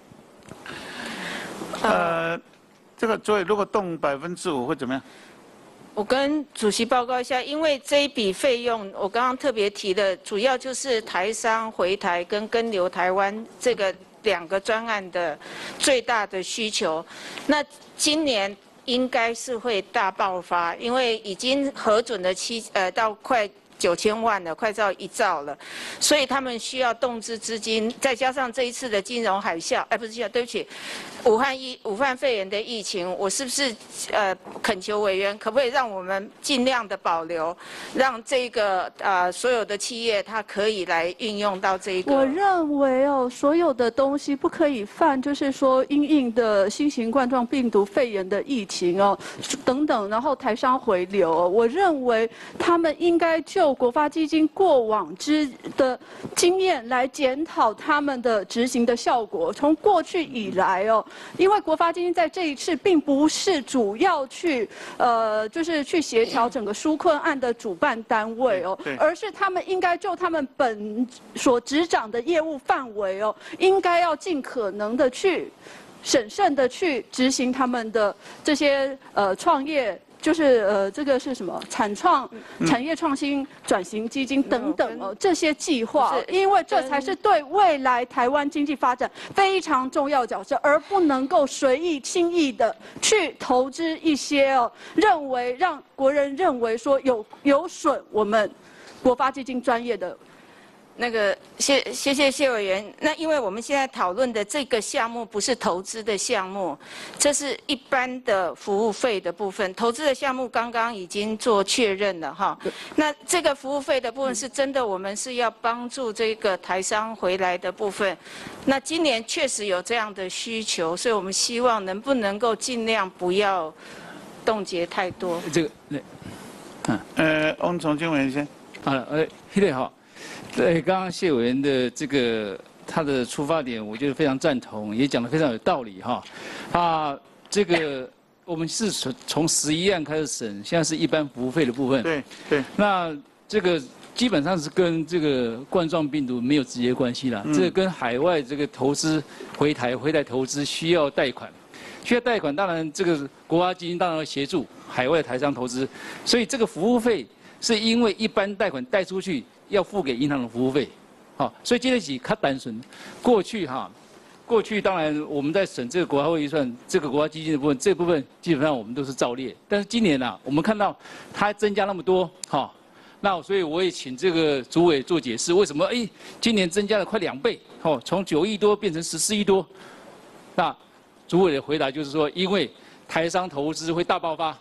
呃，这个所以如果冻百分之五会怎么样？ 我跟主席报告一下，因为这一笔费用，我刚刚特别提的，主要就是台商回台跟跟留台湾这个两个专案的最大的需求。那今年应该是会大爆发，因为已经核准的七呃到快九千万了，快到一兆了，所以他们需要动资资金，再加上这一次的金融海啸，哎，不是，对不起。武汉疫武汉肺炎的疫情，我是不是呃恳求委员，可不可以让我们尽量的保留，让这个呃所有的企业它可以来运用到这个？ 我认为哦，所有的东西不可以犯，就是说因应的新型冠状病毒肺炎的疫情哦等等，然后台商回流、哦，我认为他们应该就国发基金过往之的经验来检讨他们的执行的效果。从过去以来哦。因为国发基金在这一次并不是主要去呃，就是去协调整个纾困案的主办单位哦，而是他们应该就他们本所执掌的业务范围哦，应该要尽可能的去审慎的去执行他们的这些呃创业。就是呃，这个是什么？产创、产业创新转型基金等等哦，这些计划，因为这才是对未来台湾经济发展非常重要的角色，而不能够随意轻易的去投资一些哦，认为让国人认为说有有损我们国发基金专业的。 那个谢谢谢谢委员，那因为我们现在讨论的这个项目不是投资的项目，这是一般的服务费的部分。投资的项目刚刚已经做确认了哈。那这个服务费的部分是真的，我们是要帮助这个台商回来的部分。那今年确实有这样的需求，所以我们希望能不能够尽量不要冻结太多。 这个那， 嗯，呃，翁崇军委员先。 啊，呃，谢谢好。对，刚刚谢委员的这个他的出发点，我觉得非常赞同，也讲得非常有道理哈。啊，这个我们是从从十一案开始审，现在是一般服务费的部分。 对对。 那这个基本上是跟这个冠状病毒没有直接关系啦，嗯、这个跟海外这个投资回台回台投资需要贷款，需要贷款，当然这个国发基金当然要协助海外台商投资，所以这个服务费是因为一般贷款贷出去。要付给银行的服务费，好，所以接得起它单纯。过去哈，过去当然我们在审这个国发会预算，这个国发基金的部分，这部分基本上我们都是照列。但是今年啊，我们看到它增加那么多，哈，那所以我也请这个主委做解释，为什么哎今年增加了快两倍，哦，从九亿多变成十四亿多？那主委的回答就是说，因为台商投资会大爆发。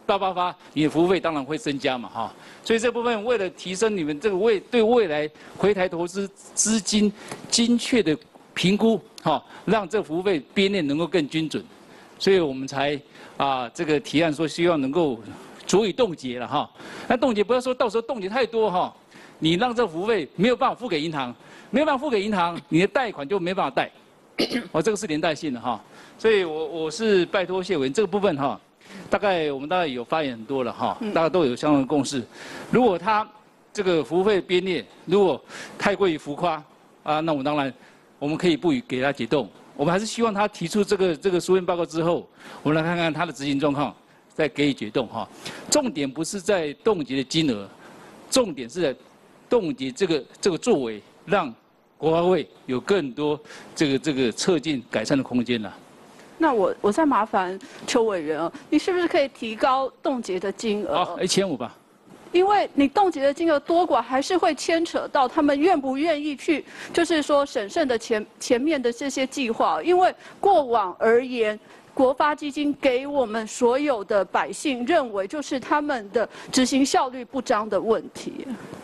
大爆发，你的服务费当然会增加嘛哈。所以这部分为了提升你们这个未对未来回台投资资金精确的评估哈，让这服务费编列能够更精准，所以我们才啊这个提案说希望能够足以冻结了哈。那冻结不要说到时候冻结太多哈，你让这服务费没有办法付给银行，没有办法付给银行，你的贷款就没办法贷。哦，这个是连带性的哈，所以我我是拜托谢委员这个部分哈，大概我们大概有发言很多了哈，大家都有相同的共识。如果他这个服务费编列如果太过于浮夸啊，那我们当然我们可以不予给他解冻，我们还是希望他提出这个这个书面报告之后，我们来看看他的执行状况，再给予解冻哈。重点不是在冻结的金额，重点是在冻结这个这个作为，让国发会有更多这个这个策进改善的空间了。 那我我再麻烦邱委员哦，你是不是可以提高冻结的金额？ 好，一千五吧。 因为你冻结的金额多寡，还是会牵扯到他们愿不愿意去，就是说审慎的前前面的这些计划。因为过往而言，国发基金给我们所有的百姓认为，就是他们的执行效率不彰的问题。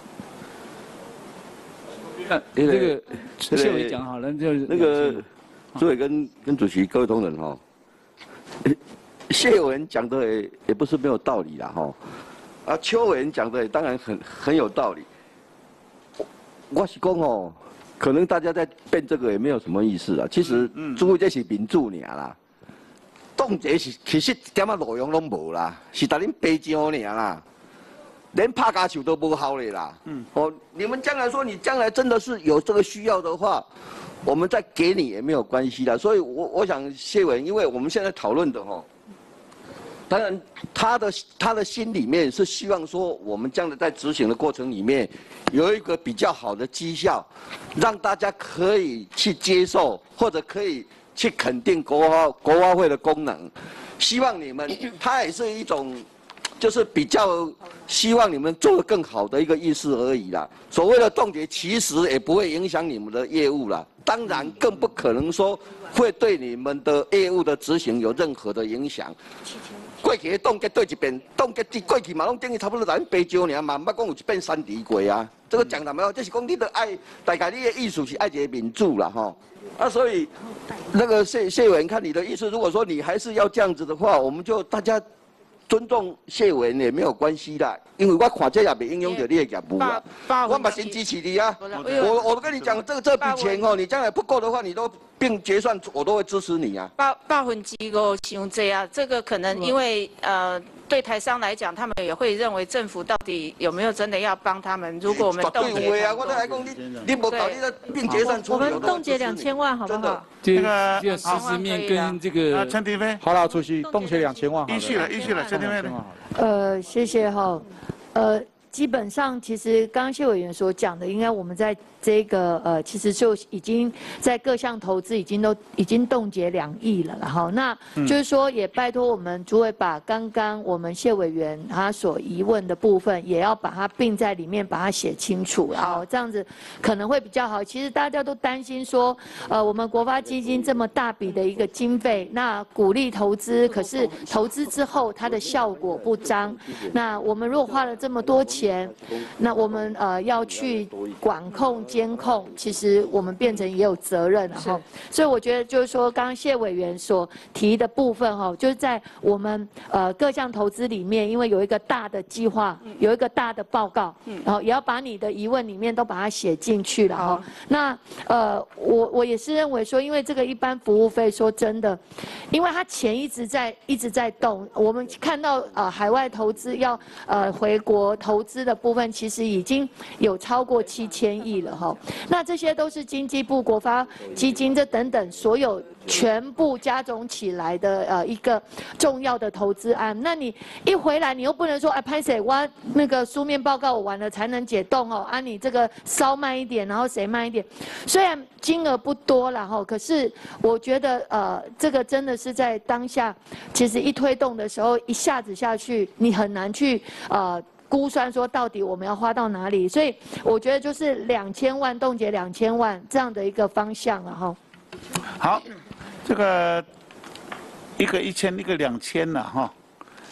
那这个谢委讲好了，就是那个主委跟跟主席各位同仁哈，谢委员讲的也也不是没有道理啦哈，啊邱委员讲的也当然很很有道理。我是讲哦，可能大家在辩这个也没有什么意思啦。其实主委这是民主尔啦，冻结是其实一点啊内容拢无啦，是带恁白讲尔啦。连拍卡球都不好嘞啦。嗯。哦，你们将来说你将来真的是有这个需要的话，我们再给你也没有关系的。所以我我想谢委员，因为我们现在讨论的哈，当然他的他的心里面是希望说，我们将来在执行的过程里面有一个比较好的绩效，让大家可以去接受，或者可以去肯定国发国发会的功能。希望你们，他也是一种。就是比较希望你们做得更好的一个意思而已啦。所谓的冻结，其实也不会影响你们的业务啦。当然，更不可能说会对你们的业务的执行有任何的影响。过去的冻结对一遍，冻结伫过去嘛拢等于差不多咱白蕉尔嘛，毋捌讲有一遍三离过啊。这个讲坦白话，就是讲你的爱，大概你的意思是爱一个民主啦吼。啊，所以那个谢谢委员，看你的意思，如果说你还是要这样子的话，我们就大家。尊重谢委员也没有关系啦，因为我看这也袂影响到你的业务啊。我嘛先支持你啊。我我跟你讲，这这笔钱哦，你将来不够的话，你都并结算，我都会支持你啊。 八八分之五伤济啊，这个可能因为呃。对台商来讲，他们也会认为政府到底有没有真的要帮他们？如果我们冻结， 对啊，我都来讲，你你无搞你的并结算处理， 我们冻结两千万，好不好？ 这个这个实质面跟这个陈廷飞， 好了，主席，冻结两千万， 依序了，依序了，陈廷飞。 呃，谢谢哈，呃，基本上其实刚刚谢委员所讲的，应该我们在。这个呃，其实就已经在各项投资已经都已经冻结两亿了，然后那就是说也拜托我们主委把刚刚我们谢委员他所疑问的部分，也要把它并在里面，把它写清楚，然后这样子可能会比较好。其实大家都担心说，呃，我们国发基金这么大笔的一个经费，那鼓励投资，可是投资之后它的效果不彰，那我们如果花了这么多钱，那我们呃要去管控。监控，其实我们变成也有责任了哈，所以我觉得就是说，刚刚谢委员所提的部分哈，就是在我们呃各项投资里面，因为有一个大的计划，有一个大的报告，然后也要把你的疑问里面都把它写进去了哈。那呃，我我也是认为说，因为这个一般服务费，说真的，因为它钱一直在一直在动，我们看到呃海外投资要呃回国投资的部分，其实已经有超过七千亿了哈。那这些都是经济部、国发基金这等等所有全部加总起来的呃一个重要的投资案。那你一回来，你又不能说哎，拍谁我那个书面报告我完了才能解冻哦，啊你这个稍慢一点，然后谁慢一点。虽然金额不多啦哈，可是我觉得呃这个真的是在当下，其实一推动的时候一下子下去，你很难去呃。估算说到底我们要花到哪里，所以我觉得就是两千万冻结两千万这样的一个方向了哈。 好，这个一个一千，一个两千了哈。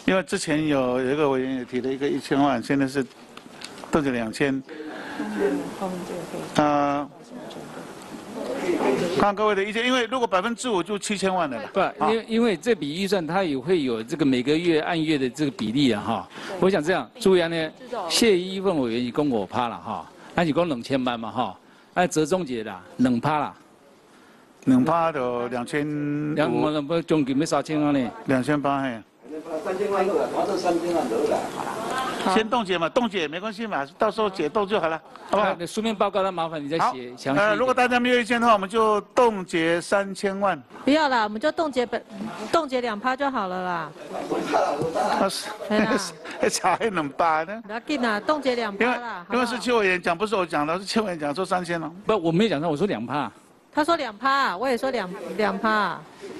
因为之前有有一个委员也提了一个一千万，现在是冻结两千。呃，看各位的意见，因为如果百分之五就七千万了啦。 不，因为因为这笔预算它也会有这个每个月按月的这个比例啊哈。我想这样，朱阳呢，谢一份委员一共五趴了哈，那一共两千万嘛哈，那折中节啦，两趴啦。 两趴就两千。 两我不总计要三千万呢。 两千八嘿。 三千万个，反正三千万得了。 先冻结嘛，冻结也没关系嘛，到时候解冻就好了，好不好？ 书面报告那麻烦你再写详细。 呃，如果大家没有意见的话，我们就冻结三千万。 不要啦，我们就冻结本，冻结两趴就好了啦。 啊是，还差一两八呢。 不要紧啦，冻结两趴啦。 因为是邱委员讲，不是我讲的，是邱委员讲说三千了。 不，我没有讲到，我说两趴。 他说两趴，我也说两两趴。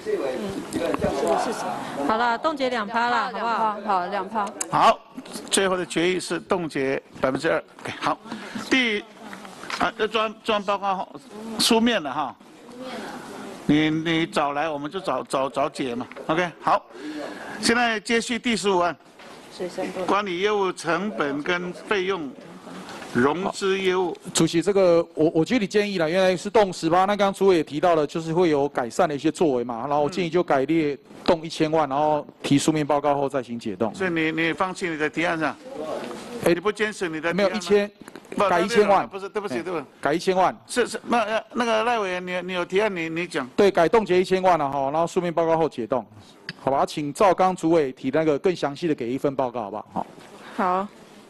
好了，冻结两趴啦，好不好？ 好，两趴。 好，最后的决议是冻结百分之二。好，第啊，这专专报告书面的哈，你你找来我们就找找找解嘛。OK， 好，现在接续第十五案，管理业务成本跟费用。融资业务， 主席，这个我我觉得你建议了，原来是动十八，那刚刚主委也提到了，就是会有改善的一些作为嘛，然后我建议就改列动一千万，然后提书面报告后再行解冻。 所以你你放弃你的提案上，哎，你不坚持你的没有一千，改一千万， 不是，对不起，对不起， 改一千万。 是是，那那个赖委员，你你有提案，你你讲。 对，改冻结一千万了哈，然后书面报告后解冻，好吧？请赵刚主委提那个更详细的给一份报告，好不好？好。 好。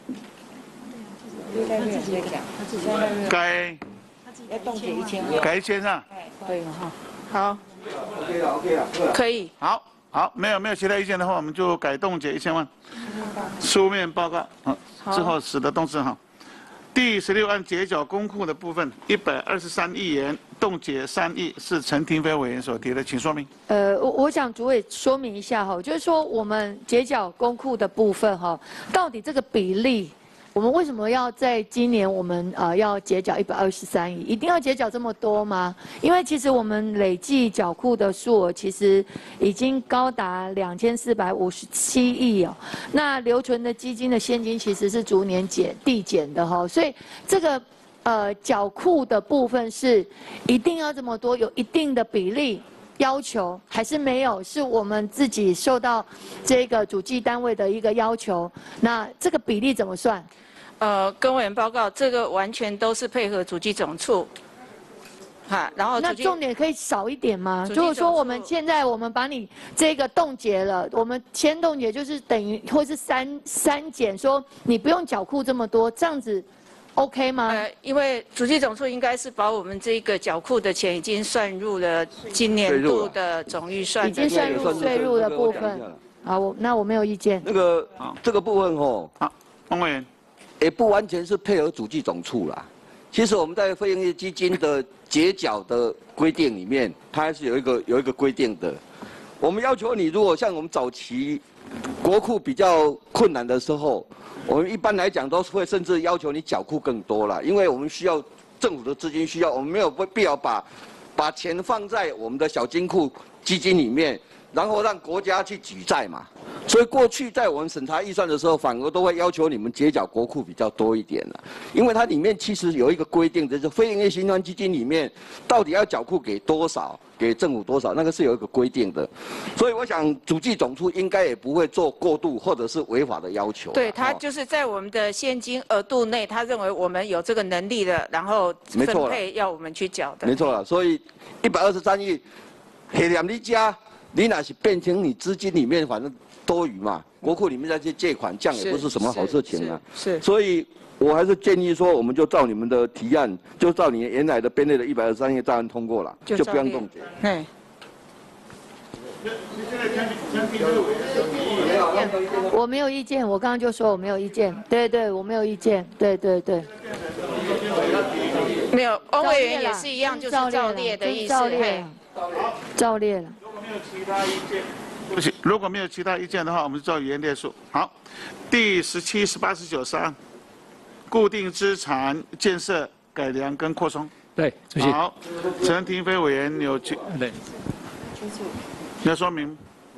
改， 要冻结一千万， 改一千上， 可以了哈。 好 ，OK 了 ，OK 了， 可以。 好，好，没有没有其他意见的话，我们就改冻结一千万，书面报告，好，之后使得动词好。第十六案结缴公库的部分，一百二十三亿元，冻结三亿，是陈廷飞委员所提的，请说明。 呃，我我想主委说明一下哈，就是说我们结缴公库的部分哈，到底这个比例。我们为什么要在今年我们呃要结缴一百二十三亿？一定要结缴这么多吗？因为其实我们累计缴库的数额其实已经高达两千四百五十七亿哦。那留存的基金的现金其实是逐年减递减的哈，所以这个呃缴库的部分是一定要这么多，有一定的比例。要求还是没有，是我们自己受到这个主计单位的一个要求。那这个比例怎么算？ 呃，跟委员报告，这个完全都是配合主计总处。哈，然后那重点可以少一点吗？如果说我们现在我们把你这个冻结了，我们先冻结就是等于或是删删减，说你不用缴库这么多，这样子。OK 吗？ 呃，因为主计总处应该是把我们这个缴库的钱已经算入了今年度的总预算， 已经算入税入的部分。好，我那我没有意见。 那个这个部分吼， 好，王委员， 也不完全是配合主计总处啦。其实我们在非营业基金的结缴的规定里面，它还是有一个有一个规定的。我们要求你，如果像我们早期国库比较困难的时候。我们一般来讲都是会甚至要求你缴库更多了，因为我们需要政府的资金需要，我们没有必要把把钱放在我们的小金库基金里面，然后让国家去举债嘛。所以过去在我们审查预算的时候，反而都会要求你们结缴国库比较多一点了，因为它里面其实有一个规定，就是非营业循环基金里面到底要缴库给多少，给政府多少，那个是有一个规定的。所以我想主计总处应该也不会做过度或者是违法的要求。 对，他就是在我们的现金额度内，他认为我们有这个能力的，然后分配要我们去缴的。 没错了，所以一百二十三亿，黑两你家，你那是变成你资金里面反正。多余嘛，国库里面再去借款，这样也不是什么好事情啊。 是， 所以我还是建议说，我们就照你们的提案，就照你原来的编列的一百二十三亿照案通过了，就不用冻结。 对。 我没有意见，我刚刚就说我没有意见。对对，我没有意见。对对对。 没有，翁委员也是一样，就是照列的意思。 照列了。照列了。 如果没有其他意见。对不起，如果没有其他意见的话，我们就照原列数。好，第十七、十八、十九、十二，固定资产建设改良跟扩充。 对，主席。 好，陈廷飞委员有去。 对。 你要说明。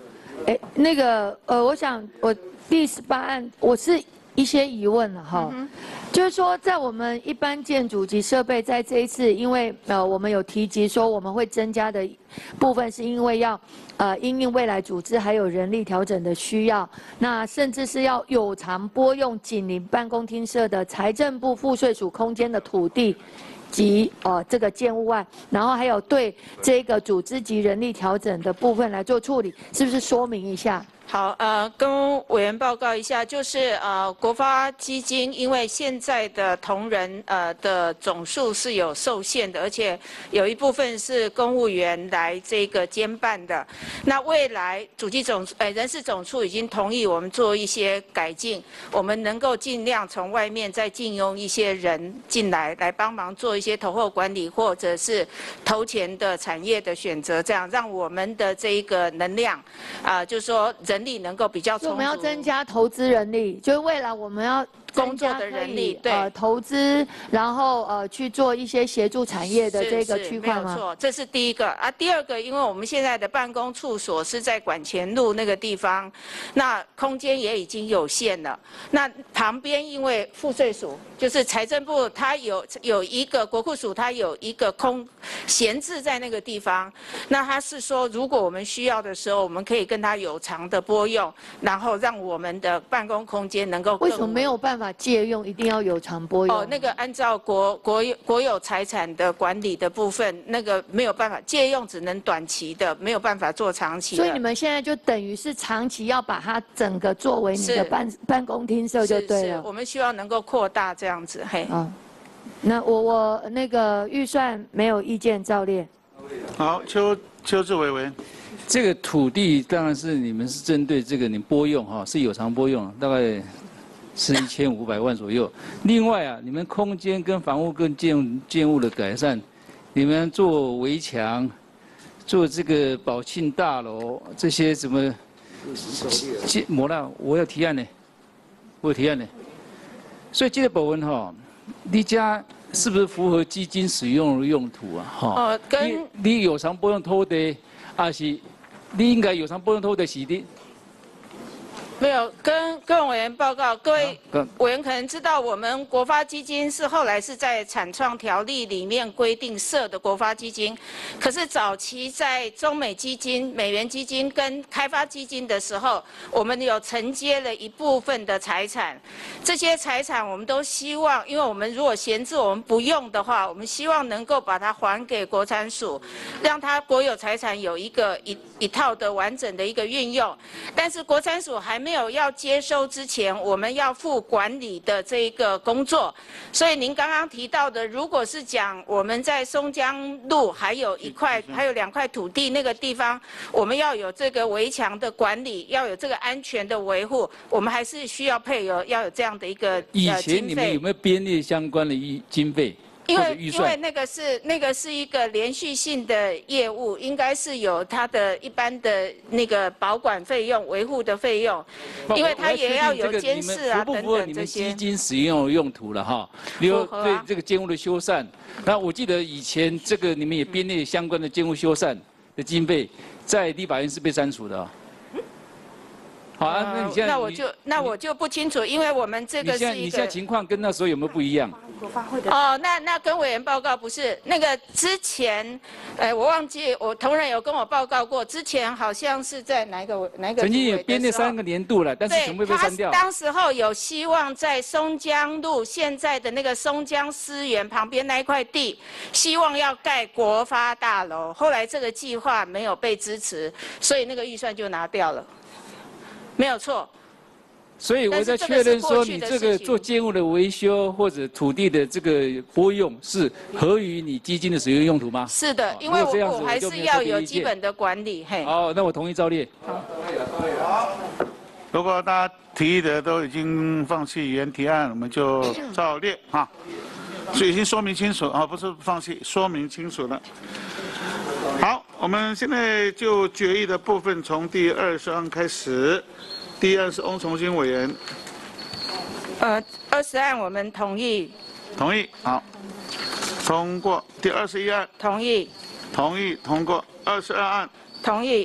哎，那个呃，我想我第十八案我是一些疑问了哈。嗯 就是说，在我们一般建筑及设备，在这一次，因为呃，我们有提及说我们会增加的部分，是因为要呃，因应未来组织还有人力调整的需要，那甚至是要有偿拨用紧邻办公厅舍的财政部赋税署空间的土地。 及呃这个建物案，然后还有对这个组织及人力调整的部分来做处理，是不是说明一下？ 好，呃，跟委员报告一下，就是呃，国发基金因为现在的同仁呃的总数是有受限的，而且有一部分是公务员来这个监办的。那未来主计总呃人事总处已经同意我们做一些改进，我们能够尽量从外面再禁用一些人进来，来帮忙做一些投后管理或者是投前的产业的选择，这样让我们的这一个能量啊、呃，就是说人。 人力能够比较充足， 我们要增加投资人力，就是未来我们要工作的人力，对， 呃，投资，然后呃去做一些协助产业的这个区块吗？ 没有错，这是第一个啊。第二个，因为我们现在的办公处所是在管前路那个地方，那空间也已经有限了。那旁边因为赋税署就是财政部，它有有一个国库署，它有一个空闲置在那个地方。那他是说，如果我们需要的时候，我们可以跟他有偿的拨用，然后让我们的办公空间能够更。 为什么没有办法借用，一定要有偿拨用？ 哦，那个按照国国有国有财产的管理的部分，那个没有办法借用，只能短期的，没有办法做长期的。 所以你们现在就等于是长期要把它整个作为你的办办公厅舍就对了。 是是，我们希望能够扩大这样子，嘿。 啊，那我我那个预算没有意见，照列。 好，邱邱志伟委员。 这个土地当然是你们是针对这个你拨用哈，是有偿拨用，大概是一千五百万左右。另外啊，你们空间跟房屋跟建建物的改善，你们做围墙，做这个保庆大楼这些什么建模了，我要提案呢，我有提案呢。所以这个部分哈，你家是不是符合基金使用的用途啊？哈， 哦，跟你你有偿拨用土地，还是你应该有偿拨用土地是的？ 没有，跟各位委员报告，各位委员可能知道，我们国发基金是后来是在产创条例里面规定设的国发基金，可是早期在中美基金、美元基金跟开发基金的时候，我们有承接了一部分的财产，这些财产我们都希望，因为我们如果闲置我们不用的话，我们希望能够把它还给国产署，让它国有财产有一个一一套的完整的一个运用，但是国产署还没有要接收之前，我们要负管理的这一个工作。所以您刚刚提到的，如果是讲我们在松江路还有一块、还有两块土地那个地方，我们要有这个围墙的管理，要有这个安全的维护，我们还是需要配合，要有这样的一个以前你们有没有编列相关的预经费？ 因为因为那个是那个是一个连续性的业务，应该是有它的一般的那个保管费用、维护的费用，因为它也要有监视啊等等这些。 基金使用的用途了哈，比如对这个建物的修缮，那我记得以前这个你们也编列相关的建物修缮的经费，在立法院是被删除的。好啊，那你现在那我就那我就不清楚，因为我们这个是一个。 你现在情况跟那时候有没有不一样？ 哦，那那跟委员报告不是那个之前，呃，我忘记我同仁有跟我报告过，之前好像是在哪一个哪一个。 曾经也编列三个年度了，但是全部被删掉。 当时候有希望在松江路现在的那个松江思源旁边那一块地，希望要盖国发大楼，后来这个计划没有被支持，所以那个预算就拿掉了，没有错。 所以我在确认说，你这个做建物的维修或者土地的这个拨用是合于你基金的使用用途吗？ 是的，因为我我还是要有基本的管理。嘿。 好，那我同意照列。 好。如果大家提议的都已经放弃原提案，我们就照列哈。所以已经说明清楚啊，不是放弃，说明清楚了。好，我们现在就决议的部分从第二十案开始。第一案是翁崇兴委员。 呃，二十案我们同意。 同意，好，通过。第二十一案。 同意。 同意通过。二十二案。 同意。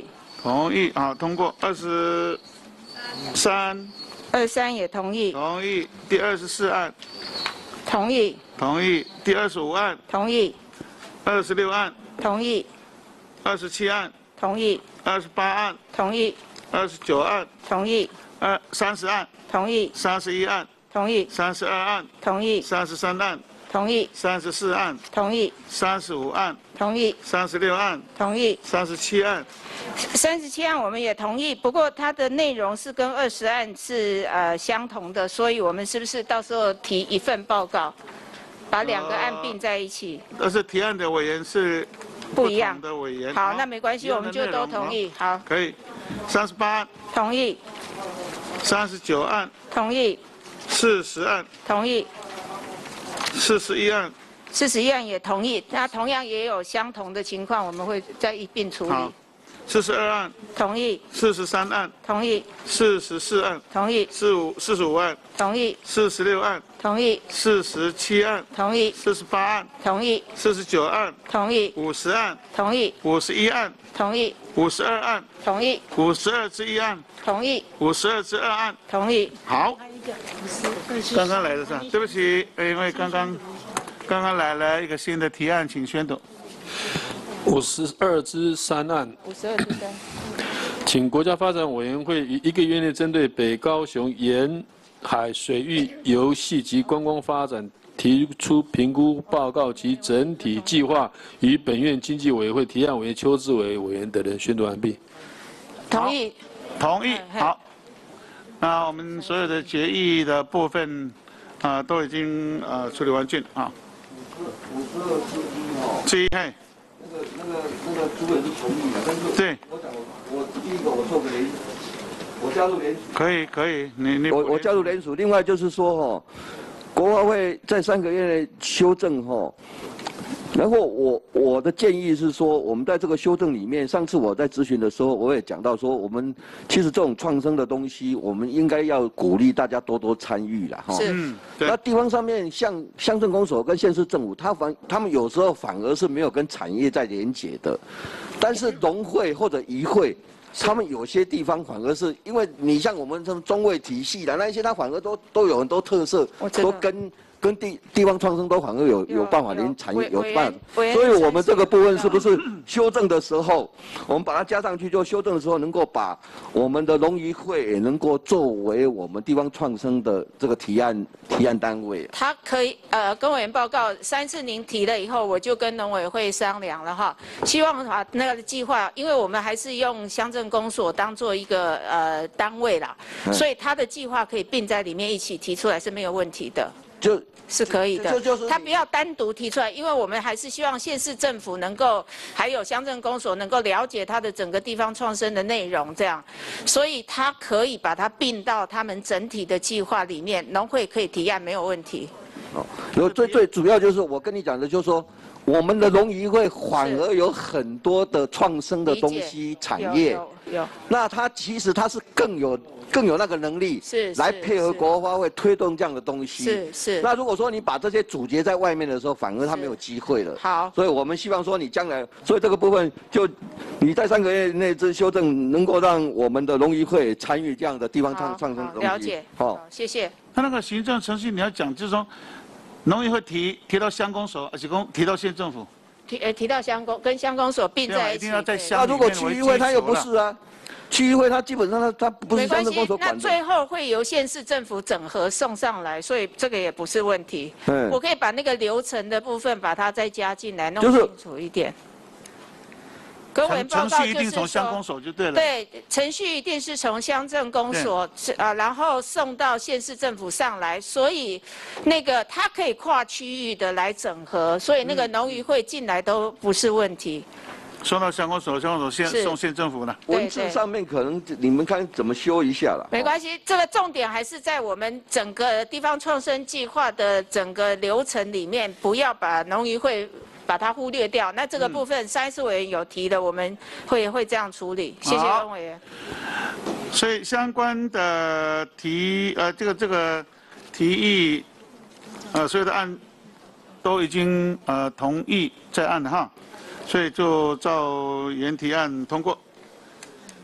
同意啊，通过。二十三。 二十三也同意。 同意。第二十四案。 同意。 同意。第二十五案。 同意。 二十六案。 同意。 二十七案。 同意。 二十八案。 同意。 二十九案。 同意。 二三十案。 同意。 三十一案。 同意。 三十二案。 同意。 三十三案。 同意。 三十四案。 同意。 三十五案。 同意。 三十六案。 同意。 三十七案。 三十七案我们也同意，不过它的内容是跟二十案是呃相同的，所以我们是不是到时候提一份报告，把两个案并在一起？ 但是提案的委员是不一样的委员。 好，那没关系，我们就都同意。好， 可以。三十八案。 同意。 三十九案。 同意。 四十案。 同意。 四十一案。 四十一案也同意，那同样也有相同的情况，我们会再一并处理。 四十二案。 同意。 四十三案。 同意。 四十四案。 同意。 四五四十五案。 同意。 四十六案。 同意。 四十七案。 同意。 四十八案。 同意。 四十九案。 同意。 五十案。 同意。 五十一案。 同意。 五十二案。 同意。 五十二之一案。 同意。 五十二之二案。 同意。 好。刚刚来的是吧？对不起，因为刚刚刚刚来了一个新的提案，请宣读。 五十二之三案。 五十二之三。 请国家发展委员会于一个月内针对北高雄沿海水域游戏及观光发展提出评估报告及整体计划，与本院经济委员会提案委员邱志伟委员等人宣读完毕。 同意。 同意。好。那我们所有的决议的部分，啊、呃，都已经呃处理完竣啊。 五十二之一哈。 之一嘿。 那个那个那个主委是同意的，但是对。 我想我我第一个我做个联，我加入联署。 可以可以，你你我我加入联署。另外就是说哈，国发会在三个月内修正哈。然后我我的建议是说，我们在这个修正里面，上次我在咨询的时候，我也讲到说，我们其实这种创生的东西，我们应该要鼓励大家多多参与啦，哈。 是。 那地方上面像乡镇公所跟县市政府，他反他们有时候反而是没有跟产业在连结的，但是农会或者渔会。他们有些地方反而是因为你像我们这种中卫体系的那一些，它反而都都有很多特色，都跟跟地地方创生都反而有有办法连产业有办法，所以我们这个部分是不是修正的时候，我们把它加上去，就修正的时候能够把我们的农渔会也能够作为我们地方创生的这个提案提案单位。 他可以呃跟委员报告，上次您提了以后，我就跟农委会商量了哈，希望把那个计划，因为我们还是用乡镇公所当做一个呃单位啦，所以他的计划可以并在里面一起提出来是没有问题的。就是可以的，他不要单独提出来，因为我们还是希望县市政府能够，还有乡镇公所能够了解它的整个地方创生的内容，这样，所以他可以把它并到他们整体的计划里面，农会可以提案没有问题。 哦，然后最最主要就是我跟你讲的，就是说。我们的农渔会反而有很多的创生的东西产业， 有有有， 那它其实它是更有更有那个能力， 是来配合国发会推动这样的东西。 是是。 那如果说你把这些阻截在外面的时候，反而它没有机会了。 好。 所以我们希望说你将来，所以这个部分就你在三个月内这修正，能够让我们的农渔会参与这样的地方创创生的东西。 了解。好，谢谢。 他那个行政程序你要讲，就是说。农渔会提提到乡公所，而且公提到县政府， 提呃提到乡公跟乡公所并在一起。 一定要在乡里面为基础啦。 那如果区域会他又不是啊，区域会他基本上他他不是乡镇公所管的。 那最后会由县市政府整合送上来，所以这个也不是问题。 嗯。 我可以把那个流程的部分把它再加进来，弄清楚一点。跟委员报告就是说，对，程序一定是从乡镇公所啊，然后送到县市政府上来，所以那个它可以跨区域的来整合，所以那个农渔会进来都不是问题。 送到乡公所，乡公所县送县政府了。 文字上面可能你们看怎么修一下了。 没关系，这个重点还是在我们整个地方创生计划的整个流程里面，不要把农渔会。把它忽略掉，那这个部分上一次委员有提的，我们会会这样处理。谢谢温委员。 所以相关的提呃这个这个提议，呃所有的案都已经呃同意在案了哈，所以就照原提案通过。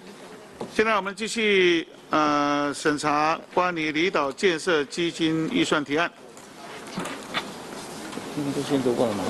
现在我们继续呃审查关于离岛建设基金预算提案。 都先都过了吗？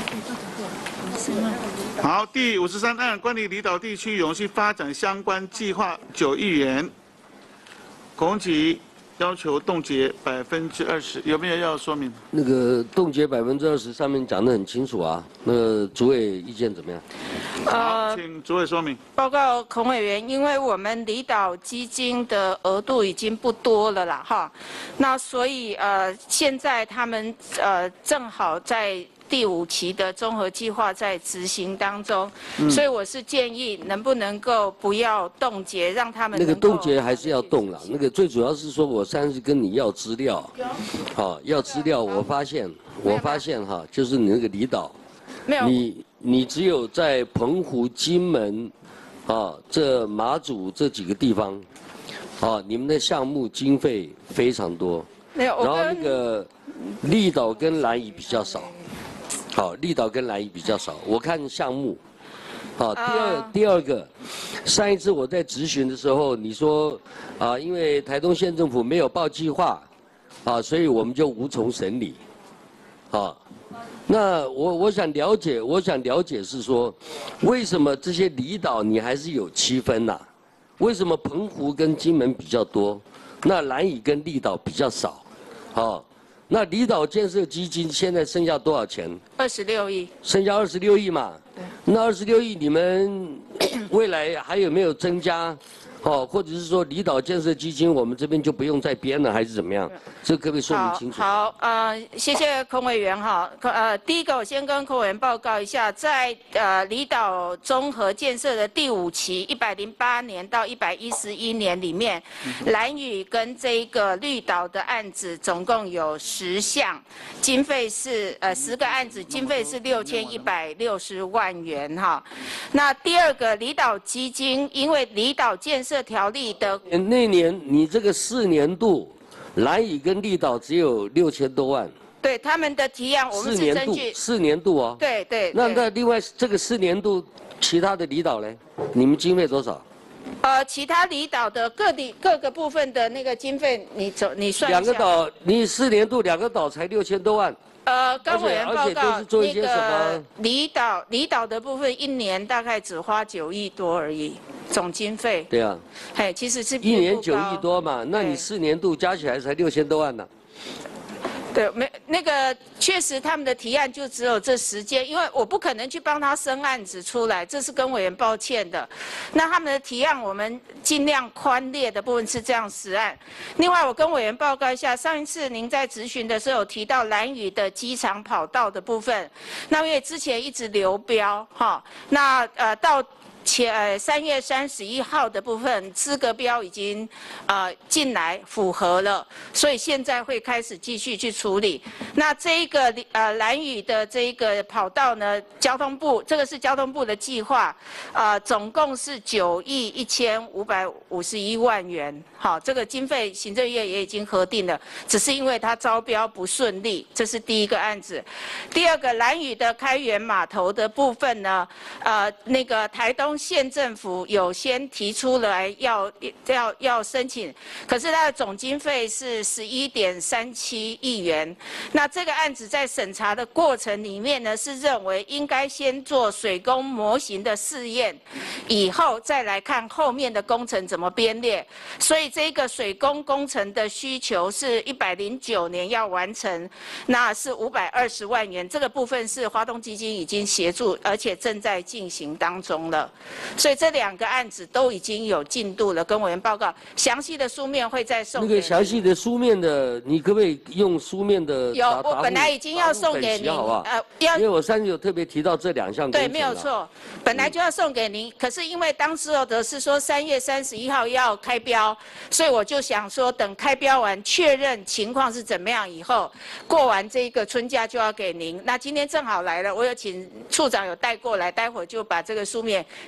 好，第五十三案关于离岛地区永续发展相关计划九亿元，公局要求冻结百分之二十，有没有要说明？ 那个冻结百分之二十，上面讲得很清楚啊。那个主委意见怎么样？ 好，请主委说明。 报告孔委员，因为我们离岛基金的额度已经不多了啦，哈，那所以呃，现在他们呃正好在第五期的综合计划在执行当中， 嗯、 所以我是建议能不能够不要冻结，让他们那个冻结还是要冻了。那个最主要是说我上次跟你要资料，好、哦、要资料，我发现我发现哈，就是你那个离岛，你你只有在澎湖、金门，啊这马祖这几个地方，啊你们的项目经费非常多，然后那个离岛跟兰屿比较少。好，离岛跟兰屿比较少。我看项目，好，第二、uh, 第二个，上一次我在质询的时候，你说啊，因为台东县政府没有报计划，啊，所以我们就无从审理，啊，那我我想了解，我想了解是说，为什么这些离岛你还是有区分呐、啊？为什么澎湖跟金门比较多，那兰屿跟离岛比较少，啊？那离岛建设基金现在剩下多少钱？ 二十六亿。 剩下二十六亿嘛？对。那二十六亿，你们未来还有没有增加？哦，或者是说离岛建设基金，我们这边就不用再编了，还是怎么样？这可不可以说明清楚？ 好，好呃，谢谢孔委员哈。呃，第一个我先跟孔委员报告一下，在呃离岛综合建设的第五期一百零八年到一百一十一年里面，兰屿跟这一个绿岛的案子总共有十项，经费是呃十个案子，经费是六千一百六十万元哈。那第二个离岛基金，因为离岛建设条例的那年，你这个四年度，兰屿跟离岛只有六千多万。 对他们的提案，我们是根据四年度哦。 对对。 那那另外这个四年度其他的离岛呢？你们经费多少？ 呃，其他离岛的各地各个部分的那个经费，你走你算一下。 两个岛，你四年度两个岛才六千多万。 呃，跟委员报告， 那个离岛离岛的部分一年大概只花九亿多而已，总经费。 对啊。 嘿，其实是一年九亿多嘛，那你四年度加起来才六千多万呢。 对，没那个确实他们的提案就只有这时间，因为我不可能去帮他生案子出来，这是跟委员抱歉的。那他们的提案我们尽量宽列的部分是这样实案。另外，我跟委员报告一下，上一次您在质询的时候有提到兰屿的机场跑道的部分，那因为之前一直流标哈，那呃到。且呃三月三十一号的部分资格标已经呃进来符合了，所以现在会开始继续去处理。那这一个呃兰屿的这一个跑道呢，交通部这个是交通部的计划，呃总共是九亿一千五百五十一万元。好，这个经费行政院也已经核定了，只是因为它招标不顺利，这是第一个案子。第二个兰屿的开源码头的部分呢，呃那个台东县政府有先提出来要要要申请，可是它的总经费是十一点三七亿元。那这个案子在审查的过程里面呢，是认为应该先做水工模型的试验，以后再来看后面的工程怎么编列。所以这个水工工程的需求是一百零九年要完成，那是五百二十万元。这个部分是华东基金已经协助，而且正在进行当中了。所以这两个案子都已经有进度了，跟委员报告。详细的书面会再送给那个详细的书面的，你可不可以用书面的？ 有，我本来已经要送给您， 呃，要，因为我上次有特别提到这两项。 对，没有错，本来就要送给您，可是因为当时候的是说三月三十一号要开标，所以我就想说等开标完确认情况是怎么样以后，过完这个春假就要给您。那今天正好来了，我有请处长有带过来，待会儿就把这个书面。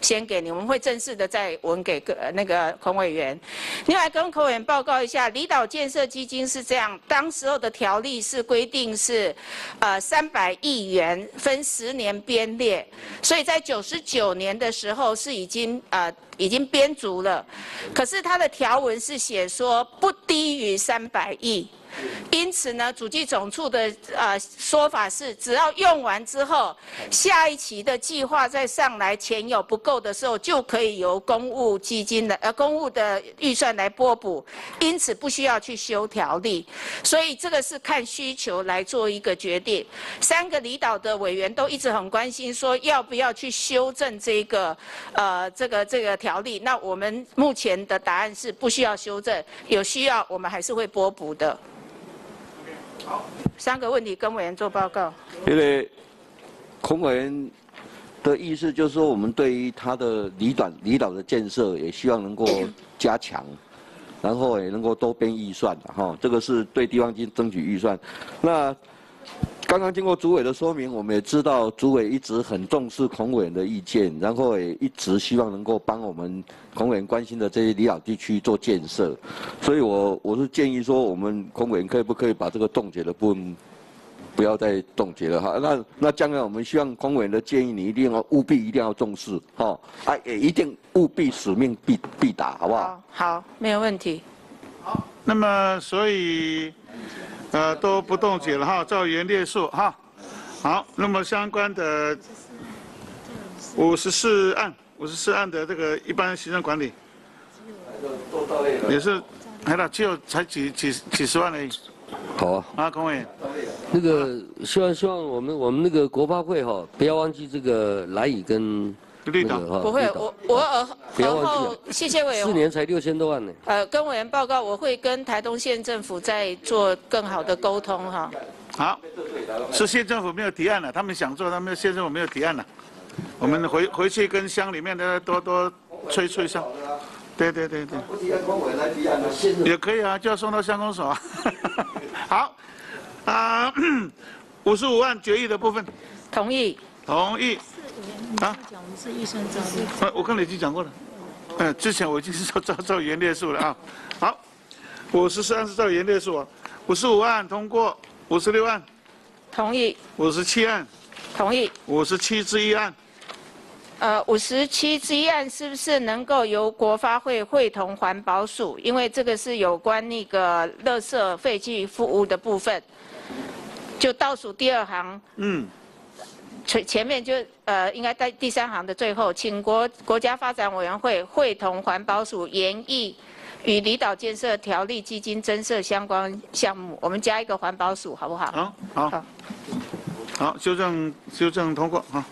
先给你，我们会正式的再文给各那个孔委员。另外跟孔委员报告一下，离岛建设基金是这样，当时候的条例是规定是，呃三百亿元分十年编列，所以在九十九年的时候是已经呃。已经编足了，可是它的条文是写说不低于三百亿，因此呢，主计总处的呃说法是，只要用完之后，下一期的计划再上来，钱有不够的时候，就可以由公务基金的呃公务的预算来拨补，因此不需要去修条例，所以这个是看需求来做一个决定。三个离岛的委员都一直很关心说，要不要去修正这个呃这个这个条。条例，那我们目前的答案是不需要修正，有需要我们还是会拨补的。好，三个问题跟委员做报告。 因为孔委员的意思就是说，我们对于他的离岛离岛的建设也希望能够加强，然后也能够多编预算哈，这个是对地方经争取预算。那刚刚经过主委的说明，我们也知道主委一直很重视孔委员的意见，然后也一直希望能够帮我们孔委员关心的这些离岛地区做建设，所以我我是建议说，我们孔委员可以不可以把这个冻结的部分不要再冻结了哈？那那将来我们希望孔委员的建议，你一定要务必一定要重视哈，啊也一定务必使命必必达，好不好？ 好，好，没有问题。 好，那么所以。呃，都不冻结了哈，照原列数哈。好，那么相关的五十四案，五十四案的这个一般行政管理，也是，还了，只有才几几几十万而已。 好啊。 啊，孔委员。 那个希望希望我们我们那个国发会哈，不要忘记这个来屿跟。 绿岛不会，我我而而后谢谢委员。 四年才六千多万呢。 呃，跟委员报告，我会跟台东县政府再做更好的沟通哈。 好，是县政府没有提案了，他们想做，他们县政府没有提案了。我们回回去跟乡里面的多多催催上。对对对对。也可以啊，就要送到乡公所啊。好，啊，五十五万决议的部分。 同意。 同意。 啊，讲我们是预算照例。 我刚才已经讲过了，嗯，之前我已经是照照照原列数了啊。好，五十四案是照原列数啊，五十五案通过，五十六案同意， 五十七案同意， 五十七之一案。 呃，五十七之一案是不是能够由国发会会同环保署？因为这个是有关那个垃圾废弃服务的部分，就倒数第二行。嗯。前前面就呃应该在第三行的最后，请国国家发展委员会会同环保署研议与离岛建设条例基金增设相关项目，我们加一个环保署好不好？ 好，好，好，好，修正修正通过啊。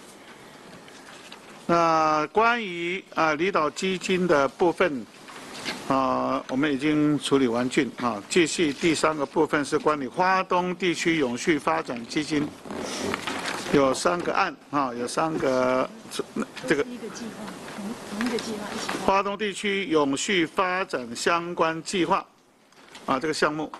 那关于啊离岛基金的部分啊，我们已经处理完竣啊。继续第三个部分是关于花东地区永续发展基金。有三个案啊，有三个这个一个计划，同同一个计划一起。 花东地区永续发展相关计划啊，这个项目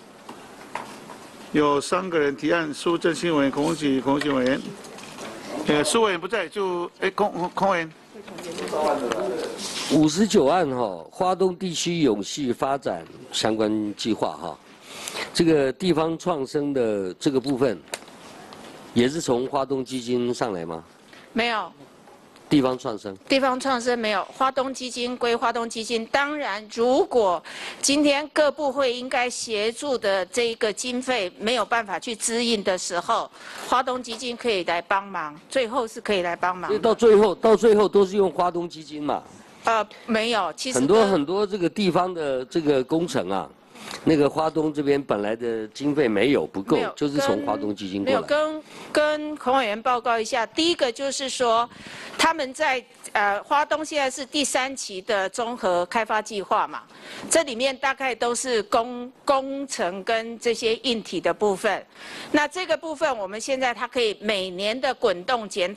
有三个人提案：苏振兴委员、孔启孔启委员。呃，苏委员不在，就哎孔孔委员。 五十九案哈，花东地区永续发展相关计划哈，这个地方创生的这个部分。也是从花东基金上来吗？ 没有。 地方创生。 地方创生没有，花东基金归花东基金。当然，如果今天各部会应该协助的这一个经费没有办法去支应的时候，花东基金可以来帮忙。最后是可以来帮忙。 所以到最后，到最后都是用花东基金嘛？ 呃，没有，其实很多很多这个地方的这个工程啊。那个花东这边本来的经费没有不够，就是从花东基金过来。 没有跟跟孔委员报告一下，第一个就是说，他们在呃花东现在是第三期的综合开发计划嘛，这里面大概都是工工程跟这些硬体的部分。那这个部分我们现在它可以每年的滚动检讨。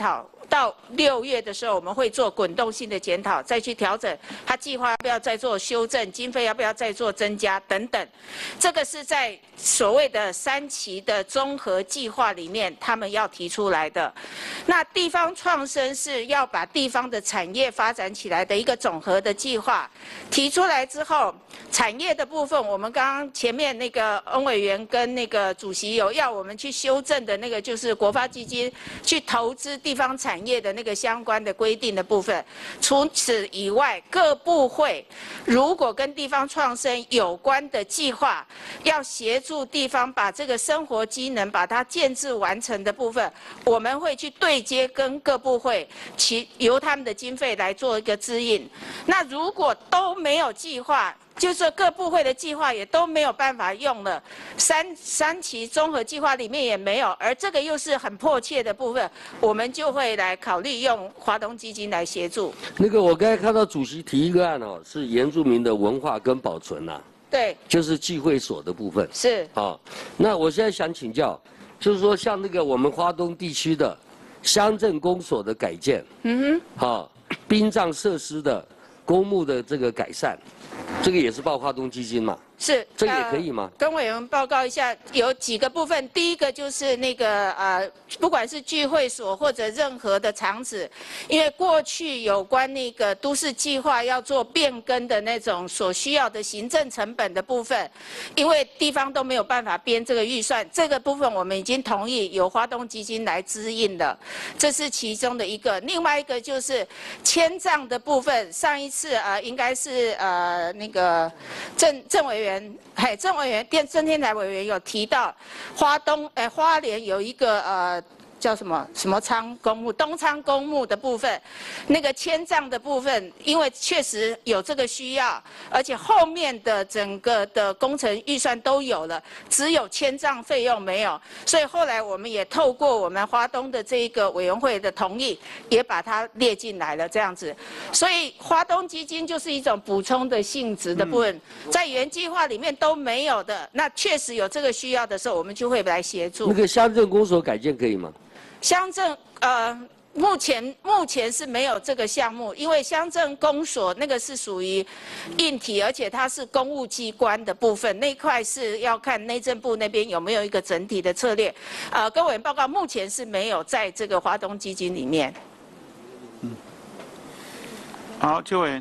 到六月的时候，我们会做滚动性的检讨，再去调整它计划要不要再做修正，经费要不要再做增加等等。这个是在所谓的三期的综合计划里面，他们要提出来的。那地方创生是要把地方的产业发展起来的一个总和的计划，提出来之后，产业的部分，我们刚刚前面那个翁委员跟那个主席有要我们去修正的那个，就是国发基金去投资地方产业的那个相关的规定的部分。除此以外，各部会如果跟地方创生有关的计划，要协助地方把这个生活机能把它建制完成的部分，我们会去对接跟各部会，其由他们的经费来做一个指引。那如果都没有计划，就是各部会的计划也都没有办法用了，三三期综合计划里面也没有，而这个又是很迫切的部分，我们就会来考虑用华东基金来协助。 那个我刚才看到主席提一个案哦，是原住民的文化跟保存呐、啊， 对， 就是聚会所的部分。 是啊、哦，那我现在想请教，就是说像那个我们花东地区的乡镇公所的改建， 嗯哼，好、哦，殡葬设施的公墓的这个改善。这个也是报花东基金嘛？ 是， 这个也可以吗？ 呃、跟委员报告一下，有几个部分。第一个就是那个呃，不管是聚会所或者任何的场址，因为过去有关那个都市计划要做变更的那种所需要的行政成本的部分，因为地方都没有办法编这个预算，这个部分我们已经同意由花东基金来支应了，这是其中的一个。另外一个就是迁葬的部分，上一次呃应该是呃那个郑郑委员。嘿，郑委员、电郑天才委员有提到，花东呃花莲有一个呃叫什么什么仓公墓，东仓公墓的部分，那个迁葬的部分，因为确实有这个需要，而且后面的整个的工程预算都有了，只有迁葬费用没有，所以后来我们也透过我们花东的这一个委员会的同意，也把它列进来了这样子，所以花东基金就是一种补充的性质的部分，嗯、在原计划里面都没有的，那确实有这个需要的时候，我们就会来协助。 那个乡镇公所改建可以吗？ 乡镇呃，目前目前是没有这个项目，因为乡镇公所那个是属于硬体，而且它是公务机关的部分，那块是要看内政部那边有没有一个整体的策略。呃，跟委员报告，目前是没有在这个华东基金里面。 嗯，好，邱委员。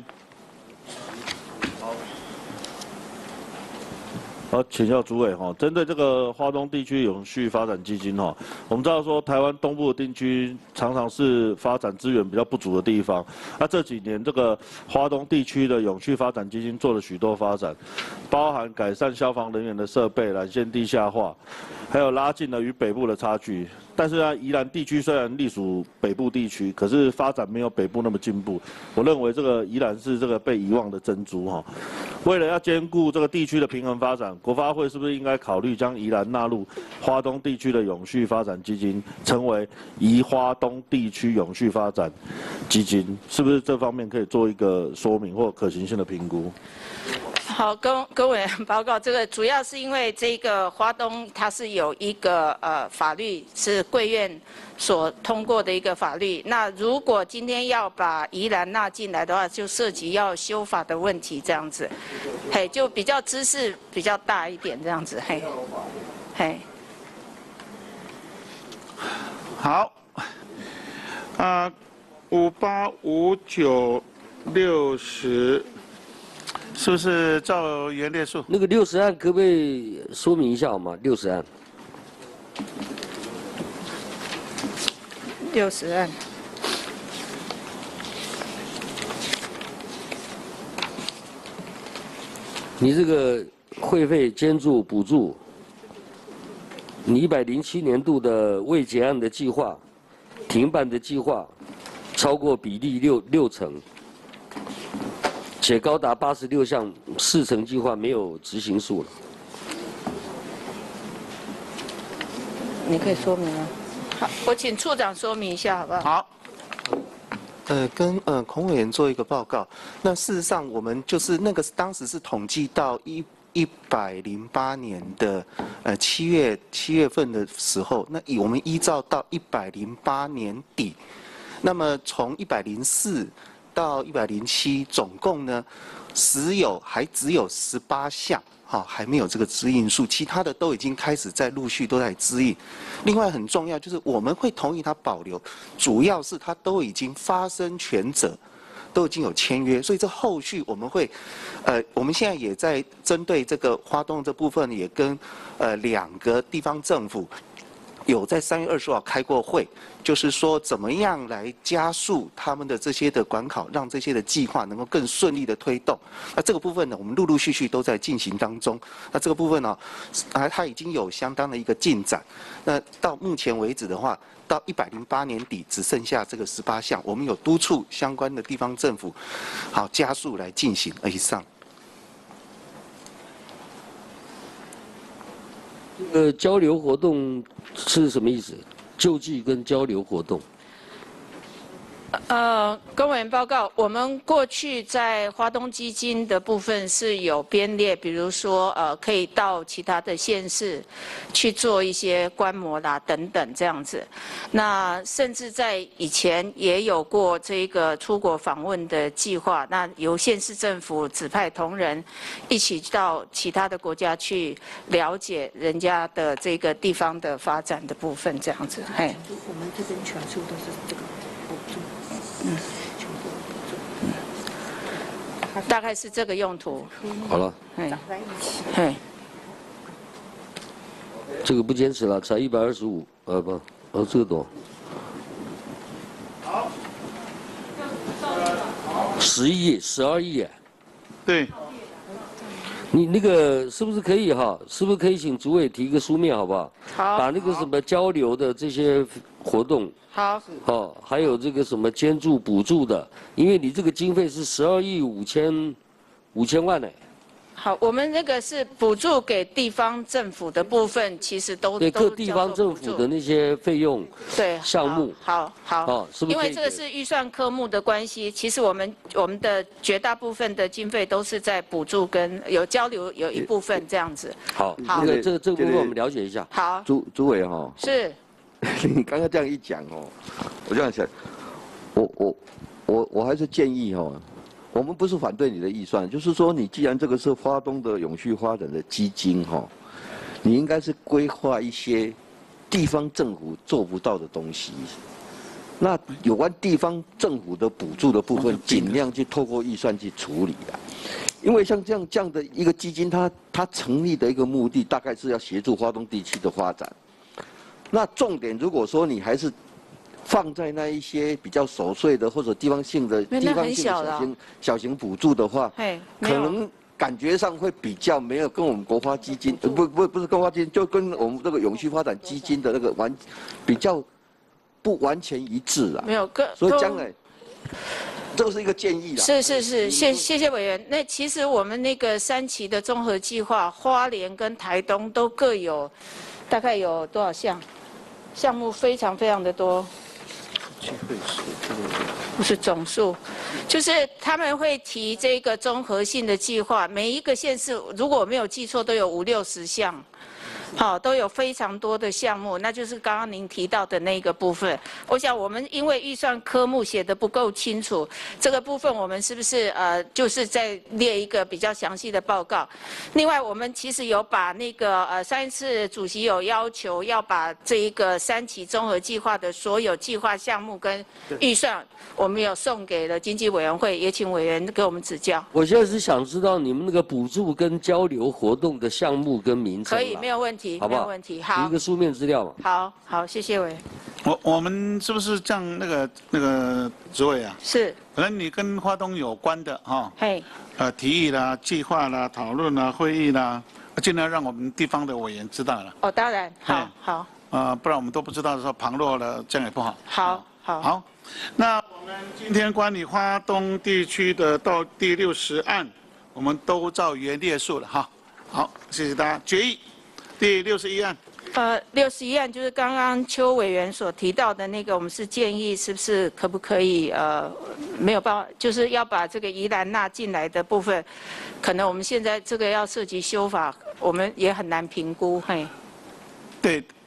好，请教主委哈，针对这个花东地区永续发展基金哈，我们知道说台湾东部的地区常常是发展资源比较不足的地方，那这几年这个花东地区的永续发展基金做了许多发展，包含改善消防人员的设备、缆线地下化，还有拉近了与北部的差距。但是呢，宜兰地区虽然隶属北部地区，可是发展没有北部那么进步。我认为这个宜兰是这个被遗忘的珍珠哈。为了要兼顾这个地区的平衡发展，国发会是不是应该考虑将宜兰纳入花东地区的永续发展基金，成为宜花东地区永续发展基金？是不是这方面可以做一个说明或可行性的评估？ 好，跟跟委员报告，这个主要是因为这个花东它是有一个呃法律是贵院所通过的一个法律，那如果今天要把宜兰纳进来的话，就涉及要修法的问题，这样子，嘿，就比较知识比较大一点这样子，嘿，嘿。 好，啊，五八五九六十。是不是照原列数？ 那个六十案可不可以说明一下好吗？六十案。 六十案。 你这个会费捐助补助，你一百零七年度的未结案的计划、停办的计划，超过比例六六成。且高达八十六项四成计划没有执行数了。 你可以说明啊。好，我请处长说明一下，好不好？ 好。 呃，跟呃孔委员做一个报告。那事实上，我们就是那个当时是统计到一一百零八年的呃七月七月份的时候，那以我们依照到一百零八年底。 那么从一百零四到一百零七，总共呢，实有还只有十八项。 好，还没有这个指引数，其他的都已经开始在陆续都在指引。另外很重要就是我们会同意它保留，主要是它都已经发生权者，都已经有签约，所以这后续我们会，呃，我们现在也在针对这个花东这部分，也跟呃两个地方政府。 有在三月二十号开过会，就是说怎么样来加速他们的这些的管考，让这些的计划能够更顺利的推动。那这个部分呢，我们陆陆续续都在进行当中。那这个部分呢，啊，它已经有相当的一个进展。那到目前为止的话，到一百零八年底只剩下这个十八项，我们有督促相关的地方政府，好加速来进行。以上。 呃，交流活动是什么意思？救济跟交流活动。 呃，跟委员报告，我们过去在花东基金的部分是有编列，比如说呃，可以到其他的县市去做一些观摩啦等等这样子。那甚至在以前也有过这个出国访问的计划，那由县市政府指派同仁一起到其他的国家去了解人家的这个地方的发展的部分这样子。嘿， 我们这边全数都是这个补助。 嗯，大概是这个用途。 好了。 嘿，嘿， 这个不坚持了，才一百二十五，呃不，哦这个多。 好。 十亿，十二亿。 对。 你那个是不是可以哈？是不是可以请主委提个书面好不好？ 好。 把那个什么交流的这些活动。 好， 哦，还有这个什么捐助补助的，因为你这个经费是十二亿五千五千万呢。 好，我们那个是补助给地方政府的部分，其实都对各地方政府的那些费用对项目。 好好。 哦，是不是？ 因为这个是预算科目的关系，其实我们我们的绝大部分的经费都是在补助跟有交流有一部分这样子。 好，那个这个这个部分我们了解一下。 好。 朱朱委哈。 是。 你刚刚这样一讲哦，我这样想，我我我我还是建议哦，我们不是反对你的预算，就是说你既然这个是花东的永续发展的基金哈，你应该是规划一些地方政府做不到的东西。那有关地方政府的补助的部分，尽量去透过预算去处理啊。因为像这样这样的一个基金，它它成立的一个目的，大概是要协助花东地区的发展。 那重点，如果说你还是放在那一些比较琐碎的或者地方性的地方性的小型小型补助的话，可能感觉上会比较没有跟我们国发基金，呃、不不不是国发基金，就跟我们这个永续发展基金的那个完比较不完全一致啊。 没有，各所以将来这是一个建议啦。 是是是，谢谢谢委员。那其实我们那个三期的综合计划，花莲跟台东都各有大概有多少项？ 项目非常非常的多，不是总数，就是他们会提这个综合性的计划，每一个县市如果我没有记错，都有五六十项。 好，都有非常多的项目，那就是刚刚您提到的那个部分。我想我们因为预算科目写得不够清楚，这个部分我们是不是呃，就是再列一个比较详细的报告？另外，我们其实有把那个呃，上一次主席有要求要把这一个三期综合计划的所有计划项目跟预算，我们有送给了经济委员会，也请委员给我们指教。 我现在是想知道你们那个补助跟交流活动的项目跟名称。 可以，没有问题。 好不好？ 没有问题，好。 一个书面资料嘛。 好好，谢谢委员。 我我们是不是这样？那个那个主委啊？ 是。 可能你跟花东有关的哈。 嘿。 呃，提议啦、计划啦、讨论啦、会议啦，尽量让我们地方的委员知道了。 哦，当然，好好。 啊，不然我们都不知道的时候旁落了，这样也不好。 好好。 好，那我们今天关于花东地区的到第六十案，我们都照原列数了哈。好，谢谢大家。决议。 第六十一案， 呃，六十一案就是刚刚邱委员所提到的那个，我们是建议是不是可不可以呃，没有办法，就是要把这个宜兰纳进来的部分，可能我们现在这个要涉及修法，我们也很难评估，嘿。 对，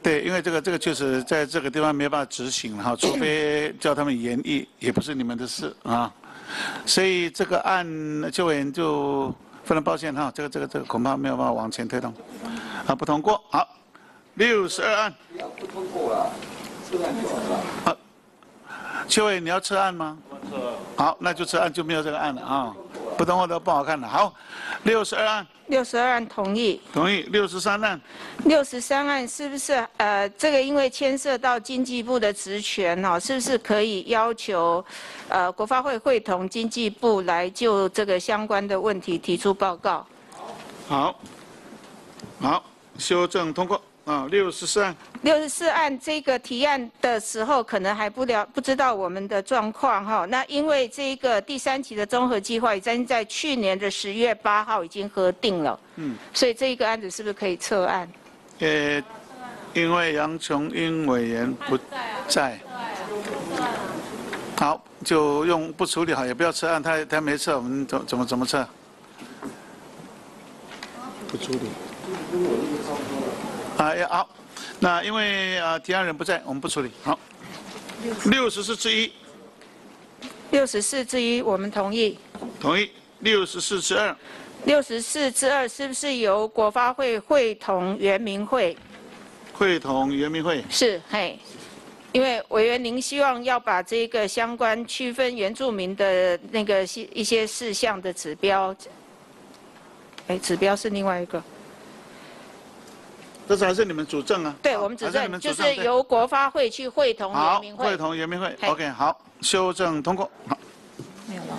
对，因为这个这个确实在这个地方没有办法执行哈，除非叫他们研议，也不是你们的事啊。所以这个案邱委员就非常抱歉哈，这个这个这个恐怕没有办法往前推动，啊，不通过。好，六十二案。 不通过了，撤案就好了。 好，邱委员你要撤案吗？好，那就撤案就没有这个案了啊，不通过都不好看了。好，六十二案。 六十二案同意。 同意。六十三案。 六十三案是不是呃，这个因为牵涉到经济部的职权哦，是不是可以要求呃国发会会同经济部来就这个相关的问题提出报告？ 好，好，修正通过啊。六十四案。 六十四案这个提案的时候，可能还不了不知道我们的状况哈。那因为这个第三期的综合计划已经在去年的十月八号已经核定了，嗯，所以这一个案子是不是可以撤案？ 呃，因为杨琼英委员不在，好，就用不处理好，也不要撤案，他他没撤，我们怎怎么怎么撤？不处理。啊，要好。那因为啊提案人不在，我们不处理。好，六十四之一。 六十四之一，我们同意。 同意。六十四之二。 六十四之二是不是由国发会会同原民会？ 会同原民会。 是，嘿。因为委员您希望要把这个相关区分原住民的那个一些事项的指标，哎，指标是另外一个。 这是还是你们主政啊？ 对，我们主政就是由国发会去会同原民会。 好，会同原民会。OK， 好，修正通过。好。 没有王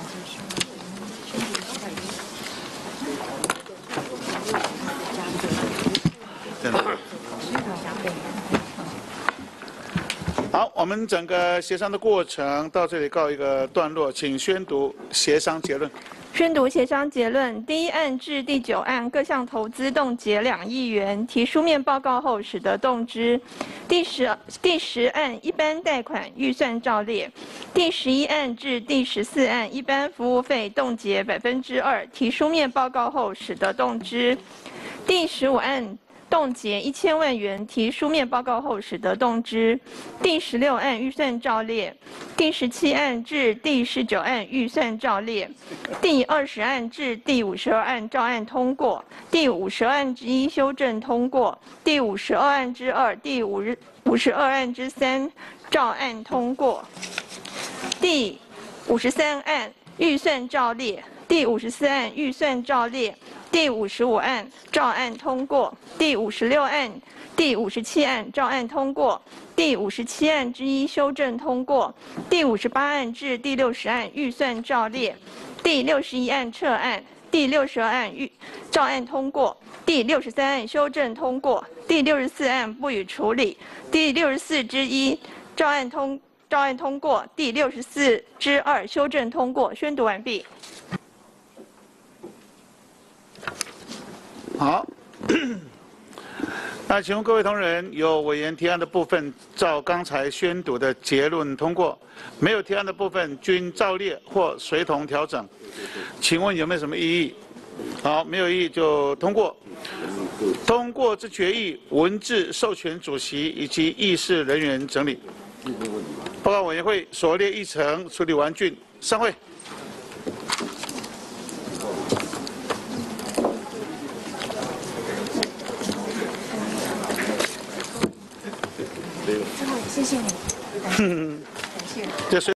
好，我们整个协商的过程到这里告一个段落，请宣读协商结论。 宣读协商结论：第一案至第九案各项投资冻结两亿元，提书面报告后使得动之。第十第十案一般贷款预算照列。第十一案至第十四案一般服务费冻结百分之二，提书面报告后使得动之。第十五案冻结一千万元，提书面报告后使得动之。第十六案预算照列。第十七案至第十九案预算照列。第二十案至第五十二案照案通过。第五十案之一修正通过。第五十二案之二、第五五十二案之三照案通过。第五十三案预算照列。第五十四案预算照列。第五十五案照案通过。第五十六案、第五十七案照案通过。第五十七案之一修正通过。第五十八案至第六十案预算照列。第六十一案撤案。第六十二案预照案通过。第六十三案修正通过。第六十四案不予处理。第六十四之一照案通照案通过。第六十四之二修正通过。宣读完毕。 好，那请问各位同仁，有委员提案的部分，照刚才宣读的结论通过；没有提案的部分，均照列或随同调整。请问有没有什么异议？好，没有异议就通过。通过之决议文字授权主席以及议事人员整理。报告委员会所列议程处理完竣，散会。 谢谢你，感谢。